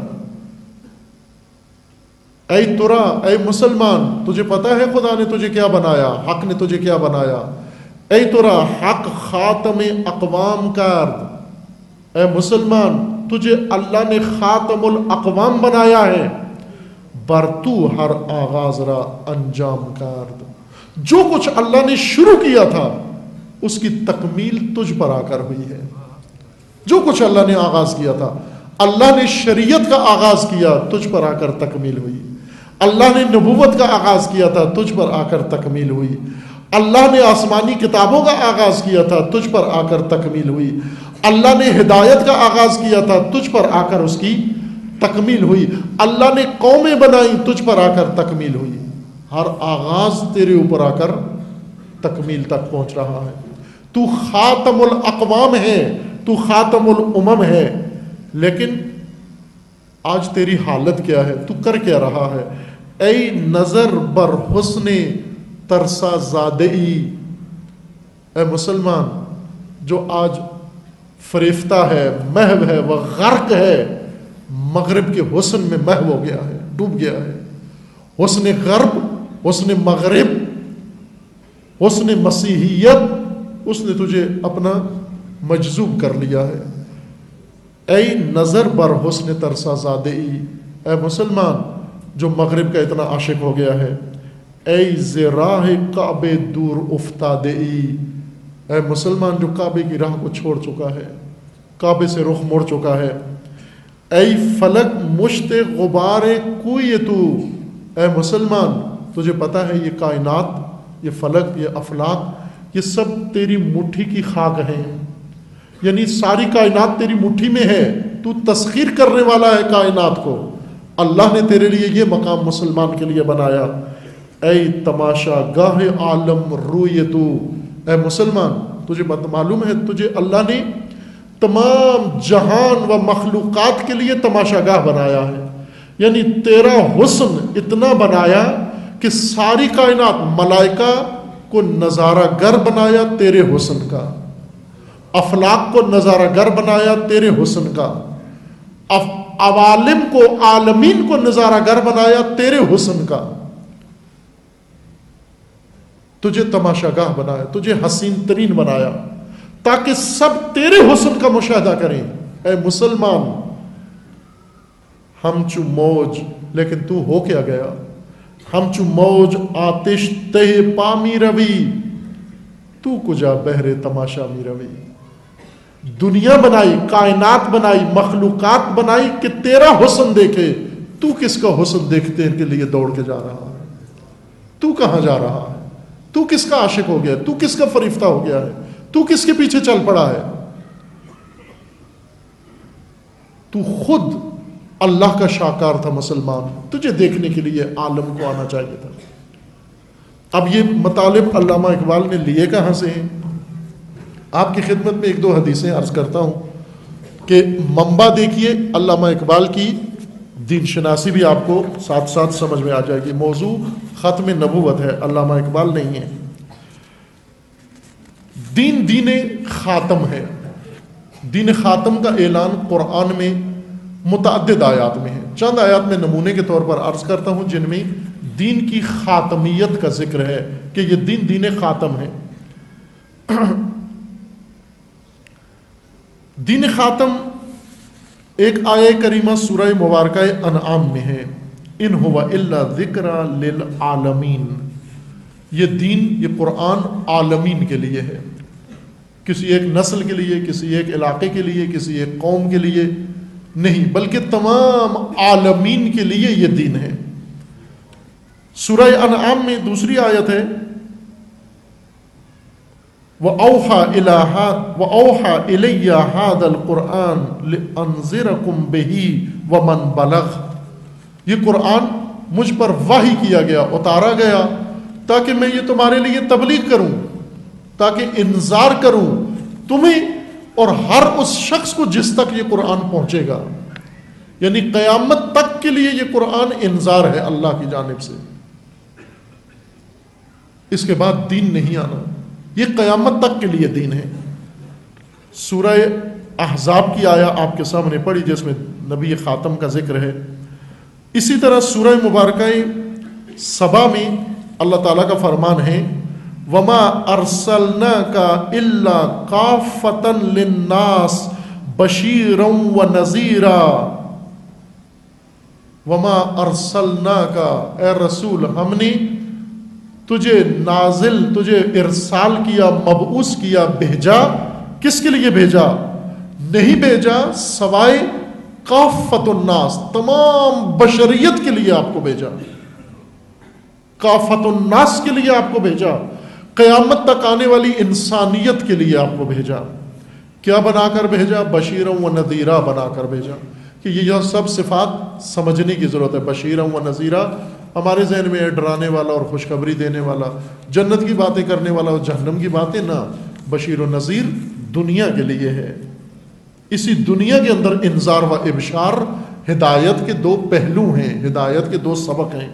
اے ترا, اے مسلمان, تجھے پتا ہے خدا نے تجھے کیا بنایا, حق نے تجھے کیا بنایا؟ اے ترا حق خاتم اقوام کرد, اے مسلمان تجھے اللہ نے خاتم الاقوام بنایا ہے. بر تو ہر آغاز را انجام کرد, جو کچھ اللہ نے شروع کیا تھا اس کی تکمیل تجھ پر آ کر ہوئی ہے. جو کچھ اللہ نے آغاز کیا تھا, اللہ نے شریعت کا آغاز کیا, تجھ پر آ کر تکمیل ہوئی. اللہ نے نبوت کا آغاز کیا تھا, تجھ پر آ کر تکمیل ہوئی. اللہ نے آسمانی کتابوں کا آغاز کیا تھا, تجھ پر آ کر تکمیل ہوئی. اللہ نے ہدایت کا آغاز کیا تھا, تجھ پر آ کر اس کی تکمیل ہوئی. اللہ نے قومیں بنائیں, تجھ پر آ کر تکمیل ہوئی. ہر آغاز تیرے اوپر آ کر تکمیل تک پہنچ رہا ہے. تو خاتم الاقوام ہے, تو خاتم الامم ہے, لیکن آج تیری حالت کیا ہے, تو کر کیا رہا ہے؟ اے نظر بر حسن ترسا زادئی, اے مسلمان جو آج فریفتہ ہے, محو ہے, وہ غرق ہے, مغرب کے حسن میں محو ہو گیا ہے, ڈوب گیا ہے. حسن غرب, حسن مغرب, حسن مسیحیت, اس نے تجھے اپنا مجذوب کر لیا ہے. اے نظر بر حسن ترسا زادئی, اے مسلمان جو مغرب کا اتنا عاشق ہو گیا ہے. اے زراہ کعبے دور افتادئی, اے مسلمان جو کعبے کی راہ کو چھوڑ چکا ہے, کعبے سے رخ موڑ چکا ہے. اے فلک مشت غبار کوئی تو, اے مسلمان تجھے پتا ہے یہ کائنات, یہ فلک, یہ افلاک, یہ سب تیری مٹھی کی خاک ہیں. یعنی ساری کائنات تیری مٹھی میں ہے، تو تسخیر کرنے والا ہے کائنات کو. اللہ نے تیرے لیے یہ مقام مسلمان کے لیے بنایا. اے تماشا گاہ عالم روئے تو، اے مسلمان تجھے معلوم ہے تجھے اللہ نے تمام جہان و مخلوقات کے لیے تماشا گاہ بنایا ہے. یعنی تیرا حسن اتنا بنایا کہ ساری کائنات، ملائکہ کو نظارہ گر بنایا تیرے حسن کا، افلاق کو نظارہ گر بنایا تیرے حسن کا، عوالم کو، عالمین کو نظارہ گر بنایا تیرے حسن کا. تجھے تماشا گاہ بنایا، تجھے حسین ترین بنایا تاکہ سب تیرے حسن کا مشاہدہ کریں. اے مسلمان ہم چو موج، لیکن تو ہو کیا گیا؟ ہم چو موج آتش تہ پا می روی، تو کجا بہرے تماشا می روی. دنیا بنائی، کائنات بنائی، مخلوقات بنائی کہ تیرا حسن دیکھے. تو کس کا حسن دیکھتے کے لیے دوڑ کے جا رہا ہے؟ تو کہاں جا رہا ہے؟ تو کس کا عاشق ہو گیا ہے؟ تو کس کا فریفتہ ہو گیا ہے؟ تو کس کے پیچھے چل پڑا ہے؟ تو خود اللہ کا شاکار تھا مسلمان، تجھے دیکھنے کے لیے عالم کو آنا چاہیے تھا. اب یہ مطالب علامہ اقبال نے لیے کہاں سے ہیں؟ آپ کی خدمت میں ایک دو حدیثیں عرض کرتا ہوں کہ منبع دیکھیے. علامہ اقبال کی دین شناسی بھی آپ کو ساتھ ساتھ سمجھ میں آ جائے گی. موضوع ختم نبوت ہے، علامہ اقبال نہیں ہے. دین خاتم ہے. دین خاتم کا اعلان قرآن میں متعدد آیات میں ہے. چند آیات میں نمونے کے طور پر عرض کرتا ہوں جن میں دین کی خاتمیت کا ذکر ہے کہ یہ دین خاتم ہے. دین خاتم ایک آیہ کریمہ سورہ مبارکہ انعام میں ہے، ان ہوا الا ذکر للعالمین. یہ دین، یہ قرآن عالمین کے لیے ہے، کسی ایک نسل کے لیے، کسی ایک علاقے کے لیے، کسی ایک قوم کے لیے نہیں، بلکہ تمام عالمین کے لیے یہ دین ہے. سورہ انعام میں دوسری آیت ہے وَأَوْحَى إِلَيَّ هَذَا الْقُرْآنَ لِأَنذِرَكُمْ بِهِ وَمَنْ بَلَغَ. یہ قرآن مجھ پر وحی کیا گیا، اتارا گیا تاکہ میں یہ تمہارے لیے تبلیغ کروں، تاکہ انذار کروں تمہیں اور ہر اس شخص کو جس تک یہ قرآن پہنچے گا. یعنی قیامت تک کے لیے یہ قرآن انذار ہے اللہ کی جانب سے. اس کے بعد دین نہیں آنا، یہ قیامت تک کے لیے دین ہے. سورہ احزاب کی آیا آپ کے سامنے پڑھی جس میں نبی خاتم کا ذکر ہے. اسی طرح سورہ مبارکہ سبا میں اللہ تعالیٰ کا فرمان ہے وما ارسلناک الا کافۃ للناس بشیرا ونذیرا. وما ارسلناک، اے رسول ہم نے تجھے نازل، تجھے ارسال کیا، مبعوث کیا، بھیجا. کس کے لیے بھیجا؟ نہیں بھیجا سوائے کافۃ الناس، تمام بشریت کے لیے آپ کو بھیجا. کافۃ الناس کے لیے آپ کو بھیجا، قیامت تک آنے والی انسانیت کے لیے آپ کو بھیجا. کیا بنا کر بھیجا؟ بشیرا و نذیرا بنا کر بھیجا. کہ یہ سب صفات سمجھنے کی ضرورت ہے. بشیرا و نذیرا ہمارے ذہن میں ہے ڈرانے والا اور خوشخبری دینے والا، جنت کی باتیں کرنے والا اور جہنم کی باتیں نہ. بشیر و نذیر دنیا کے لیے ہے. اسی دنیا کے اندر انذار و ابشار ہدایت کے دو پہلو ہیں، ہدایت کے دو سبق ہیں.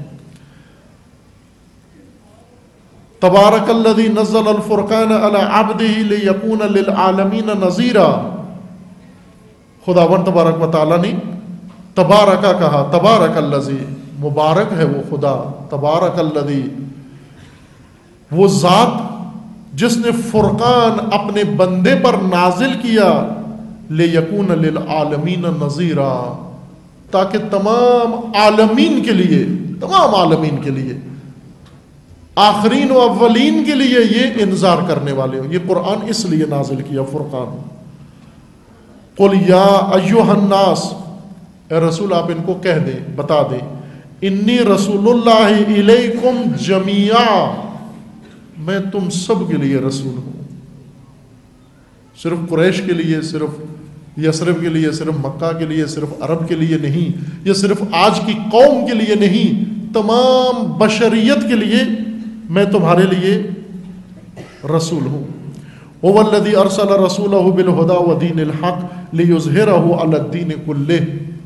تبارک الذی نزل الفرقان علی عبدہ لیکون للعالمین نذیرا. خداوند تبارک و تعالیٰ نے تبارکہ کہا، تبارک الذی، مبارک ہے وہ خدا، تبارک الذی، وہ ذات جس نے فرقان اپنے بندے پر نازل کیا، لیکون للعالمین نذیرا، تاکہ تمام عالمین کے لیے، تمام عالمین کے لیے، آخرین و اولین کے لیے یہ انذار کرنے والے ہو. یہ قرآن اس لیے نازل کیا فرقان. قل یا ایھا الناس، اے رسول آپ ان کو کہہ دیں، بتا دیں، انی رسول اللہ الیکم جمیعا، میں تم سب کے لیے رسول ہوں. صرف قریش کے لیے، صرف یثرب کے لیے، صرف مکہ کے لیے، صرف عرب کے لیے نہیں، یا صرف آج کی قوم کے لیے نہیں، تمام بشریت کے لیے میں تمہارے لیے رسول ہوں۔ هو الذی ارسل رسولہ بالہدی ودین الحق لیظہرہ علی الدین کلہ۔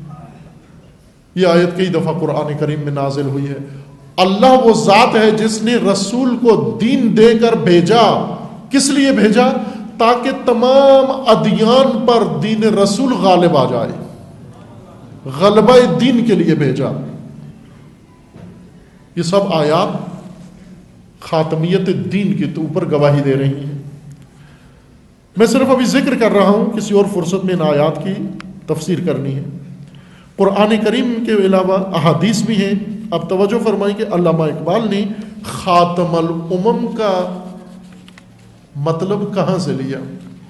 یہ آیت کئی دفعہ قرآن کریم میں نازل ہوئی ہے۔ اللہ وہ ذات ہے جس نے رسول کو دین دے کر بھیجا۔ کس لیے بھیجا؟ تاکہ تمام ادیان پر دین رسول غالب آ جائے، غلبہ دین کے لیے بھیجا۔ یہ سب آیات خاتمیت دین کے اوپر گواہی دے رہی ہیں۔ میں صرف ابھی ذکر کر رہا ہوں، کسی اور فرصت میں ان آیات کی تفسیر کرنی ہے۔ قرآن کریم کے علاوہ احادیث بھی ہیں۔ اب توجہ فرمائیں کہ علامہ اقبال نے خاتم الامم کا مطلب کہاں سے لیا؟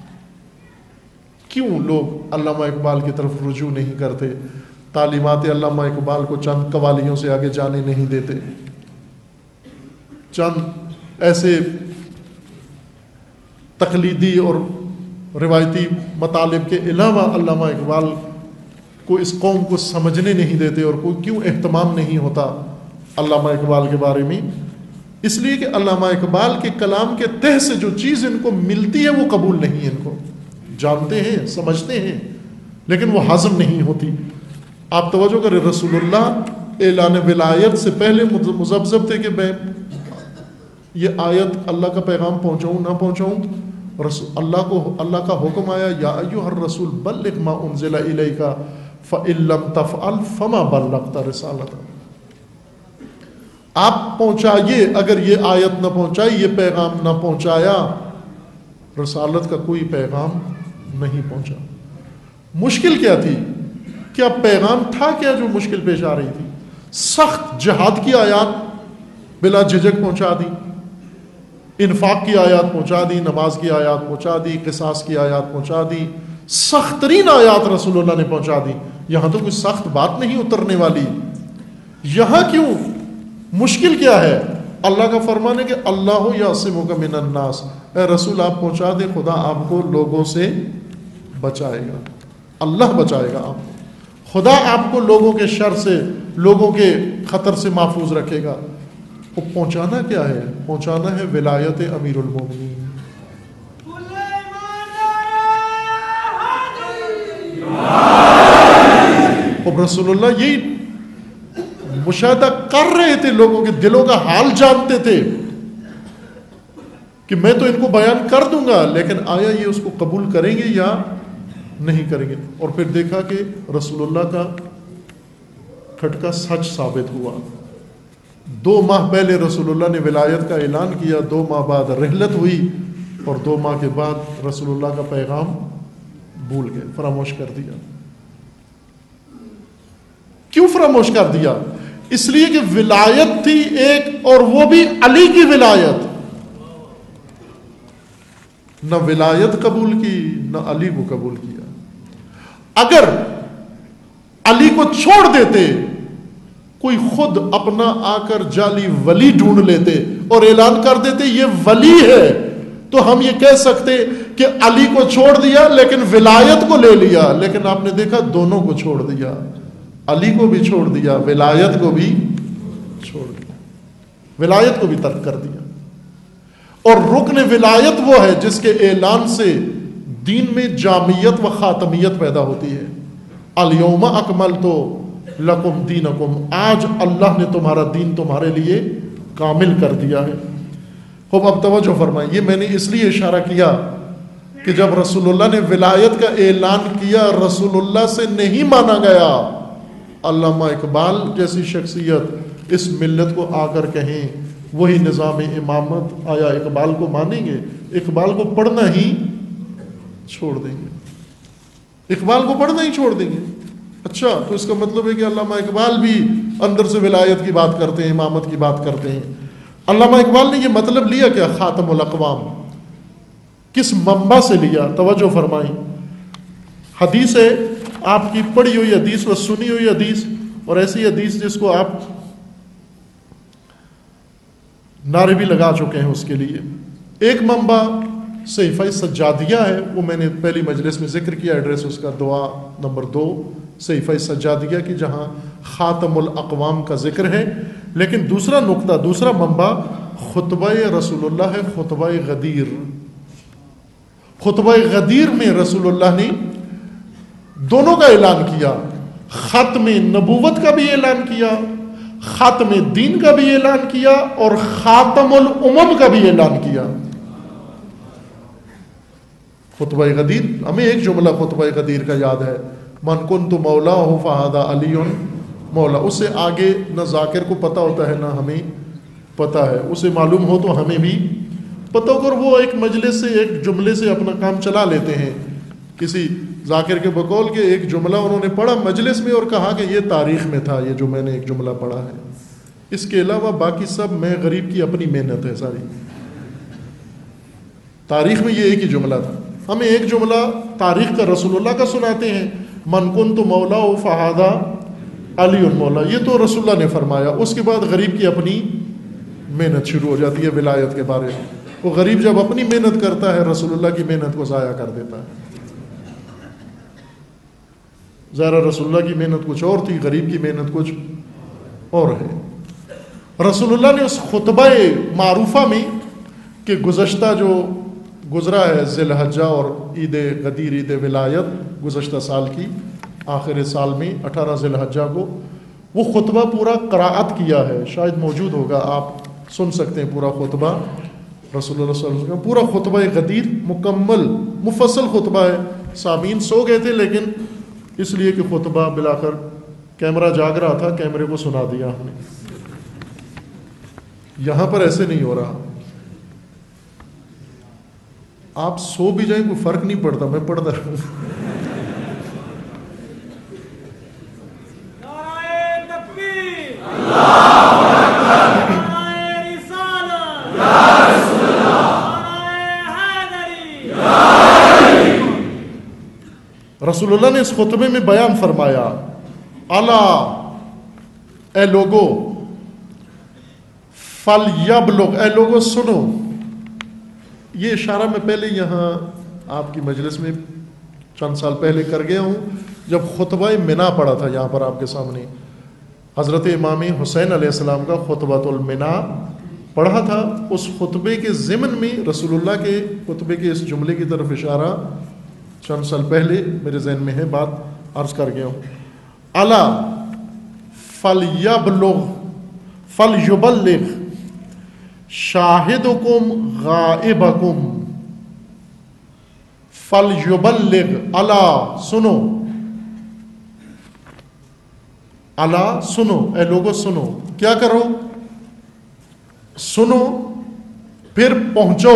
کیوں لوگ علامہ اقبال کی طرف رجوع نہیں کرتے؟ تعلیمات علامہ اقبال کو چند قوالیوں سے آگے جانے نہیں دیتے، چند ایسے تقلیدی اور روایتی مطالب کے علاوہ علامہ اقبال کو اس قوم کو سمجھنے نہیں دیتے، اور کوئی کیوں اہتمام نہیں ہوتا علامہ اقبال کے بارے میں؟ اس لیے کہ علامہ اقبال کے کلام کے تہ سے جو چیز ان کو ملتی ہے وہ قبول نہیں ہے، ان کو جانتے ہیں، سمجھتے ہیں، لیکن وہ ہضم نہیں ہوتی۔ آپ توجہ کریں، رسول اللہ اعلان ولایت سے پہلے مذبذب تھے کہ میں یہ آیت اللہ کا پیغام پہنچاؤں نہ پہنچاؤں۔ اللہ کا حکم آیا، یا ایھا الرسول بلغ ما انزل الیک فإن لم تفعل فما بلغت رسالتہ۔ آپ پہنچائیے، اگر یہ آیت نہ پہنچائی، یہ پیغام نہ پہنچایا، رسالت کا کوئی پیغام نہیں پہنچا۔ مشکل کیا تھی؟ کیا پیغام تھا کیا جو مشکل پیش آ رہی تھی؟ سخت جہاد کی آیات بلا جھجک پہنچا دی، انفاق کی آیات پہنچا دی، نماز کی آیات پہنچا دی، قصاص کی آیات پہنچا دی، سخت ترین آیات رسول اللہ نے پہنچا دی۔ یہاں تو کوئی سخت بات نہیں اترنے والی، یہاں کیوں مشکل کیا ہے؟ اللہ کا فرمان ہے کہ اللہ یعصمک من الناس، اے رسول آپ پہنچا دیں، خدا آپ کو لوگوں سے بچائے گا، اللہ بچائے گا آپ کو، خدا آپ کو لوگوں کے شر سے، لوگوں کے خطر سے محفوظ رکھے گا۔ وہ پہنچانا کیا ہے؟ پہنچانا ہے ولایت امیر المومنین۔ اور رسول اللہ یہی مشاہدہ کر رہے تھے، لوگوں کے دلوں کا حال جانتے تھے کہ میں تو ان کو بیان کر دوں گا، لیکن آیا یہ اس کو قبول کریں گے یا نہیں کریں گے؟ اور پھر دیکھا کہ رسول اللہ کا کھٹکا سچ ثابت ہوا۔ 2 ماہ پہلے رسول اللہ نے ولایت کا اعلان کیا، 2 ماہ بعد رحلت ہوئی، اور 2 ماہ کے بعد رسول اللہ کا پیغام بھول گئے، فراموش کر دیا۔ کیوں فراموش کر دیا؟ اس لیے کہ ولایت تھی ایک، اور وہ بھی علی کی ولایت۔ نہ ولایت قبول کی، نہ علی کو قبول کیا۔ اگر علی کو چھوڑ دیتے، کوئی خود اپنا آ کر جعلی ولی ڈھونڈ لیتے اور اعلان کر دیتے یہ ولی ہے، تو ہم یہ کہہ سکتے کہ علی کو چھوڑ دیا لیکن ولایت کو لے لیا۔ لیکن آپ نے دیکھا دونوں کو چھوڑ دیا، علی کو بھی چھوڑ دیا، ولایت کو بھی چھوڑ دیا، ولایت کو بھی ترک کر دیا۔ اور رکن ولایت وہ ہے جس کے اعلان سے دین میں جامعیت و خاتمیت پیدا ہوتی ہے۔ الیوم اکملت لکم دینکم، آج اللہ نے تمہارا دین تمہارے لیے کامل کر دیا ہے۔ خوب اب توجہ فرمائیں، یہ میں نے اس لیے اشارہ کیا کہ جب رسول اللہ نے ولایت کا اعلان کیا، رسول اللہ سے نہیں مانا گیا۔ علامہ اقبال جیسی شخصیت اس ملت کو آ کر کہیں وہی نظام امامت، آیا اقبال کو مانیں گے؟ اقبال کو پڑھنا ہی چھوڑ دیں گے، اقبال کو پڑھنا ہی چھوڑ دیں گے۔ اچھا، تو اس کا مطلب ہے کہ علامہ اقبال بھی اندر سے ولایت کی بات کرتے ہیں، امامت کی بات کرتے ہیں۔ علامہ اقبال نے یہ مطلب لیا کیا خاتم الاقوام؟ کس منبع سے لیا؟ توجہ فرمائیں، حدیث ہے آپ کی پڑھی ہوئی حدیث و سنی ہوئی حدیث، اور ایسی حدیث جس کو آپ نعرے بھی لگا چکے ہیں اس کے لیے۔ ایک منبع صحیفہ سجادیہ ہے، وہ میں نے پہلی مجلس میں ذکر کیا، ایڈریس اس کا دعا نمبر 2 صحیفہ سجادیہ کی، جہاں خاتم الاقوام کا ذکر ہے۔ لیکن دوسرا نقطہ، دوسرا منبع خطبہ رسول اللہ ہے، خطبہ غدیر۔ خطبہ غدیر میں رسول اللہ نے دونوں کا اعلان کیا، ختم نبوت کا بھی اعلان کیا، ختم دین کا بھی اعلان کیا، اور خاتم الامم کا بھی اعلان کیا۔ خطبہ غدیر، ہمیں ایک جملہ خطبہ غدیر کا یاد ہے، من کنت مولاہ فہذا علی مولا۔ اس سے آگے نہ ذاکر کو پتہ ہوتا ہے نہ ہمیں پتہ ہے، اسے معلوم ہو تو ہمیں بھی پتہ ہو، کر وہ ایک مجلس سے ایک جملے سے اپنا کام چلا لیتے ہیں۔ کسی ذاکر کے بقول کے ایک جملہ انہوں نے پڑھا مجلس میں اور کہا کہ یہ تاریخ میں تھا، یہ جو میں نے ایک جملہ پڑھا ہے، اس کے علاوہ باقی سب میں غریب کی اپنی محنت ہے ساری، تاریخ میں یہ ایک ہی جملہ تھا۔ ہمیں ایک جملہ تاریخ کا رسول اللہ کا سناتے ہیں، من کنت مولا فہذا علی مولا، یہ تو رسول اللہ نے فرمایا، اس کے بعد غریب کی اپنی محنت شروع ہو جاتی ہے ولایت کے بارے میں۔ وہ غریب جب اپنی محنت کرتا ہے رسول اللہ کی محنت کو ضائع کر دیتا ہے۔ ظاہر رسول اللہ کی محنت کچھ اور تھی، غریب کی محنت کچھ اور ہے۔ رسول اللہ نے اس خطبہ معروفہ میں کہ گزشتہ جو گزرا ہے ذی الحجہ اور عید غدیر، عید ولایت گزشتہ سال کی آخر سال میں 18 ذی الحجہ کو، وہ خطبہ پورا قرأت کیا ہے، شاید موجود ہوگا، آپ سن سکتے ہیں پورا خطبہ رسول اللہ صلی اللہ علیہ وسلم کا، پورا خطبہ غدیر مکمل مفصل خطبہ ہے۔ سامعین سو گئے تھے لیکن اس لیے کہ خطبہ بلاخر کیمرہ جاگ رہا تھا، کیمرے کو سنا دیا ہم نے۔ یہاں پر ایسے نہیں ہو رہا، آپ سو بھی جائیں کوئی فرق نہیں پڑتا، میں پڑھتا رہوں۔ رسول اللہ نے اس خطبے میں بیان فرمایا، الا اے لوگو، فلیبلغ اے لوگو سنو۔ یہ اشارہ میں پہلے یہاں آپ کی مجلس میں چند سال پہلے کر گیا ہوں، جب خطبہ منا پڑا تھا یہاں پر آپ کے سامنے، حضرت امام حسین علیہ السلام کا خطبۃ المنا پڑھا تھا۔ اس خطبے کے ضمن میں رسول اللہ کے خطبے کے اس جملے کی طرف اشارہ چند سال پہلے میرے ذہن میں ہے، بات عرض کر گیا ہوں۔ الا فلیبلغ فلیبلغ شاہدکم غائبکم، فلیبلغ الا سنو، الا سنو اے لوگو سنو، کیا کرو؟ سنو پھر پہنچو،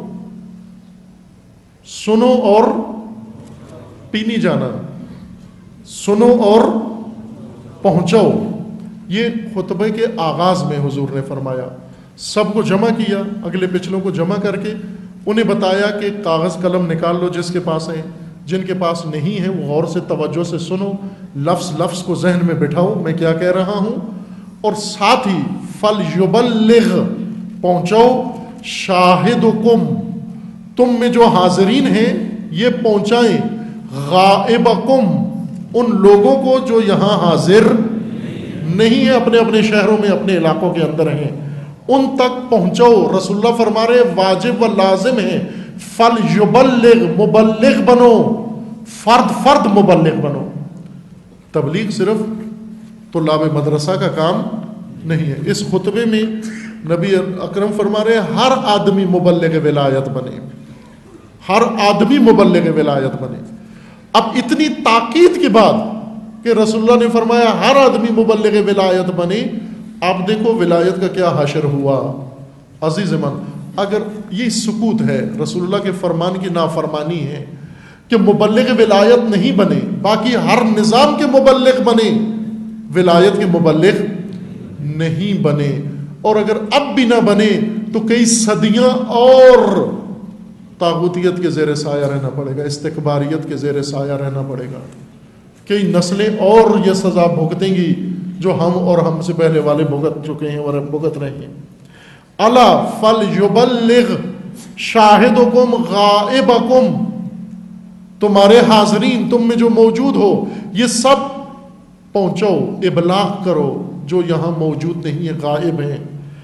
سنو اور پینی جانا، سنو اور پہنچو۔ یہ خطبے کے آغاز میں حضور نے فرمایا، سب کو جمع کیا، اگلے پچھلوں کو جمع کر کے انہیں بتایا کہ کاغذ قلم نکال لو جس کے پاس ہیں، جن کے پاس نہیں ہے وہ غور سے توجہ سے سنو، لفظ لفظ کو ذہن میں بٹھاؤ میں کیا کہہ رہا ہوں، اور ساتھ ہی فلیبلغ پہنچاؤ، شاہدکم تم میں جو حاضرین ہیں یہ پہنچائیں، غائبکم ان لوگوں کو جو یہاں حاضر نہیں ہیں، اپنے اپنے شہروں میں اپنے علاقوں کے اندر ہیں، ان تک پہنچاؤ۔ رسول اللہ فرما رہے واجب و لازم ہے، فلیبلغ مبلغ بنو، فرد فرد مبلغ بنو۔ تبلیغ صرف طلاب مدرسہ کا کام نہیں ہے۔ اس خطبے میں نبی اکرم فرما رہے ہر آدمی مبلغ ولایت بنے، ہر آدمی مبلغ ولایت بنے۔ اب اتنی تاکید کے بعد کہ رسول اللہ نے فرمایا ہر آدمی مبلغ ولایت بنے، آپ دیکھو ولایت کا کیا حشر ہوا۔ عزیز من، اگر یہ سکوت ہے، رسول اللہ کے فرمان کی نافرمانی ہے کہ مبلغ ولایت نہیں بنے، باقی ہر نظام کے مبلغ بنے، ولایت کے مبلغ نہیں بنے، اور اگر اب بھی نہ بنے تو کئی صدیاں اور طاغوتیت کے زیر سایہ رہنا پڑے گا، استکباریت کے زیر سایہ رہنا پڑے گا، کئی نسلیں اور یہ سزا بھگتیں گی جو ہم اور ہم سے پہلے والے بھگت چکے ہیں اور بھگت رہے ہیں۔ الا فلیبلغ شاہدکم غائبکم، تمہارے حاضرین، تم میں جو موجود ہو، یہ سب پہنچاؤ، ابلاغ کرو جو یہاں موجود نہیں ہے، غائب ہیں.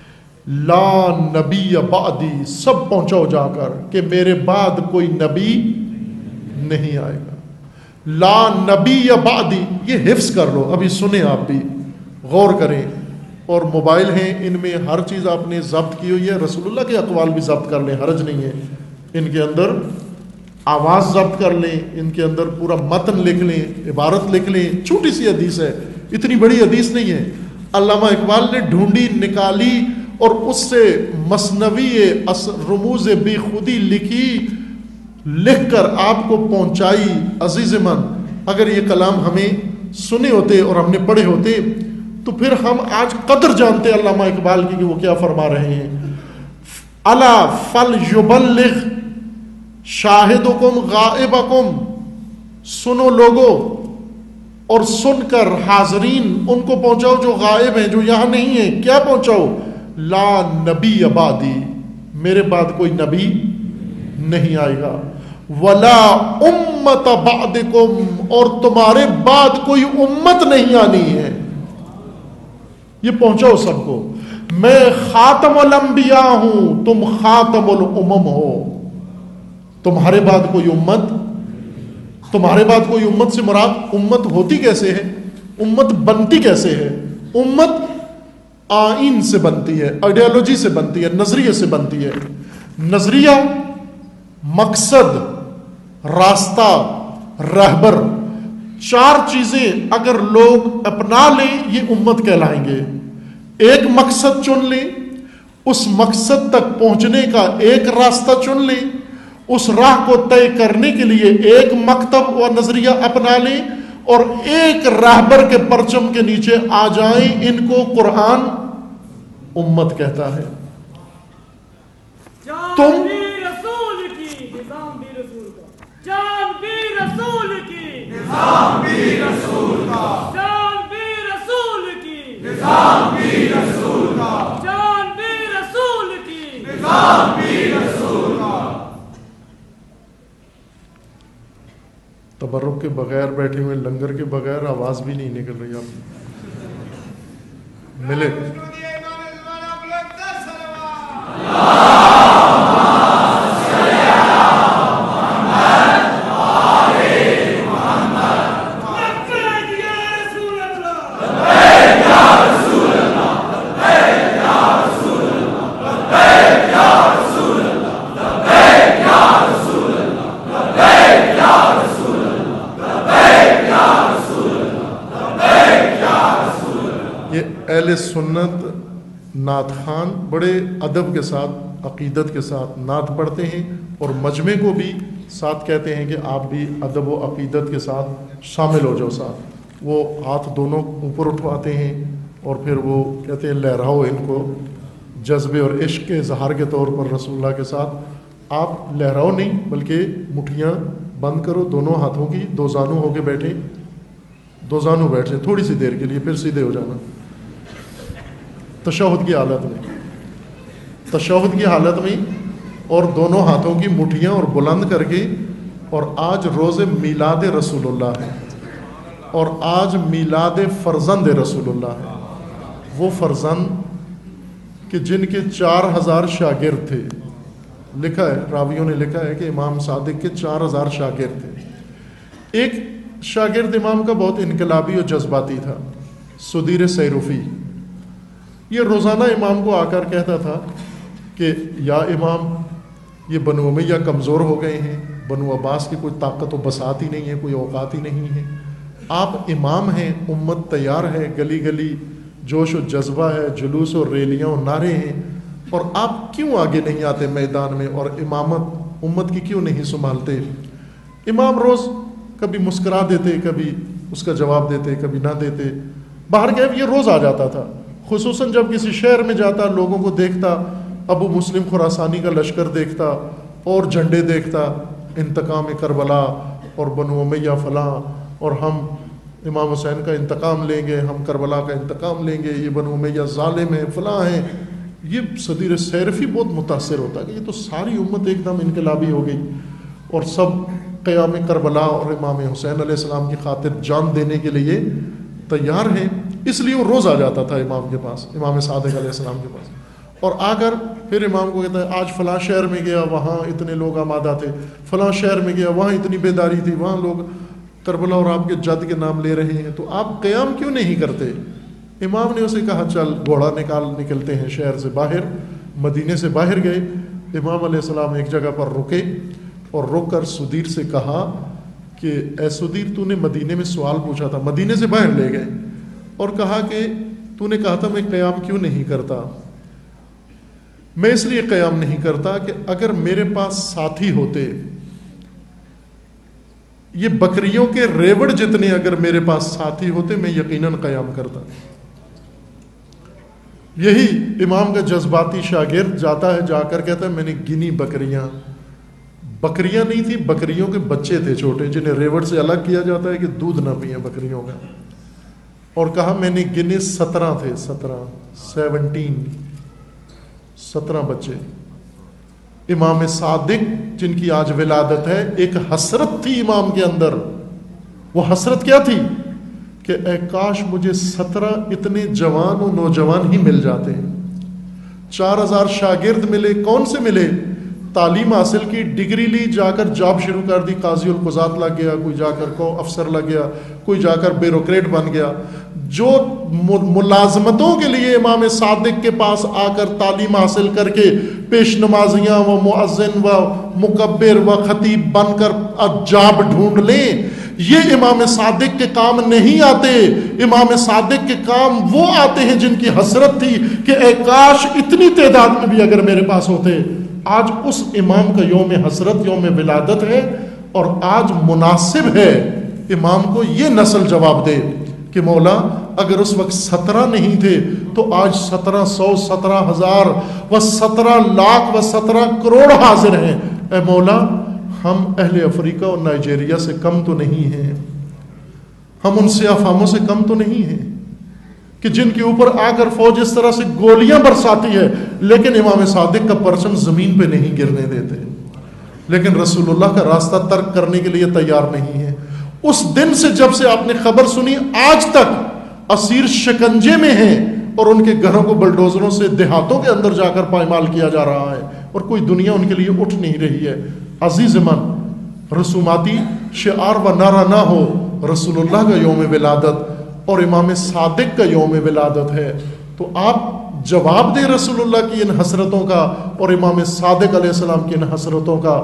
لا نبی بعدی، سب پہنچاؤ جا کر کہ میرے بعد کوئی نبی نہیں آئے گا. لا نبی بعدی، یہ حفظ کر لو، ابھی سنیں آپ بھی، غور کریں. اور موبائل ہیں، ان میں ہر چیز آپ نے ضبط کی ہوئی ہے، رسول اللہ کے اقوال بھی ضبط کر لیں، حرج نہیں ہے. ان کے اندر آواز ضبط کر لیں، ان کے اندر پورا متن لکھ لیں، عبارت لکھ لیں. چھوٹی سی حدیث ہے، اتنی بڑی حدیث نہیں ہے. علامہ اقبال نے ڈھونڈی، نکالی اور اس سے مثنوی رموز بے خودی لکھی، لکھ کر آپ کو پہنچائی. عزیز من، اگر یہ کلام ہمیں سنے ہوتے اور ہم نے پڑھے ہوتے تو پھر ہم آج قدر جانتے علامہ اقبال کی کہ وہ کیا فرما رہے ہیں. الا فلیبلغ شاہدکم غائبکم، سنو لوگو، اور سن کر حاضرین ان کو پہنچاؤ جو غائب ہیں، جو یہاں نہیں ہیں. کیا پہنچاؤ؟ لا نبی بعدی، میرے بعد کوئی نبی نہیں آئے گا. ولا امت بعدکم، اور تمہارے بعد کوئی امت نہیں آنی ہے. یہ پہنچاؤ سب کو. میں خاتم الانبیاء ہوں، تم خاتم الامم ہو. تمہارے بعد کوئی امت، تمہارے بعد کوئی امت سے مراد امت ہوتی کیسے ہے، امت بنتی کیسے ہے؟ امت آئین سے بنتی ہے، آئیڈیالوجی سے بنتی ہے، نظریے سے بنتی ہے. نظریہ، مقصد، راستہ، رہبر، چار چیزیں اگر لوگ اپنا لیں یہ امت کہلائیں گے. ایک مقصد چن لیں، اس مقصد تک پہنچنے کا ایک راستہ چن لیں، اس راہ کو طے کرنے کے لیے ایک مکتب و نظریہ اپنا لیں، اور ایک رہبر کے پرچم کے نیچے آ جائیں. ان کو قرآن امت کہتا ہے. تم رسول کی نظام بھی رسول کا، جان بھی رسول کی نظام بھی رسول کا، جان بھی رسول کی نظام بھی رسول کا، جان بھی رسول کی نظام بھی رسول کا. تبرک کے بغیر بیٹھے ہوئے، لنگر کے بغیر آواز بھی نہیں نکل رہی. آپ ملے اہل سنت نعت خوان بڑے ادب کے ساتھ، عقیدت کے ساتھ نعت پڑھتے ہیں، اور مجمع کو بھی ساتھ کہتے ہیں کہ آپ بھی ادب و عقیدت کے ساتھ شامل ہو جاؤ ساتھ. وہ ہاتھ دونوں اوپر اٹھواتے ہیں اور پھر وہ کہتے ہیں لہراؤ ان کو جذبے اور عشق کے اظہار کے طور پر رسول اللہ کے ساتھ. آپ لہراؤ نہیں بلکہ مٹھیاں بند کرو دونوں ہاتھوں کی، دو زانو ہو کے بیٹھیں، دو زانو بیٹھ جائیں تھوڑی سی دیر کے لیے، پھر سیدھے ہو جانا. تشہد کی حالت میں، تشہد کی حالت میں، اور دونوں ہاتھوں کی مٹھیاں اور بلند کر کے. اور آج روز میلاد رسول اللہ ہے، اور آج میلاد فرزند رسول اللہ ہے. وہ فرزند کہ جن کے 4000 شاگرد تھے. لکھا ہے، راویوں نے لکھا ہے کہ امام صادق کے 4000 شاگرد تھے. ایک شاگرد امام کا بہت انقلابی اور جذباتی تھا، سدیر سیروفی. یہ روزانہ امام کو آ کر کہتا تھا کہ یا امام، یہ بنو امیہ کمزور ہو گئے ہیں، بنو عباس کی کوئی طاقت و بساط ہی نہیں ہے، کوئی اوقات ہی نہیں ہے. آپ امام ہیں، امت تیار ہے، گلی گلی جوش و جذبہ ہے، جلوس و ریلیاں و نعرے ہیں، اور آپ کیوں آگے نہیں آتے میدان میں اور امامت امت کی کیوں نہیں سنبھالتے؟ امام روز کبھی مسکرا دیتے، کبھی اس کا جواب دیتے، کبھی نہ دیتے. باہر گئے یہ روز آ جاتا تھا، خصوصاً جب کسی شہر میں جاتا، لوگوں کو دیکھتا، ابو مسلم خراسانی کا لشکر دیکھتا اور جھنڈے دیکھتا، انتقام کربلا اور بنو امیہ فلاں، اور ہم امام حسین کا انتقام لیں گے، ہم کربلا کا انتقام لیں گے، یہ بنو امیہ ظالم ہیں، فلاں ہیں. یہ صدیر سیرفی بہت متاثر ہوتا ہے کہ یہ تو ساری امت ایک دم انقلابی ہو گئی اور سب قیام کربلا اور امام حسین علیہ السلام کی خاطر جان دینے کے لیے تیار ہیں. اس لیے وہ روز آ جاتا تھا امام کے پاس, امام صادق علیہ السلام کے پاس, اور آ کر پھر امام کو کہتا ہے آج فلاں شہر میں گیا, وہاں اتنے لوگ آمادہ تھے, فلاں شہر میں گیا, وہاں اتنی بیداری تھی, وہاں لوگ کربلا اور آپ کے جد کے نام لے رہے ہیں, تو آپ قیام کیوں نہیں کرتے؟ امام نے اسے کہا چل گھوڑا نکلتے ہیں شہر سے باہر. مدینے سے باہر گئے. امام علیہ السلام ایک جگہ پر رکے اور رک کر سدیر سے کہا کہ اے سدیر, تو نے مدینے میں سوال پوچھا تھا. مدینے سے باہر لے گئے اور کہا کہ تو نے کہا تھا میں قیام کیوں نہیں کرتا. میں اس لیے قیام نہیں کرتا کہ اگر میرے پاس ساتھی ہوتے, یہ بکریوں کے ریوڑ جتنے اگر میرے پاس ساتھی ہوتے, میں یقیناً قیام کرتا. یہی امام کا جذباتی شاگرد جاتا ہے, جا کر کہتا ہے میں نے گنی بکریاں نہیں تھی, بکریوں کے بچے تھے چھوٹے جنہیں ریوڑ سے الگ کیا جاتا ہے کہ دودھ نہ پئیں بکریوں کا, اور کہا میں نے گنے 17 تھے, 17 بچے. امام صادق جن کی آج ولادت ہے, ایک حسرت تھی امام کے اندر. وہ حسرت کیا تھی کہ اے کاش مجھے 17 اتنے جوان و نوجوان ہی مل جاتے ہیں. 4000 شاگرد ملے. کون سے ملے؟ تعلیم حاصل کی, ڈگری لی, جا کر جاب شروع کر دی, قاضی القضات لگ گیا, کوئی جا کر کو افسر لگ گیا, کوئی جا کر بیوروکریٹ بن گیا. جو ملازمتوں کے لیے امام صادق کے پاس آ کر تعلیم حاصل کر کے پیش نمازیاں و مؤذن و مکبر و خطیب بن کر جاب ڈھونڈ لیں, یہ امام صادق کے کام نہیں آتے. امام صادق کے کام وہ آتے ہیں جن کی حسرت تھی کہ اے کاش اتنی تعداد میں بھی اگر میرے پاس ہوتے. آج اس امام کا یوم حسرت, یوم ولادت ہے, اور آج مناسب ہے امام کو یہ نسل جواب دے کہ مولا اگر اس وقت 17 نہیں تھے تو آج 1700 17,000 و 17 لاکھ و 17 کروڑ حاضر ہیں. اے مولا ہم اہل افریقہ اور نائجیریا سے کم تو نہیں ہیں, ہم ان سے افہاموں سے کم تو نہیں ہیں کہ جن کے اوپر آ کر فوج اس طرح سے گولیاں برساتی ہے, لیکن امام صادق کا پرچم زمین پہ نہیں گرنے دیتے, لیکن رسول اللہ کا راستہ ترک کرنے کے لیے تیار نہیں ہے. اس دن سے جب سے آپ نے خبر سنی آج تک اسیر شکنجے میں ہیں, اور ان کے گھروں کو بلڈوزروں سے دیہاتوں کے اندر جا کر پائمال کیا جا رہا ہے, اور کوئی دنیا ان کے لیے اٹھ نہیں رہی ہے. عزیز من, رسوماتی شعار و نعرہ نہ ہو, رسول اللہ کا یوم ولادت اور امام صادق کا یوم ولادت ہے, تو آپ جواب دیں رسول اللہ کی ان حسرتوں کا اور امام صادق علیہ السلام کی ان حسرتوں کا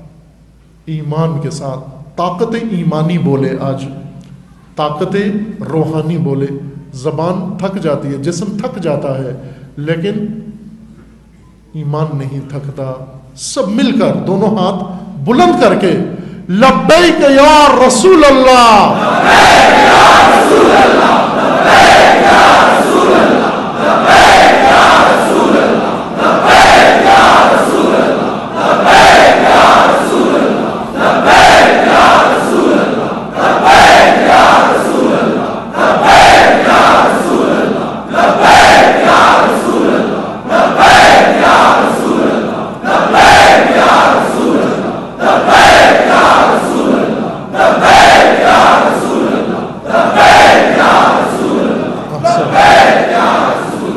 ایمان کے ساتھ. طاقت ایمانی بولے, آج طاقت روحانی بولے. زبان تھک جاتی ہے, جسم تھک جاتا ہے, لیکن ایمان نہیں تھکتا. سب مل کر دونوں ہاتھ بلند کر کے لبیک یا رسول اللہ, لبیک یا رسول اللہ, لبیک یا رسول اللہ, لبیک یا رسول اللہ, لبیک یا رسول اللہ, لبیک یا رسول اللہ, لبیک یا رسول اللہ, لبیک یا رسول اللہ, لبیک یا رسول اللہ, لبیک یا رسول اللہ, لبیک یا رسول اللہ, لبیک یا رسول اللہ, لبیک یا رسول اللہ, لبیک یا رسول اللہ, لبیک یا رسول اللہ, لبیک یا رسول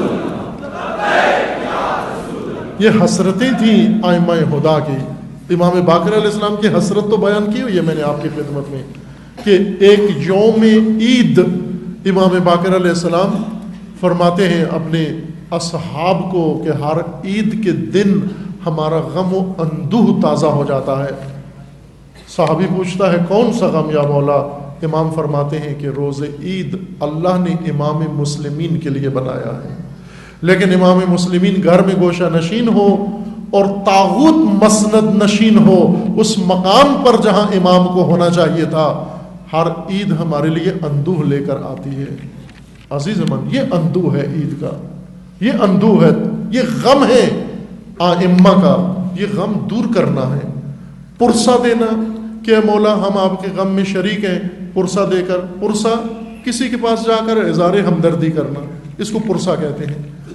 اللہ. یہ حسرتیں تھیں ائمہ ہدا کی. امام باقر علیہ السلام کی حسرت تو بیان کی ہوئی ہے میں نے آپ کی خدمت میں کہ ایک یوم عید امام باقر علیہ السلام فرماتے ہیں اپنے اصحاب کو کہ ہر عید کے دن ہمارا غم و اندوہ تازہ ہو جاتا ہے. صحابی پوچھتا ہے کون سا غم یا مولا؟ امام فرماتے ہیں کہ روز عید اللہ نے امام مسلمین کے لیے بنایا ہے, لیکن امام مسلمین گھر میں گوشہ نشین ہو اور طاغوت مسند نشین ہو, اس مقام پر جہاں امام کو ہونا چاہیے تھا, ہر عید ہمارے لیے اندوہ لے کر آتی ہے. عزیز من, یہ اندوہ ہے عید کا, یہ اندوہ ہے, یہ غم ہے ائمہ کا, یہ غم دور کرنا ہے. پرسہ دینا کہ مولا ہم آپ کے غم میں شریک ہیں, پرسہ دے کر, پرسہ کسی کے پاس جا کر اظہار ہمدردی کرنا, اس کو پرسہ کہتے ہیں.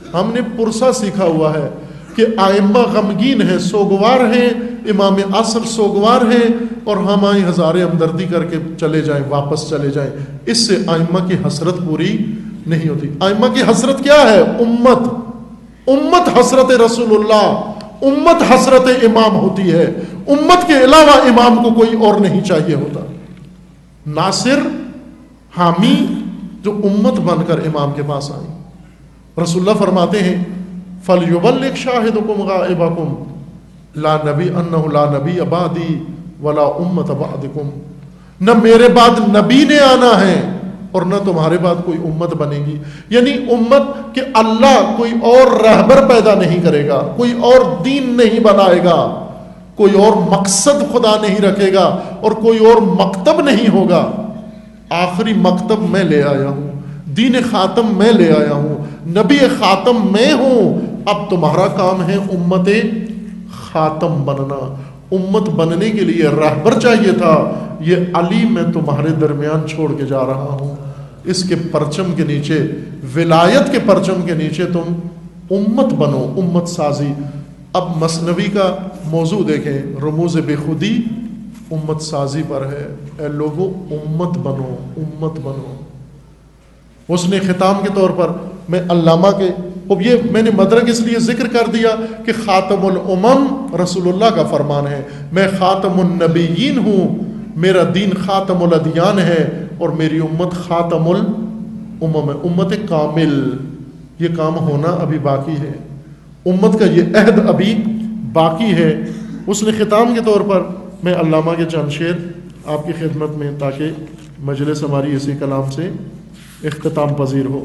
ہم نے پرسا سیکھا ہوا ہے کہ آئمہ غمگین ہیں، سوگوار ہیں، امام عصر سوگوار ہیں، اور ہم آئیں ہزاریں ہمدردی کر کے چلے جائیں، واپس چلے جائیں، اس سے آئمہ کی حسرت پوری نہیں ہوتی۔ آئمہ کی حسرت کیا ہے؟ امت حسرت رسول اللہ، امت حسرت امام ہوتی ہے، امت کے علاوہ امام کو کوئی اور نہیں چاہیے ہوتا۔ ناصر، حامی، جو امت بن کر امام کے پاس آئیں۔ رسول اللہ فرماتے ہیں فَلْيُبَلِّغْ شَاهِدُكُمْ غَائِبَكُمْ لَا نَبِي أَنَّهُ لَا نَبِيَّ بَعْدِي وَلَا أُمَّةَ بَعْدِكُمْ، نہ میرے بعد نبی نے آنا ہے اور نہ تمہارے بعد کوئی امت بنے گی۔ یعنی امت کہ اللہ کوئی اور رہبر پیدا نہیں کرے گا، کوئی اور دین نہیں بنائے گا، کوئی اور مقصد خدا نہیں رکھے گا، اور کوئی اور مکتب نہیں ہوگا۔ آخری مکتب میں لے آیا ہوں، دین خاتم میں لے آیا ہوں، نبی خاتم میں ہوں، اب تمہارا کام ہے امت خاتم بننا۔ امت بننے کے لیے رہبر چاہیے تھا، یہ علی میں تمہارے درمیان چھوڑ کے جا رہا ہوں، اس کے پرچم کے نیچے، ولایت کے پرچم کے نیچے تم امت بنو، امت سازی۔ اب مثنوی کا موضوع دیکھیں، رموز بے خودی امت سازی پر ہے۔ اے لوگو امت بنو، امت بنو۔ حسن ختام کے طور پر میں علامہ کے، اب یہ میں نے مدرک اس لیے ذکر کر دیا کہ خاتم الامم رسول اللہ کا فرمان ہے، میں خاتم النبیین ہوں، میرا دین خاتم الادیان ہے، اور میری امت خاتم الامم ہے، امت کامل۔ یہ کام ہونا ابھی باقی ہے، امت کا یہ عہد ابھی باقی ہے۔ حسن ختام کے طور پر میں علامہ کے چند شعر آپ کی خدمت میں، تاکہ مجلس ہماری اسی کلام سے اختتام پذیر ہو۔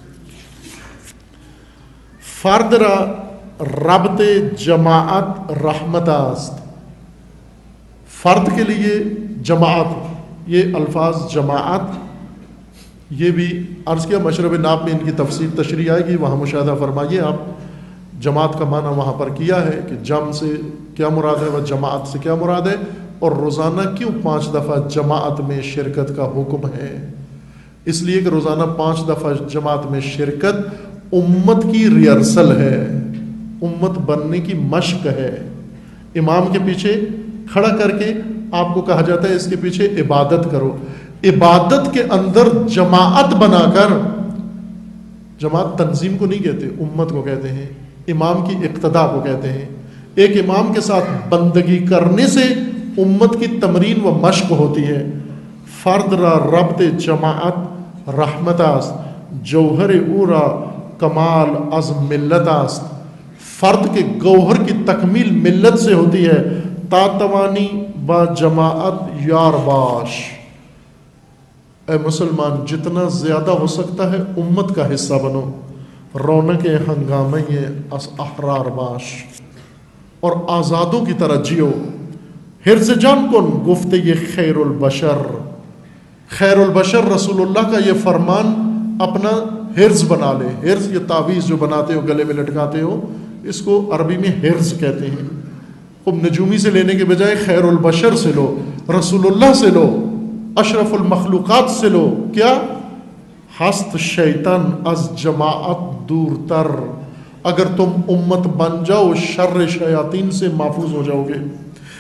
فرد را ربط جماعت رحمت است، فرد کے لیے جماعت، یہ الفاظ جماعت یہ بھی عرض کیا، مشرب ناب میں ان کی تفصیل تشریح آئے گی، وہاں مشاہدہ فرمائیے آپ۔ جماعت کا معنی وہاں پر کیا ہے کہ جم سے کیا مراد ہے، وہ جماعت سے کیا مراد ہے، اور روزانہ کیوں 5 دفعہ جماعت میں شرکت کا حکم ہے؟ اس لیے کہ روزانہ 5 دفعہ جماعت میں شرکت امت کی ریہرسل ہے، امت بننے کی مشق ہے۔ امام کے پیچھے کھڑا کر کے آپ کو کہا جاتا ہے اس کے پیچھے عبادت کرو، عبادت کے اندر جماعت بنا کر، جماعت تنظیم کو نہیں کہتے، امت کو کہتے ہیں، امام کی اقتداء کو کہتے ہیں۔ ایک امام کے ساتھ بندگی کرنے سے امت کی تمرین و مشق ہوتی ہے۔ فرد را ربط جماعت رحمت است، جوہر او را کمال از ملت است، فرد کے گوہر کی تکمیل ملت سے ہوتی ہے۔ تا توانی با جماعت یار باش، اے مسلمان جتنا زیادہ ہو سکتا ہے امت کا حصہ بنو، رونق ہنگامہ احرار باش، اور آزادوں کی طرح جیو۔ حرز جان کن گفت یہ خیر البشر، خیر البشر رسول اللہ کا یہ فرمان اپنا حرز بنا لے۔ حرز یہ تعویذ جو بناتے ہو گلے میں لٹکاتے ہو، اس کو عربی میں حرز کہتے ہیں۔ اب نجومی سے لینے کے بجائے خیر البشر سے لو، رسول اللہ سے لو، اشرف المخلوقات سے لو۔ کیا؟ ہست شیطان از جماعت دور تر، اگر تم امت بن جاؤ شر شیاطین سے محفوظ ہو جاؤ گے۔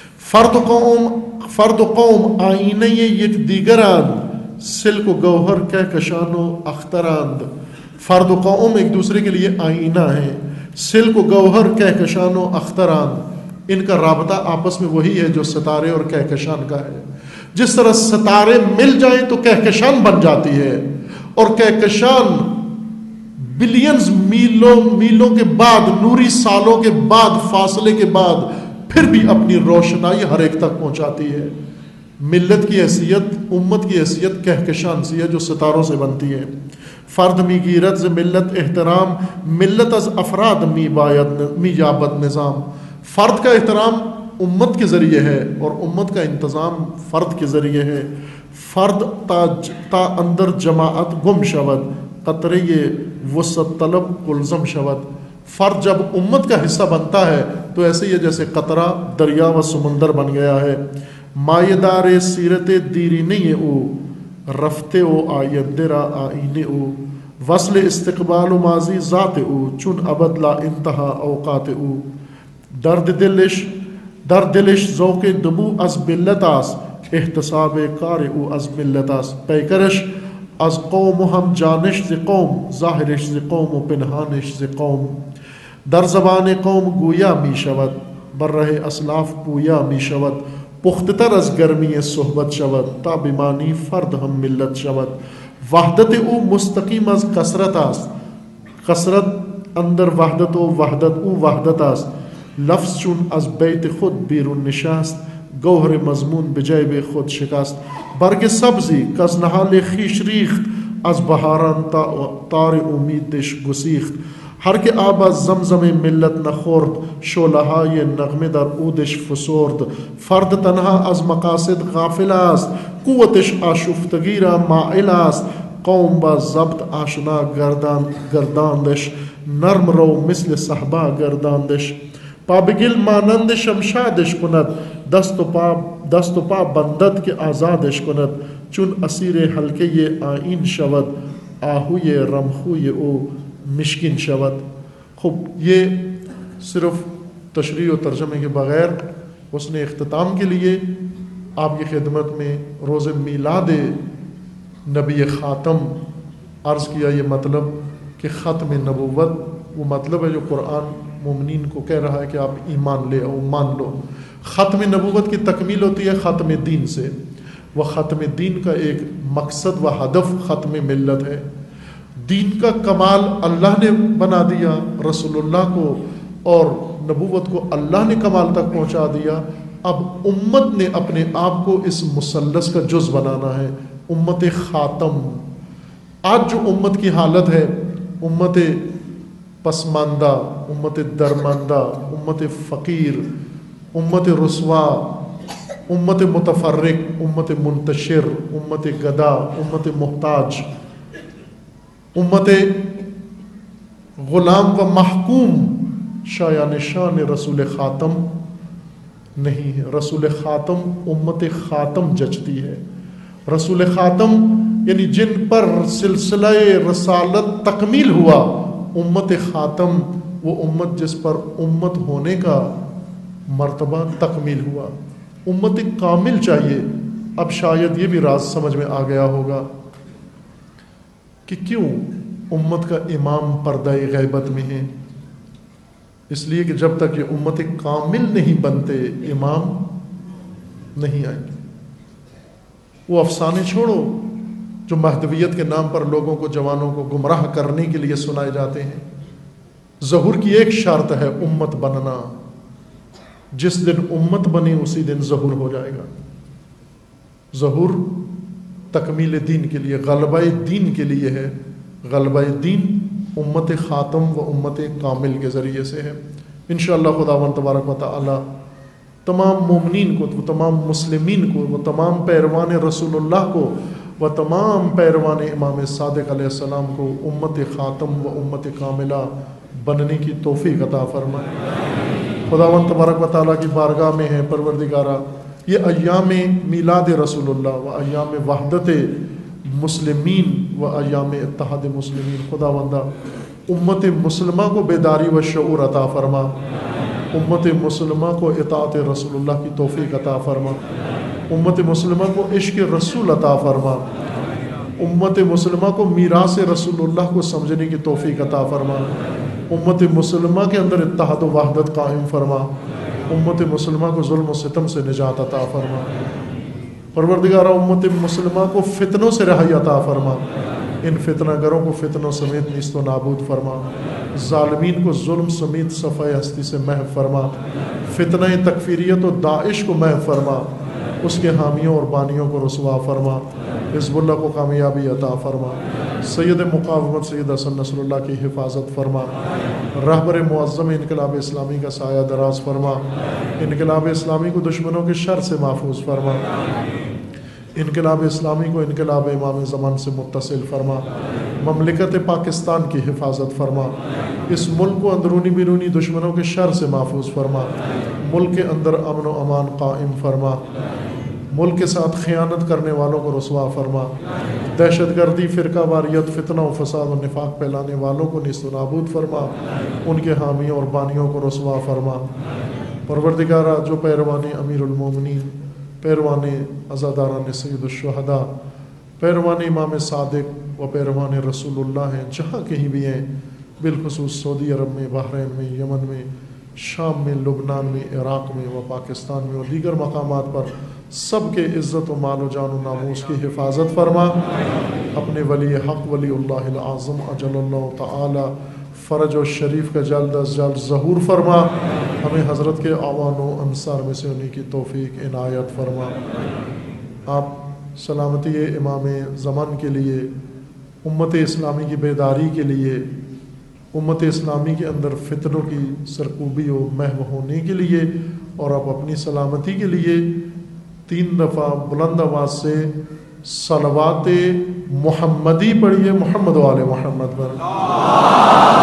فرد قوم آئینہ یک دیگراند، سلک و گوہر کہکشان و اختراند۔ فرد و قوم ایک دوسرے کے لیے آئینہ ہیں، سلک و گوہر کہکشان و اختراند، ان کا رابطہ آپس میں وہی ہے جو ستارے اور کہکشان کا ہے۔ جس طرح ستارے مل جائیں تو کہکشان بن جاتی ہے، اور کہکشان بلینز میلوں کے بعد، نوری سالوں کے بعد، فاصلے کے بعد پھر بھی اپنی روشنائی ہر ایک تک پہنچاتی ہے۔ ملت کی حیثیت، امت کی حیثیت کہکشان سی ہے جو ستاروں سے بنتی ہے۔ فرد می گیرت ز ملت احترام، ملت از افراد می یابد نظام۔ فرد کا احترام امت کے ذریعے ہے، اور امت کا انتظام فرد کے ذریعے ہے۔ فرد تا اندر جماعت گم شود، قطرے وسط طلب کلزم شود۔ فرد جب امت کا حصہ بنتا ہے تو ایسے ہی جیسے قطرہ دریا و سمندر بن گیا ہے۔ مایہ دار سیرت دیری نہیں او، رفتے او آینده را آئینے او، وصل استقبال و ماضی ذات او چون ابد لا انتہا اوقات او در دلش ذوق دبو از بلت است احتساب کار او از ملت است پیکرش از قوم و هم جانش ز قوم ظاهرش ز قوم و پنهانش ز قوم در زبان قوم گویا می شود بر ره اسلاف پویا می شود پختتر از گرمی صحبت شود تا بمانی فرد هم ملت شود وحدت او مستقیم از کثرت است کثرت اندر وحدت و وحدت او وحدت است لفظ چون از بیت خود بیرون نشست گوهر مضمون به جیب خود شکست برگ سبزی کز نهال خویش ریخت از بهاران تار امیدش گسیخت هر که آب از زمزم ملت نخورد شعله‌های نغمه در عودش فسرد فرد تنها از مقاصد غافل است قوتش آشفتگی را مائل است قوم با ضبط آشنا گرداندش نرم رو مثل صحبا گرداندش پابگل مانند شمشادش کند دست و پا بندد که آزادش کند چون اسیر حلقه آیین شود آهوی رمخوی او مشکن شود. خب یہ صرف تشریح و ترجمے کے بغیر اس نے اختتام کے لیے آپ کی خدمت میں روز میلاد نبی خاتم عرض کیا. یہ مطلب کہ ختم نبوت وہ مطلب ہے جو قرآن مومنین کو کہہ رہا ہے کہ آپ ایمان لے او مان لو. ختم نبوت کی تکمیل ہوتی ہے ختم دین سے. وہ ختم دین کا ایک مقصد و ہدف ختم ملت ہے. دین کا کمال اللہ نے بنا دیا رسول اللہ کو اور نبوت کو اللہ نے کمال تک پہنچا دیا. اب امت نے اپنے آپ کو اس مثلث کا جز بنانا ہے. امت خاتم. آج جو امت کی حالت ہے امت پسماندہ, امت درماندہ, امت فقیر, امت رسوا, امت متفرق, امت منتشر, امت گدا, امت محتاج, امت غلام و محکوم شایان شان رسول خاتم نہیں ہے. رسول خاتم امت خاتم جچتی ہے. رسول خاتم یعنی جن پر سلسلہ رسالت تکمیل ہوا, امت خاتم وہ امت جس پر امت ہونے کا مرتبہ تکمیل ہوا. امت کامل چاہیے. اب شاید یہ بھی راز سمجھ میں آ گیا ہوگا کہ کیوں امت کا امام پردہ غیبت میں ہے. اس لیے کہ جب تک یہ امت کامل نہیں بنتے امام نہیں آئیں گے. وہ افسانے چھوڑو جو مہدویت کے نام پر لوگوں کو, جوانوں کو گمراہ کرنے کے لیے سنائے جاتے ہیں. ظہور کی ایک شرط ہے امت بننا. جس دن امت بنے اسی دن ظہور ہو جائے گا. ظہور تکمیل دین کے لیے, غلبہ دین کے لیے ہے. غلبہ دین امت خاتم و امت کامل کے ذریعے سے ہے. انشاءاللہ خداوند تبارک و تعالی تمام مومنین کو, وہ تمام مسلمین کو, وہ تمام پیروان رسول اللہ کو, وہ تمام پیروان امام صادق علیہ السلام کو امت خاتم و امت کاملہ بننے کی توفیق عطا فرمائے. خداوند تبارک و تعالیٰ کی بارگاہ میں ہے پروردگارہ یہ ایام میلاد رسول اللہ و ایام وحدت مسلمین و ایام اتحاد مسلمین, خداوندہ امت مسلمہ کو بیداری و شعور عطا فرما. امت مسلمہ کو اطاعت رسول اللہ کی توفیق عطا فرما. امت مسلمہ کو عشق رسول عطا فرما. امت مسلمہ کو میراث رسول اللہ کو سمجھنے کی توفیق عطا فرما. امت مسلمہ کے اندر اتحاد و وحدت قائم فرما. امت مسلمہ کو ظلم و ستم سے نجات عطا فرما. پروردگارہ امت مسلمہ کو فتنوں سے رہائی عطا فرما. ان فتنہ گروں کو فتنوں سمیت نیست و نابود فرما. ظالمین کو ظلم سمیت صفحہ ہستی سے محو فرما. فتنہ تکفیریت و داعش کو محو فرما. اس کے حامیوں اور بانیوں کو رسوا فرما. حزب اللہ کو کامیابی عطا فرما. سید مقاومت سید حسن نصر اللہ کی حفاظت فرما. رہبر معظم انقلاب اسلامی کا سایہ دراز فرما. انقلاب اسلامی کو دشمنوں کے شر سے محفوظ فرما. انقلاب اسلامی کو انقلاب امام زمان سے متصل فرما. مملکت پاکستان کی حفاظت فرما. اس ملک کو اندرونی بیرونی دشمنوں کے شر سے محفوظ فرما. ملک کے اندر امن و امان قائم فرما. ملک کے ساتھ خیانت کرنے والوں کو رسوا فرما، دہشت گردی، فرقہ واریت، فتنہ و فساد و نفاق پھیلانے والوں کو نیست و نابود فرما، ان کے حامیوں اور بانیوں کو رسوا فرما۔ پروردگارہ، جو پیروان امیر المومنین، پیروان عزاداران سید الشہداء، پیروان امام صادق و پیروان رسول اللہ ہیں، جہاں کہیں بھی ہیں، بالخصوص سعودی عرب میں، بحرین میں، یمن میں، شام میں، لبنان میں، عراق میں و پاکستان میں و دیگر مقامات پر، سب کے عزت و مال و جان و ناموس کی حفاظت فرما۔ اپنے ولی حق ولی اللہ العظم اجل اللہ تعالی فرج و شریف کا جلد از جلد ظہور فرما، ہمیں حضرت کے اعوان و انصار میں سے انہی کی توفیق عنایت فرما۔ آپ سلامتی امام زمان کے لیے، امت اسلامی کی بیداری کے لیے، امت اسلامی کے اندر فتنوں کی سرکوبی و محو ہونے کے لیے، اور آپ اپنی سلامتی کے لیے 3 دفعہ بلند آواز سے صلوات محمدی پڑھیے، محمد و آل محمد پر۔